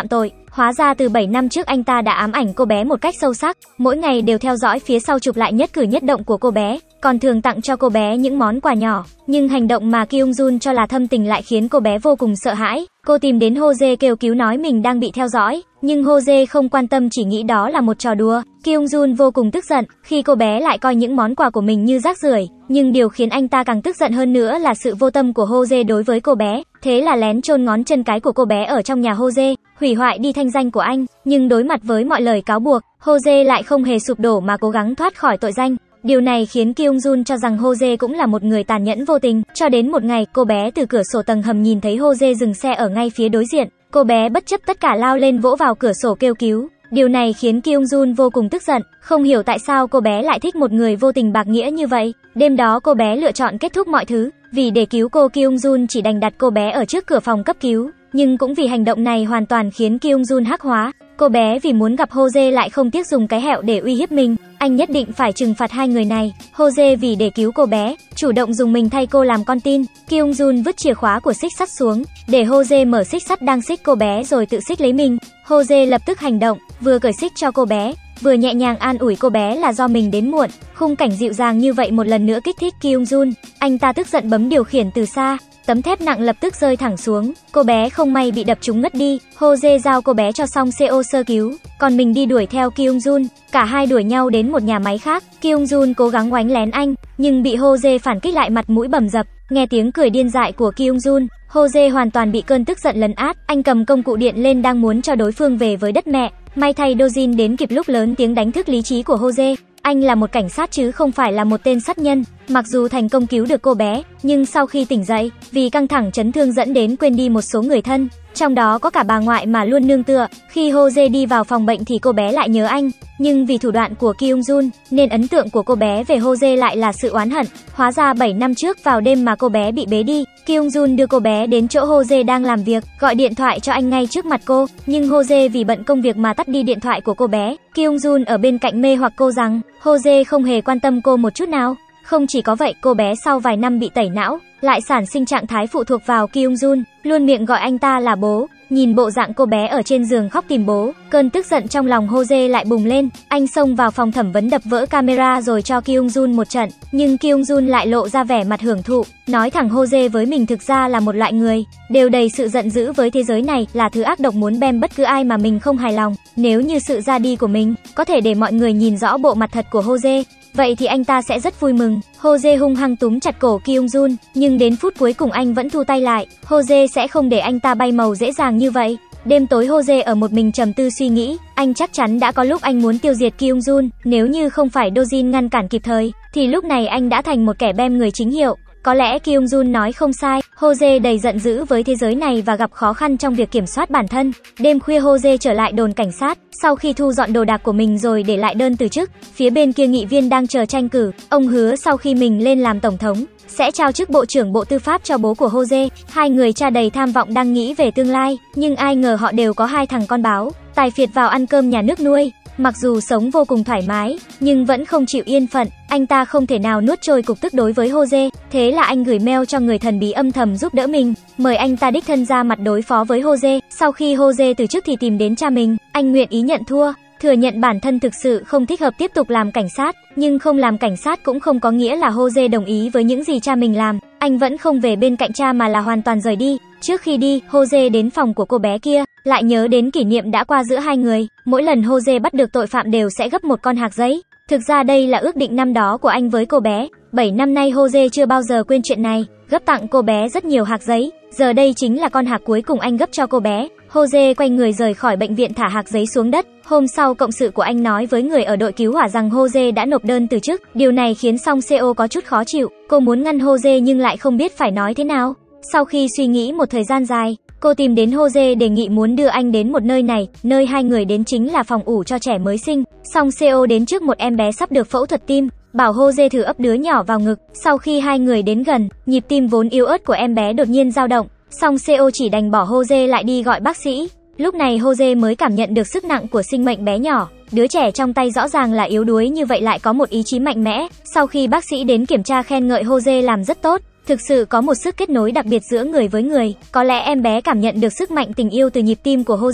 Hóa ra từ 7 năm trước anh ta đã ám ảnh cô bé một cách sâu sắc, mỗi ngày đều theo dõi phía sau chụp lại nhất cử nhất động của cô bé, còn thường tặng cho cô bé những món quà nhỏ. Nhưng hành động mà Kyung Jun cho là thâm tình lại khiến cô bé vô cùng sợ hãi. Cô tìm đến Jose kêu cứu nói mình đang bị theo dõi, nhưng Jose không quan tâm, chỉ nghĩ đó là một trò đùa. Kyung Jun vô cùng tức giận khi cô bé lại coi những món quà của mình như rác rưởi, nhưng điều khiến anh ta càng tức giận hơn nữa là sự vô tâm của Jose đối với cô bé. Thế là lén chôn ngón chân cái của cô bé ở trong nhà Jose, hủy hoại đi thanh danh của anh. Nhưng đối mặt với mọi lời cáo buộc, Jose lại không hề sụp đổ mà cố gắng thoát khỏi tội danh. Điều này khiến Kyung Jun cho rằng Jose cũng là một người tàn nhẫn vô tình. Cho đến một ngày, cô bé từ cửa sổ tầng hầm nhìn thấy Jose dừng xe ở ngay phía đối diện. Cô bé bất chấp tất cả lao lên vỗ vào cửa sổ kêu cứu. Điều này khiến Kyung Jun vô cùng tức giận, không hiểu tại sao cô bé lại thích một người vô tình bạc nghĩa như vậy. Đêm đó cô bé lựa chọn kết thúc mọi thứ. Vì để cứu cô, Kyung Jun chỉ đành đặt cô bé ở trước cửa phòng cấp cứu. Nhưng cũng vì hành động này hoàn toàn khiến Kyung Jun hắc hóa. Cô bé vì muốn gặp Jose lại không tiếc dùng cái hẹo để uy hiếp mình. Anh nhất định phải trừng phạt hai người này. Jose vì để cứu cô bé, chủ động dùng mình thay cô làm con tin. Kyung Jun vứt chìa khóa của xích sắt xuống, để Jose mở xích sắt đang xích cô bé rồi tự xích lấy mình. Jose lập tức hành động, vừa cởi xích cho cô bé, vừa nhẹ nhàng an ủi cô bé là do mình đến muộn. Khung cảnh dịu dàng như vậy một lần nữa kích thích Kyung Jun. Anh ta tức giận bấm điều khiển từ xa. Tấm thép nặng lập tức rơi thẳng xuống, cô bé không may bị đập trúng ngất đi. Jose giao cô bé cho Song Seo sơ cứu, còn mình đi đuổi theo Kyung Jun. Cả hai đuổi nhau đến một nhà máy khác. Kyung Jun cố gắng oánh lén anh, nhưng bị Jose phản kích lại, mặt mũi bầm dập. Nghe tiếng cười điên dại của Kyung Jun, Jose hoàn toàn bị cơn tức giận lấn át. Anh cầm công cụ điện lên đang muốn cho đối phương về với đất mẹ. May thay Dojin đến kịp lúc lớn tiếng đánh thức lý trí của Jose. Anh là một cảnh sát chứ không phải là một tên sát nhân. Mặc dù thành công cứu được cô bé, nhưng sau khi tỉnh dậy, vì căng thẳng chấn thương dẫn đến quên đi một số người thân, trong đó có cả bà ngoại mà luôn nương tựa. Khi Jose đi vào phòng bệnh thì cô bé lại nhớ anh, nhưng vì thủ đoạn của Kyung Jun nên ấn tượng của cô bé về Jose lại là sự oán hận. Hóa ra 7 năm trước vào đêm mà cô bé bị bế đi, Kyung Jun đưa cô bé đến chỗ Jose đang làm việc, gọi điện thoại cho anh ngay trước mặt cô, nhưng Jose vì bận công việc mà tắt đi điện thoại của cô bé. Kyung Jun ở bên cạnh mê hoặc cô rằng Jose không hề quan tâm cô một chút nào. Không chỉ có vậy, cô bé sau vài năm bị tẩy não, lại sản sinh trạng thái phụ thuộc vào Kyung Jun, luôn miệng gọi anh ta là bố. Nhìn bộ dạng cô bé ở trên giường khóc tìm bố, cơn tức giận trong lòng Jose lại bùng lên. Anh xông vào phòng thẩm vấn đập vỡ camera rồi cho Kyung Jun một trận, nhưng Kyung Jun lại lộ ra vẻ mặt hưởng thụ, nói thẳng Jose với mình thực ra là một loại người đều đầy sự giận dữ với thế giới này, là thứ ác độc muốn bem bất cứ ai mà mình không hài lòng. Nếu như sự ra đi của mình có thể để mọi người nhìn rõ bộ mặt thật của Jose, vậy thì anh ta sẽ rất vui mừng. Jose hung hăng túm chặt cổ Kyung Jun, nhưng đến phút cuối cùng anh vẫn thu tay lại. Jose sẽ không để anh ta bay màu dễ dàng như vậy. Đêm tối Jose ở một mình trầm tư suy nghĩ, anh chắc chắn đã có lúc anh muốn tiêu diệt Kyung Jun, nếu như không phải Dojin ngăn cản kịp thời, thì lúc này anh đã thành một kẻ bem người chính hiệu. Có lẽ Kyung Jun nói không sai, Jose đầy giận dữ với thế giới này và gặp khó khăn trong việc kiểm soát bản thân. Đêm khuya Jose trở lại đồn cảnh sát, sau khi thu dọn đồ đạc của mình rồi để lại đơn từ chức. Phía bên kia nghị viên đang chờ tranh cử, ông hứa sau khi mình lên làm tổng thống, sẽ trao chức bộ trưởng bộ tư pháp cho bố của Jose. Hai người cha đầy tham vọng đang nghĩ về tương lai, nhưng ai ngờ họ đều có hai thằng con báo, tài phiệt vào ăn cơm nhà nước nuôi. Mặc dù sống vô cùng thoải mái, nhưng vẫn không chịu yên phận. Anh ta không thể nào nuốt trôi cục tức đối với Jose, thế là anh gửi mail cho người thần bí âm thầm giúp đỡ mình, mời anh ta đích thân ra mặt đối phó với Jose. Sau khi Jose từ chức thì tìm đến cha mình, anh nguyện ý nhận thua, thừa nhận bản thân thực sự không thích hợp tiếp tục làm cảnh sát. Nhưng không làm cảnh sát cũng không có nghĩa là Jose đồng ý với những gì cha mình làm. Anh vẫn không về bên cạnh cha mà là hoàn toàn rời đi. Trước khi đi, Jose đến phòng của cô bé kia, lại nhớ đến kỷ niệm đã qua giữa hai người. Mỗi lần Jose bắt được tội phạm đều sẽ gấp một con hạc giấy. Thực ra đây là ước định năm đó của anh với cô bé. 7 năm nay Jose chưa bao giờ quên chuyện này, gấp tặng cô bé rất nhiều hạc giấy. Giờ đây chính là con hạc cuối cùng anh gấp cho cô bé. Jose quay người rời khỏi bệnh viện thả hạc giấy xuống đất. Hôm sau cộng sự của anh nói với người ở đội cứu hỏa rằng Jose đã nộp đơn từ chức. Điều này khiến Song Seo có chút khó chịu. Cô muốn ngăn Jose nhưng lại không biết phải nói thế nào. Sau khi suy nghĩ một thời gian dài, cô tìm đến Jose đề nghị muốn đưa anh đến một nơi này. Nơi hai người đến chính là phòng ủ cho trẻ mới sinh. Song Seo đến trước một em bé sắp được phẫu thuật tim, bảo Jose thử ấp đứa nhỏ vào ngực. Sau khi hai người đến gần, nhịp tim vốn yếu ớt của em bé đột nhiên dao động. Song Seo chỉ đành bỏ Jose lại đi gọi bác sĩ. Lúc này Jose mới cảm nhận được sức nặng của sinh mệnh bé nhỏ. Đứa trẻ trong tay rõ ràng là yếu đuối như vậy lại có một ý chí mạnh mẽ. Sau khi bác sĩ đến kiểm tra khen ngợi Jose làm rất tốt, thực sự có một sức kết nối đặc biệt giữa người với người. Có lẽ em bé cảm nhận được sức mạnh tình yêu từ nhịp tim của Jose.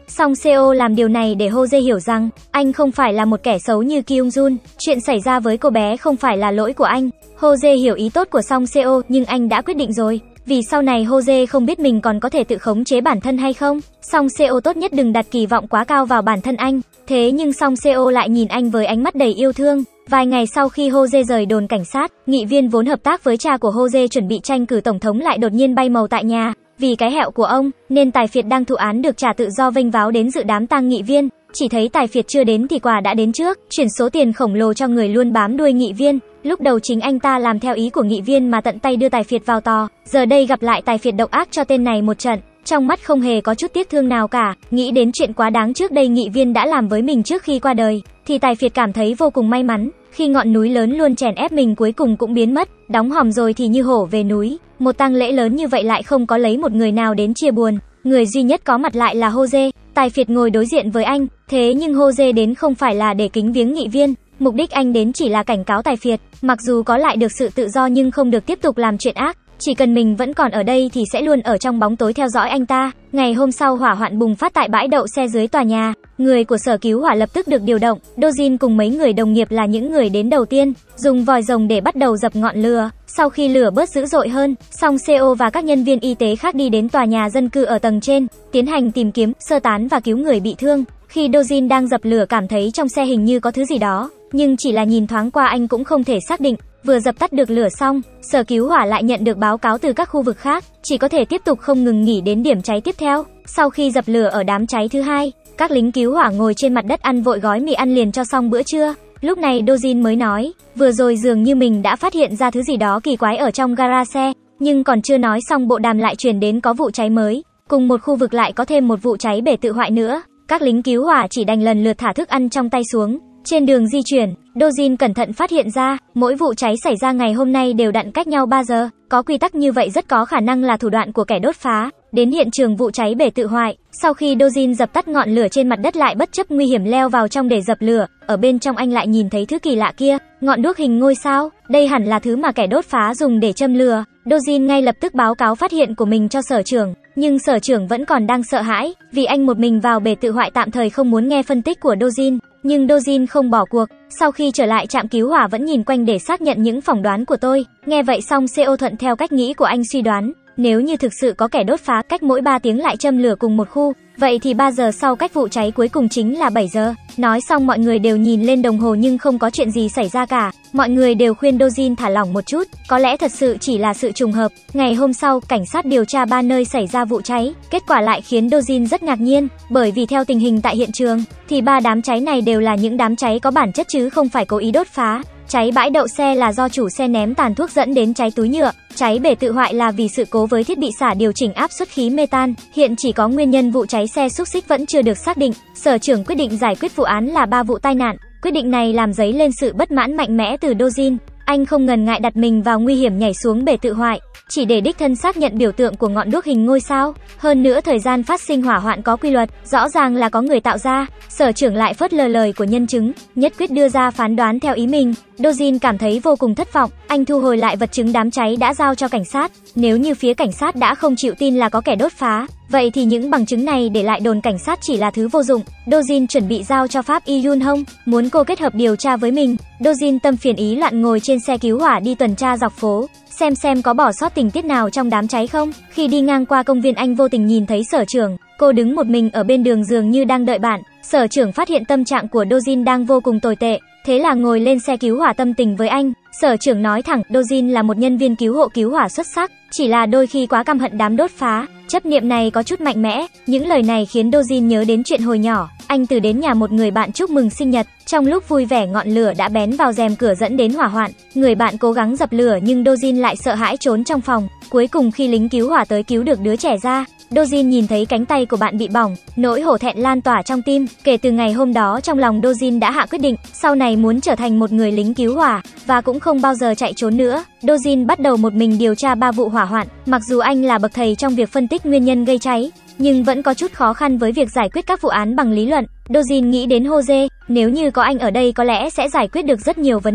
Song Seo làm điều này để Ho Jae hiểu rằng anh không phải là một kẻ xấu như Kyung Jun. Chuyện xảy ra với cô bé không phải là lỗi của anh. Ho Jae hiểu ý tốt của Song Seo, nhưng anh đã quyết định rồi. Vì sau này Ho Jae không biết mình còn có thể tự khống chế bản thân hay không. Song Seo tốt nhất đừng đặt kỳ vọng quá cao vào bản thân anh. Thế nhưng Song Seo lại nhìn anh với ánh mắt đầy yêu thương. Vài ngày sau khi Ho Jae rời đồn cảnh sát, nghị viên vốn hợp tác với cha của Ho Jae chuẩn bị tranh cử tổng thống lại đột nhiên bay màu tại nhà. Vì cái hẹo của ông, nên Tài Phiệt đang thụ án được trả tự do vênh váo đến dự đám tang nghị viên. Chỉ thấy Tài Phiệt chưa đến thì quà đã đến trước, chuyển số tiền khổng lồ cho người luôn bám đuôi nghị viên. Lúc đầu chính anh ta làm theo ý của nghị viên mà tận tay đưa Tài Phiệt vào tò. Giờ đây gặp lại Tài Phiệt độc ác cho tên này một trận, trong mắt không hề có chút tiếc thương nào cả. Nghĩ đến chuyện quá đáng trước đây nghị viên đã làm với mình trước khi qua đời, thì Tài Phiệt cảm thấy vô cùng may mắn. Khi ngọn núi lớn luôn chèn ép mình cuối cùng cũng biến mất, đóng hòm rồi thì như hổ về núi. Một tang lễ lớn như vậy lại không có lấy một người nào đến chia buồn. Người duy nhất có mặt lại là Ho Jae. Tài Phiệt ngồi đối diện với anh, thế nhưng Ho Jae đến không phải là để kính viếng nghị viên. Mục đích anh đến chỉ là cảnh cáo Tài Phiệt, mặc dù có lại được sự tự do nhưng không được tiếp tục làm chuyện ác. Chỉ cần mình vẫn còn ở đây thì sẽ luôn ở trong bóng tối theo dõi anh ta. Ngày hôm sau hỏa hoạn bùng phát tại bãi đậu xe dưới tòa nhà. Người của sở cứu hỏa lập tức được điều động. Do Jin cùng mấy người đồng nghiệp là những người đến đầu tiên, dùng vòi rồng để bắt đầu dập ngọn lửa. Sau khi lửa bớt dữ dội hơn, Song Seo và các nhân viên y tế khác đi đến tòa nhà dân cư ở tầng trên, tiến hành tìm kiếm, sơ tán và cứu người bị thương. Khi Do Jin đang dập lửa cảm thấy trong xe hình như có thứ gì đó, nhưng chỉ là nhìn thoáng qua anh cũng không thể xác định. Vừa dập tắt được lửa xong, sở cứu hỏa lại nhận được báo cáo từ các khu vực khác, chỉ có thể tiếp tục không ngừng nghỉ đến điểm cháy tiếp theo. Sau khi dập lửa ở đám cháy thứ hai, các lính cứu hỏa ngồi trên mặt đất ăn vội gói mì ăn liền cho xong bữa trưa. Lúc này Do Jin mới nói, vừa rồi dường như mình đã phát hiện ra thứ gì đó kỳ quái ở trong gara xe, nhưng còn chưa nói xong bộ đàm lại truyền đến có vụ cháy mới. Cùng một khu vực lại có thêm một vụ cháy bể tự hoại nữa. Các lính cứu hỏa chỉ đành lần lượt thả thức ăn trong tay xuống. Trên đường di chuyển, Do Jin cẩn thận phát hiện ra, mỗi vụ cháy xảy ra ngày hôm nay đều đặn cách nhau 3 giờ. Có quy tắc như vậy rất có khả năng là thủ đoạn của kẻ đốt phá. Đến hiện trường vụ cháy bể tự hoại, sau khi Do Jin dập tắt ngọn lửa trên mặt đất lại bất chấp nguy hiểm leo vào trong để dập lửa. Ở bên trong anh lại nhìn thấy thứ kỳ lạ kia, ngọn đuốc hình ngôi sao. Đây hẳn là thứ mà kẻ đốt phá dùng để châm lửa. Do Jin ngay lập tức báo cáo phát hiện của mình cho sở trưởng. Nhưng sở trưởng vẫn còn đang sợ hãi, vì anh một mình vào bể tự hoại tạm thời không muốn nghe phân tích của Do Jin. Nhưng Do Jin không bỏ cuộc, sau khi trở lại trạm cứu hỏa vẫn nhìn quanh để xác nhận những phỏng đoán của tôi. Nghe vậy Song Seo thuận theo cách nghĩ của anh suy đoán, nếu như thực sự có kẻ đốt phá cách mỗi 3 tiếng lại châm lửa cùng một khu, vậy thì 3 giờ sau cách vụ cháy cuối cùng chính là 7 giờ. Nói xong mọi người đều nhìn lên đồng hồ nhưng không có chuyện gì xảy ra cả. Mọi người đều khuyên Do Jin thả lỏng một chút, có lẽ thật sự chỉ là sự trùng hợp. Ngày hôm sau, cảnh sát điều tra 3 nơi xảy ra vụ cháy, kết quả lại khiến Do Jin rất ngạc nhiên, bởi vì theo tình hình tại hiện trường, thì 3 đám cháy này đều là những đám cháy có bản chất chứ không phải cố ý đốt phá. Cháy bãi đậu xe là do chủ xe ném tàn thuốc dẫn đến cháy túi nhựa. Cháy bể tự hoại là vì sự cố với thiết bị xả điều chỉnh áp suất khí metan. Hiện chỉ có nguyên nhân vụ cháy xe xúc xích vẫn chưa được xác định. Sở trưởng quyết định giải quyết vụ án là 3 vụ tai nạn. Quyết định này làm dấy lên sự bất mãn mạnh mẽ từ Do Jin. Anh không ngần ngại đặt mình vào nguy hiểm nhảy xuống bể tự hoại, chỉ để đích thân xác nhận biểu tượng của ngọn đuốc hình ngôi sao. Hơn nữa thời gian phát sinh hỏa hoạn có quy luật, rõ ràng là có người tạo ra. Sở trưởng lại phớt lờ lời của nhân chứng, nhất quyết đưa ra phán đoán theo ý mình. Do Jin cảm thấy vô cùng thất vọng, anh thu hồi lại vật chứng đám cháy đã giao cho cảnh sát. Nếu như phía cảnh sát đã không chịu tin là có kẻ đốt phá, vậy thì những bằng chứng này để lại đồn cảnh sát chỉ là thứ vô dụng. Do Jin chuẩn bị giao cho Pháp Y Yun Hong, muốn cô kết hợp điều tra với mình. Do Jin tâm phiền ý loạn ngồi trên xe cứu hỏa đi tuần tra dọc phố, xem có bỏ sót tình tiết nào trong đám cháy không. Khi đi ngang qua công viên anh vô tình nhìn thấy sở trưởng, cô đứng một mình ở bên đường dường như đang đợi bạn. Sở trưởng phát hiện tâm trạng của Do Jin đang vô cùng tồi tệ, thế là ngồi lên xe cứu hỏa tâm tình với anh. Sở trưởng nói thẳng, Do Jin là một nhân viên cứu hộ cứu hỏa xuất sắc, chỉ là đôi khi quá căm hận đám đốt phá, chấp niệm này có chút mạnh mẽ. Những lời này khiến Do Jin nhớ đến chuyện hồi nhỏ, anh từ đến nhà một người bạn chúc mừng sinh nhật, trong lúc vui vẻ ngọn lửa đã bén vào rèm cửa dẫn đến hỏa hoạn. Người bạn cố gắng dập lửa nhưng Do Jin lại sợ hãi trốn trong phòng. Cuối cùng khi lính cứu hỏa tới cứu được đứa trẻ ra, Do Jin nhìn thấy cánh tay của bạn bị bỏng, nỗi hổ thẹn lan tỏa trong tim. Kể từ ngày hôm đó trong lòng Do Jin đã hạ quyết định, sau này muốn trở thành một người lính cứu hỏa, và cũng không bao giờ chạy trốn nữa. Do Jin bắt đầu một mình điều tra 3 vụ hỏa hoạn. Mặc dù anh là bậc thầy trong việc phân tích nguyên nhân gây cháy, nhưng vẫn có chút khó khăn với việc giải quyết các vụ án bằng lý luận. Do Jin nghĩ đến Ho Jae, nếu như có anh ở đây có lẽ sẽ giải quyết được rất nhiều vấn đề.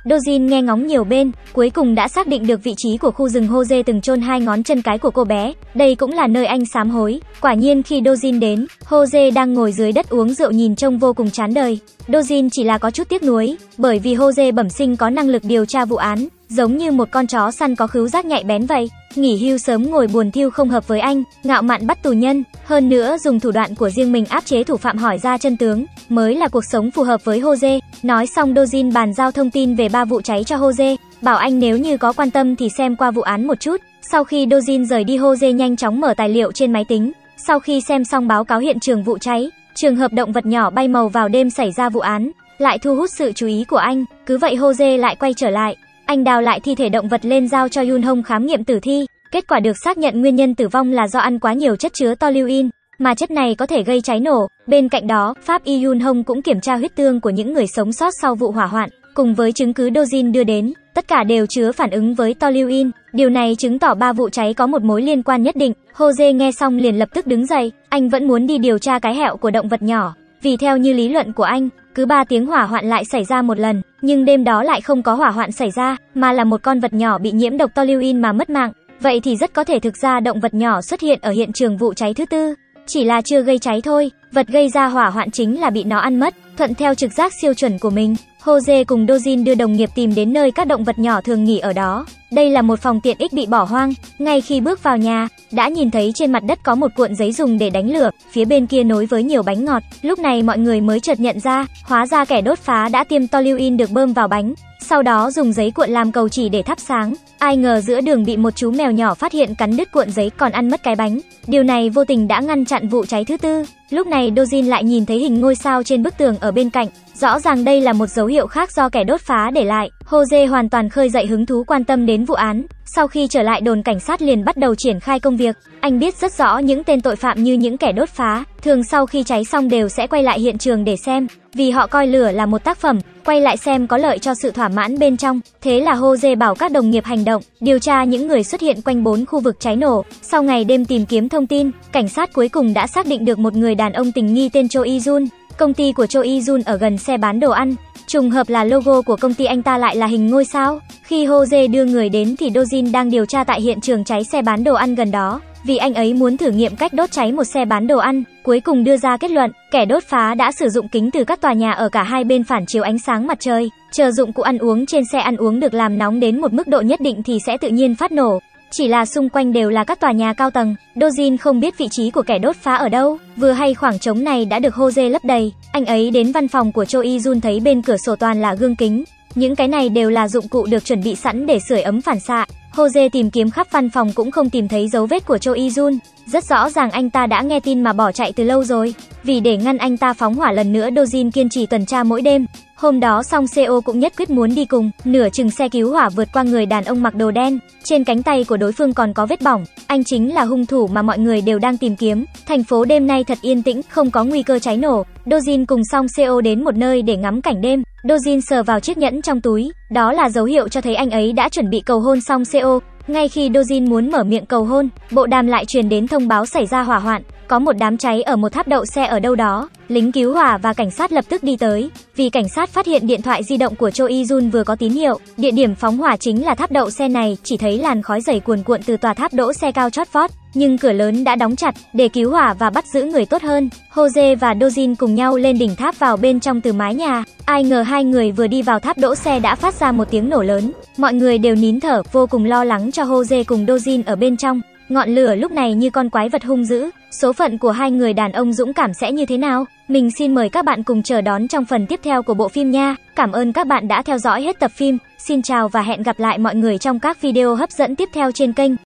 Dojin nghe ngóng nhiều bên, cuối cùng đã xác định được vị trí của khu rừng Jose từng chôn 2 ngón chân cái của cô bé. Đây cũng là nơi anh sám hối. Quả nhiên khi Dojin đến, Jose đang ngồi dưới đất uống rượu nhìn trông vô cùng chán đời. Dojin chỉ là có chút tiếc nuối, bởi vì Jose bẩm sinh có năng lực điều tra vụ án, giống như một con chó săn có khứu giác nhạy bén vậy. Nghỉ hưu sớm ngồi buồn thiu không hợp với anh, ngạo mạn bắt tù nhân, hơn nữa dùng thủ đoạn của riêng mình áp chế thủ phạm hỏi ra chân tướng, mới là cuộc sống phù hợp với Jose. Nói xong Dojin bàn giao thông tin về 3 vụ cháy cho Jose, bảo anh nếu như có quan tâm thì xem qua vụ án một chút. Sau khi Dojin rời đi, Jose nhanh chóng mở tài liệu trên máy tính. Sau khi xem xong báo cáo hiện trường vụ cháy, trường hợp động vật nhỏ bay màu vào đêm xảy ra vụ án, lại thu hút sự chú ý của anh. Cứ vậy Jose lại quay trở lại. Anh đào lại thi thể động vật lên giao cho Yun Hong khám nghiệm tử thi. Kết quả được xác nhận nguyên nhân tử vong là do ăn quá nhiều chất chứa toluene, mà chất này có thể gây cháy nổ. Bên cạnh đó, pháp y Yun Hong cũng kiểm tra huyết tương của những người sống sót sau vụ hỏa hoạn, cùng với chứng cứ Dojin đưa đến, tất cả đều chứa phản ứng với toluene. Điều này chứng tỏ 3 vụ cháy có một mối liên quan nhất định. Jose nghe xong liền lập tức đứng dậy, anh vẫn muốn đi điều tra cái hẹo của động vật nhỏ, vì theo như lý luận của anh, cứ 3 tiếng hỏa hoạn lại xảy ra một lần, nhưng đêm đó lại không có hỏa hoạn xảy ra, mà là một con vật nhỏ bị nhiễm độc toluene mà mất mạng. Vậy thì rất có thể thực ra động vật nhỏ xuất hiện ở hiện trường vụ cháy thứ tư, chỉ là chưa gây cháy thôi. Vật gây ra hỏa hoạn chính là bị nó ăn mất. Thuận theo trực giác siêu chuẩn của mình, Jose cùng Dojin đưa đồng nghiệp tìm đến nơi các động vật nhỏ thường nghỉ ở đó. Đây là một phòng tiện ích bị bỏ hoang. Ngay khi bước vào nhà, đã nhìn thấy trên mặt đất có một cuộn giấy dùng để đánh lửa, phía bên kia nối với nhiều bánh ngọt. Lúc này mọi người mới chợt nhận ra, hóa ra kẻ đốt phá đã tiêm toluene được bơm vào bánh, sau đó dùng giấy cuộn làm cầu chỉ để thắp sáng. Ai ngờ giữa đường bị một chú mèo nhỏ phát hiện cắn đứt cuộn giấy còn ăn mất cái bánh. Điều này vô tình đã ngăn chặn vụ cháy thứ tư. Lúc này Dojin lại nhìn thấy hình ngôi sao trên bức tường ở bên cạnh. Rõ ràng đây là một dấu hiệu khác do kẻ đốt phá để lại. Jose hoàn toàn khơi dậy hứng thú quan tâm đến vụ án. Sau khi trở lại đồn cảnh sát liền bắt đầu triển khai công việc. Anh biết rất rõ những tên tội phạm như những kẻ đốt phá, thường sau khi cháy xong đều sẽ quay lại hiện trường để xem, vì họ coi lửa là một tác phẩm, quay lại xem có lợi cho sự thỏa mãn bên trong. Thế là Jose bảo các đồng nghiệp hành động, điều tra những người xuất hiện quanh 4 khu vực cháy nổ. Sau ngày đêm tìm kiếm thông tin, cảnh sát cuối cùng đã xác định được một người đàn ông tình nghi tên Cho Ijun. Công ty của Cho Ijun ở gần xe bán đồ ăn. Trùng hợp là logo của công ty anh ta lại là hình ngôi sao. Khi Jose đưa người đến thì Dojin đang điều tra tại hiện trường cháy xe bán đồ ăn gần đó, vì anh ấy muốn thử nghiệm cách đốt cháy một xe bán đồ ăn. Cuối cùng đưa ra kết luận, kẻ đốt phá đã sử dụng kính từ các tòa nhà ở cả hai bên phản chiếu ánh sáng mặt trời. Chờ dụng cụ ăn uống trên xe ăn uống được làm nóng đến một mức độ nhất định thì sẽ tự nhiên phát nổ. Chỉ là xung quanh đều là các tòa nhà cao tầng. Dojin không biết vị trí của kẻ đốt phá ở đâu. Vừa hay khoảng trống này đã được Jose lấp đầy. Anh ấy đến văn phòng của Cho Ijun thấy bên cửa sổ toàn là gương kính. Những cái này đều là dụng cụ được chuẩn bị sẵn để sưởi ấm phản xạ. Jose tìm kiếm khắp văn phòng cũng không tìm thấy dấu vết của Cho Ijun. Rất rõ ràng anh ta đã nghe tin mà bỏ chạy từ lâu rồi. Vì để ngăn anh ta phóng hỏa lần nữa, Dojin kiên trì tuần tra mỗi đêm. Hôm đó Song Seo cũng nhất quyết muốn đi cùng. Nửa chừng xe cứu hỏa vượt qua người đàn ông mặc đồ đen. Trên cánh tay của đối phương còn có vết bỏng. Anh chính là hung thủ mà mọi người đều đang tìm kiếm. Thành phố đêm nay thật yên tĩnh, không có nguy cơ cháy nổ. Dojin cùng Song Seo đến một nơi để ngắm cảnh đêm. Dojin sờ vào chiếc nhẫn trong túi. Đó là dấu hiệu cho thấy anh ấy đã chuẩn bị cầu hôn Song Seo. Ngay khi Dojin muốn mở miệng cầu hôn, bộ đàm lại truyền đến thông báo xảy ra hỏa hoạn. Có một đám cháy ở một tháp đậu xe ở đâu đó. Lính cứu hỏa và cảnh sát lập tức đi tới. Vì cảnh sát phát hiện điện thoại di động của Cho Ijun vừa có tín hiệu. Địa điểm phóng hỏa chính là tháp đậu xe này. Chỉ thấy làn khói dày cuồn cuộn từ tòa tháp đỗ xe cao chót vót, nhưng cửa lớn đã đóng chặt. Để cứu hỏa và bắt giữ người tốt hơn, Jose và Dojin cùng nhau lên đỉnh tháp vào bên trong từ mái nhà. Ai ngờ hai người vừa đi vào tháp đỗ xe đã phát ra một tiếng nổ lớn. Mọi người đều nín thở, vô cùng lo lắng cho Jose cùng Dojin ở bên trong. Ngọn lửa lúc này như con quái vật hung dữ. Số phận của hai người đàn ông dũng cảm sẽ như thế nào? Mình xin mời các bạn cùng chờ đón trong phần tiếp theo của bộ phim nha. Cảm ơn các bạn đã theo dõi hết tập phim. Xin chào và hẹn gặp lại mọi người trong các video hấp dẫn tiếp theo trên kênh.